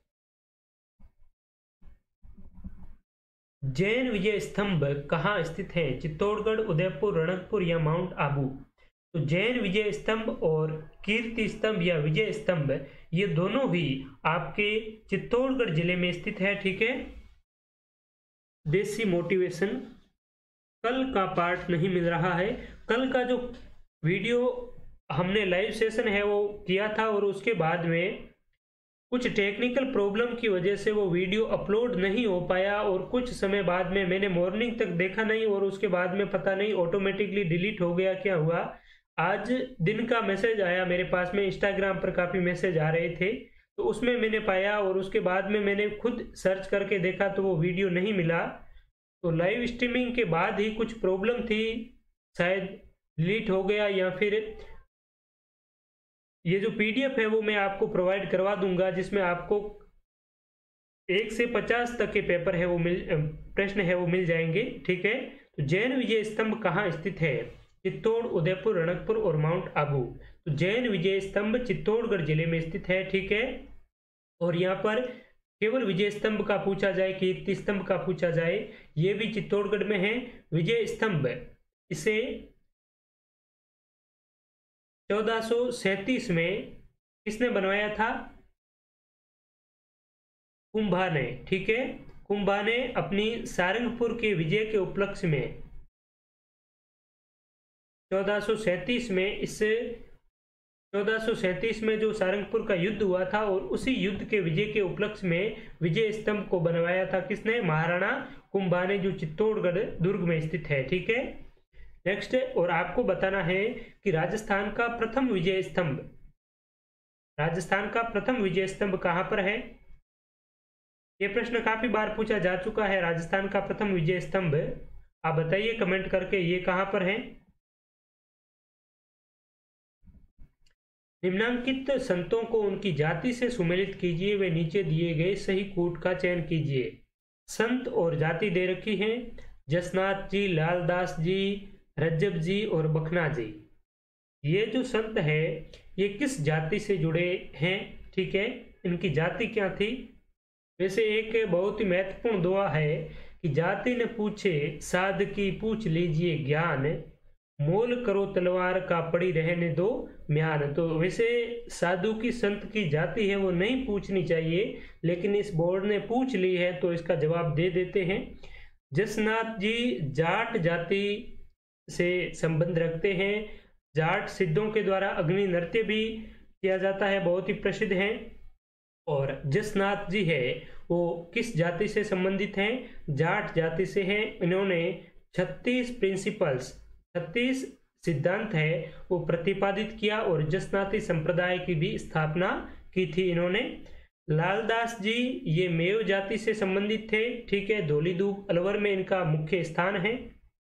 जैन विजय स्तंभ कहाँ स्थित है, चित्तौड़गढ़, उदयपुर, रणकपुर या माउंट आबू। तो जैन विजय स्तंभ और कीर्ति स्तंभ या विजय स्तंभ ये दोनों ही आपके चित्तौड़गढ़ जिले में स्थित है, ठीक है। देसी मोटिवेशन, कल का पार्ट नहीं मिल रहा है। कल का जो वीडियो हमने लाइव सेशन है वो किया था और उसके बाद में कुछ टेक्निकल प्रॉब्लम की वजह से वो वीडियो अपलोड नहीं हो पाया और कुछ समय बाद में मैंने मॉर्निंग तक देखा नहीं और उसके बाद में पता नहीं ऑटोमेटिकली डिलीट हो गया, क्या हुआ। आज दिन का मैसेज आया मेरे पास में, इंस्टाग्राम पर काफ़ी मैसेज आ रहे थे तो उसमें मैंने पाया और उसके बाद में मैंने खुद सर्च करके देखा तो वो वीडियो नहीं मिला। तो लाइव स्ट्रीमिंग के बाद ही कुछ प्रॉब्लम थी, शायद डिलीट हो गया या फिर ये जो पीडीएफ है वो मैं आपको प्रोवाइड करवा दूंगा जिसमें आपको एक से पचास तक के पेपर है वो मिल प्रश्न है वो मिल जाएंगे, ठीक है। तो जैन विजय स्तंभ कहाँ स्थित है, चित्तौड़, उदयपुर, रणकपुर और माउंट आबू। तो जैन विजय स्तंभ चित्तौड़गढ़ जिले में स्थित है, ठीक है। और यहाँ पर केवल विजय स्तंभ का पूछा जाए, कीर्ति स्तंभ का पूछा जाए, ये भी चित्तौड़गढ़ में है। विजय स्तंभ इसे चौदह सौ सैंतीस में किसने बनवाया था, कुंभा ने, ठीक है। कुंभा ने अपनी सारंगपुर के विजय के उपलक्ष्य में चौदह सौ सैंतीस में इस चौदह सौ सैंतीस में जो सारंगपुर का युद्ध हुआ था और उसी युद्ध के विजय के उपलक्ष्य में विजय स्तंभ को बनवाया था किसने, महाराणा कुंभा ने, जो चित्तौड़गढ़ दुर्ग में स्थित है, ठीक है। नेक्स्ट, और आपको बताना है कि राजस्थान का प्रथम विजय स्तंभ राजस्थान का प्रथम विजय स्तंभ कहां पर है। यह प्रश्न काफी बार पूछा जा चुका है। राजस्थान का प्रथम विजय स्तंभ आप बताइए कमेंट करके ये कहां पर है। निम्नांकित संतों को उनकी जाति से सुमेलित कीजिए, वे नीचे दिए गए सही कूट का चयन कीजिए। संत और जाति दे रखी है, जसनाथ जी, लालदास जी, रज्जब जी और बखना जी। ये जो संत है ये किस जाति से जुड़े हैं, ठीक है, इनकी जाति क्या थी। वैसे एक बहुत ही महत्वपूर्ण दुआ है कि जाति ने पूछे साध की पूछ लीजिए ज्ञान, मोल करो तलवार का पड़ी रहने दो म्यान। तो वैसे साधु की संत की जाति है वो नहीं पूछनी चाहिए, लेकिन इस बोर्ड ने पूछ ली है तो इसका जवाब दे देते हैं। जसनाथ जी जाट जाति से संबंध रखते हैं। जाट सिद्धों के द्वारा अग्नि नृत्य भी किया जाता है, बहुत ही प्रसिद्ध है। और जसनाथ जी है वो किस जाति से संबंधित हैं, जाट जाति से हैं। इन्होंने छत्तीस प्रिंसिपल्स छत्तीस सिद्धांत है वो प्रतिपादित किया और जसनाती संप्रदाय की भी स्थापना की थी इन्होंने। लालदास जी ये मेव जाति से संबंधित थे, ठीक है। धौलीदूब अलवर में इनका मुख्य स्थान है,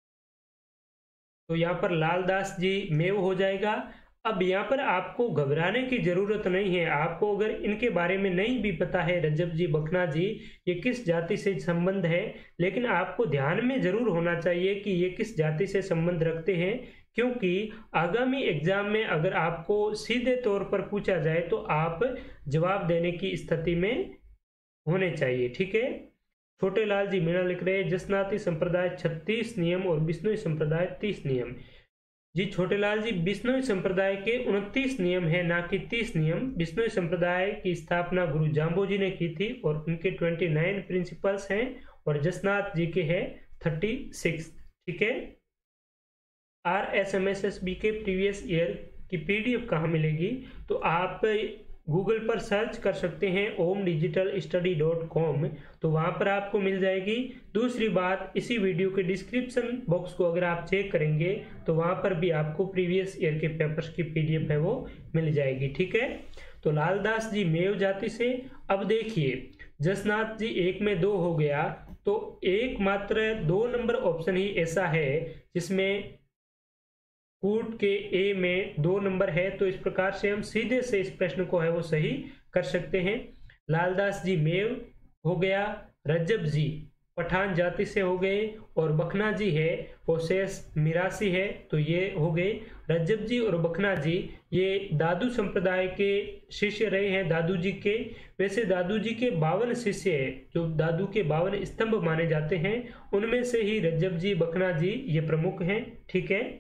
तो यहाँ पर लालदास जी मेव हो जाएगा। अब यहाँ पर आपको घबराने की जरूरत नहीं है। आपको अगर इनके बारे में नहीं भी पता है, रज्जब जी, बखना जी ये किस जाति से संबंध है, लेकिन आपको ध्यान में जरूर होना चाहिए कि ये किस जाति से संबंध रखते हैं, क्योंकि आगामी एग्जाम में अगर आपको सीधे तौर पर पूछा जाए तो आप जवाब देने की स्थिति में होने चाहिए। ठीक है। छोटे लाल जी मीणा लिख रहे हैं जसनाती संप्रदाय छत्तीस नियम और बिश्नोई संप्रदाय तीस नियम। जी छोटे लाल जी, बिश्नोई संप्रदाय के उनतीस नियम है, ना कि तीस नियम। बिश्नोई संप्रदाय की स्थापना गुरु जाम्बोजी ने की थी और उनके उनतीस प्रिंसिपल्स हैं और जसनाथ जी के हैं छत्तीस। ठीक है। R S M S S B के प्रीवियस ईयर की पीडीएफ कहाँ मिलेगी? तो आप गूगल पर सर्च कर सकते हैं Om digital study dot com, तो वहाँ पर आपको मिल जाएगी। दूसरी बात, इसी वीडियो के डिस्क्रिप्शन बॉक्स को अगर आप चेक करेंगे तो वहाँ पर भी आपको प्रीवियस ईयर के पेपर्स की पीडीएफ है वो मिल जाएगी। ठीक है। तो लालदास जी मेव जाति से। अब देखिए जसनाथ जी एक में दो हो गया, तो एक मात्र दो नंबर ऑप्शन ही ऐसा है जिसमें कूट के ए में दो नंबर है, तो इस प्रकार से हम सीधे से इस प्रश्न को है वो सही कर सकते हैं। लालदास जी मेव हो गया, रज्जब जी पठान जाति से हो गए और बखना जी है वो शेष मिरासी है, तो ये हो गए। रज्जब जी और बखना जी ये दादू संप्रदाय के शिष्य रहे हैं दादू जी के। वैसे दादू जी के बावन शिष्य है, जो दादू के बावन स्तंभ माने जाते हैं, उनमें से ही रज्जब जी बखना जी ये प्रमुख हैं। ठीक है।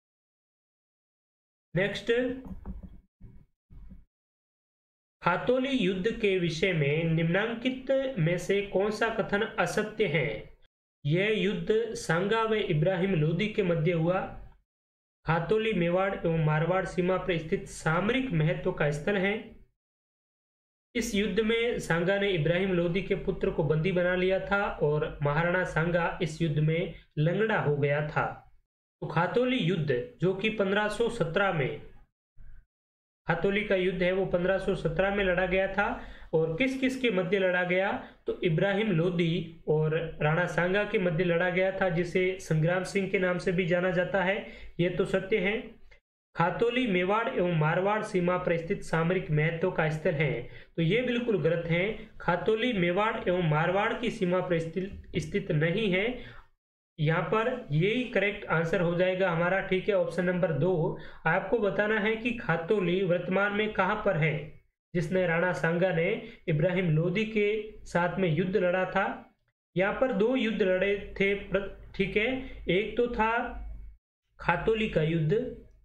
नेक्स्ट, खातौली युद्ध के विषय में निम्नांकित में से कौन सा कथन असत्य है? यह युद्ध सांगा व इब्राहिम लोदी के मध्य हुआ। खातौली मेवाड़ एवं मारवाड़ सीमा पर स्थित सामरिक महत्व का स्थल है। इस युद्ध में सांगा ने इब्राहिम लोदी के पुत्र को बंदी बना लिया था और महाराणा सांगा इस युद्ध में लंगड़ा हो गया था। तो खातौली युद्ध जो कि पंद्रह सौ सत्रह में, खातौली का युद्ध है वो पंद्रह सौ सत्रह में लड़ा गया था। और किस किस के मध्य लड़ा गया? तो इब्राहिम लोदी और राणा सांगा के मध्य लड़ा गया था, जिसे संग्राम सिंह के नाम से भी जाना जाता है। ये तो सत्य है। खातौली मेवाड़ एवं मारवाड़ सीमा पर स्थित सामरिक महत्व का स्थल है, तो ये बिल्कुल गलत है। खातौली मेवाड़ एवं मारवाड़ की सीमा पर स्थित नहीं है। यहाँ पर यही करेक्ट आंसर हो जाएगा हमारा। ठीक है। ऑप्शन नंबर दो। आपको बताना है कि खातौली वर्तमान में कहाँ पर है, जिसने राणा सांगा ने इब्राहिम लोदी के साथ में युद्ध लड़ा था। यहाँ पर दो युद्ध लड़े थे। ठीक है। एक तो था खातौली का युद्ध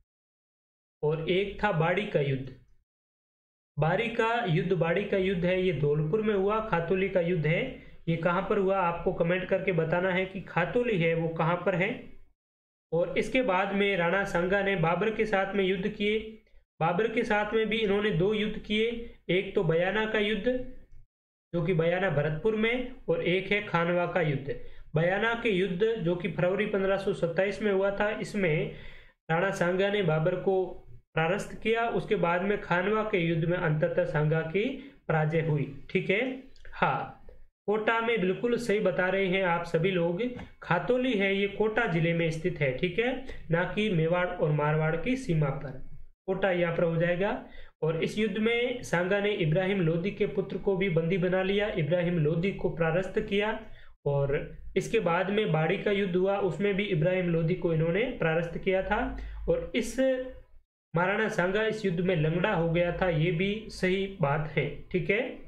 और एक था बाड़ी का युद्ध। बाड़ी का युद्ध बाड़ी का युद्ध है ये धौलपुर में हुआ। खातौली का युद्ध है ये कहाँ पर हुआ, आपको कमेंट करके बताना है कि खातौली है वो कहाँ पर है। और इसके बाद में राणा सांगा ने बाबर के साथ में युद्ध किए। बाबर के साथ में भी इन्होंने दो युद्ध किए, एक तो बयाना का युद्ध जो कि बयाना भरतपुर में, और एक है खानवा का युद्ध। बयाना के युद्ध जो कि फरवरी पंद्रह सौ सत्ताईस में हुआ था, इसमें राणा सांगा ने बाबर को परास्त किया। उसके बाद में खानवा के युद्ध में अंततः सांगा की पराजय हुई। ठीक है। हाँ, कोटा में बिल्कुल सही बता रहे हैं आप सभी लोग। खातौली है ये कोटा जिले में स्थित है। ठीक है। ना कि मेवाड़ और मारवाड़ की सीमा पर। कोटा यहाँ पर हो जाएगा। और इस युद्ध में सांगा ने इब्राहिम लोदी के पुत्र को भी बंदी बना लिया, इब्राहिम लोदी को परास्त किया। और इसके बाद में बाड़ी का युद्ध हुआ, उसमें भी इब्राहिम लोदी को इन्होंने परास्त किया था। और इस महाराणा सांगा इस युद्ध में लंगड़ा हो गया था, ये भी सही बात है। ठीक है।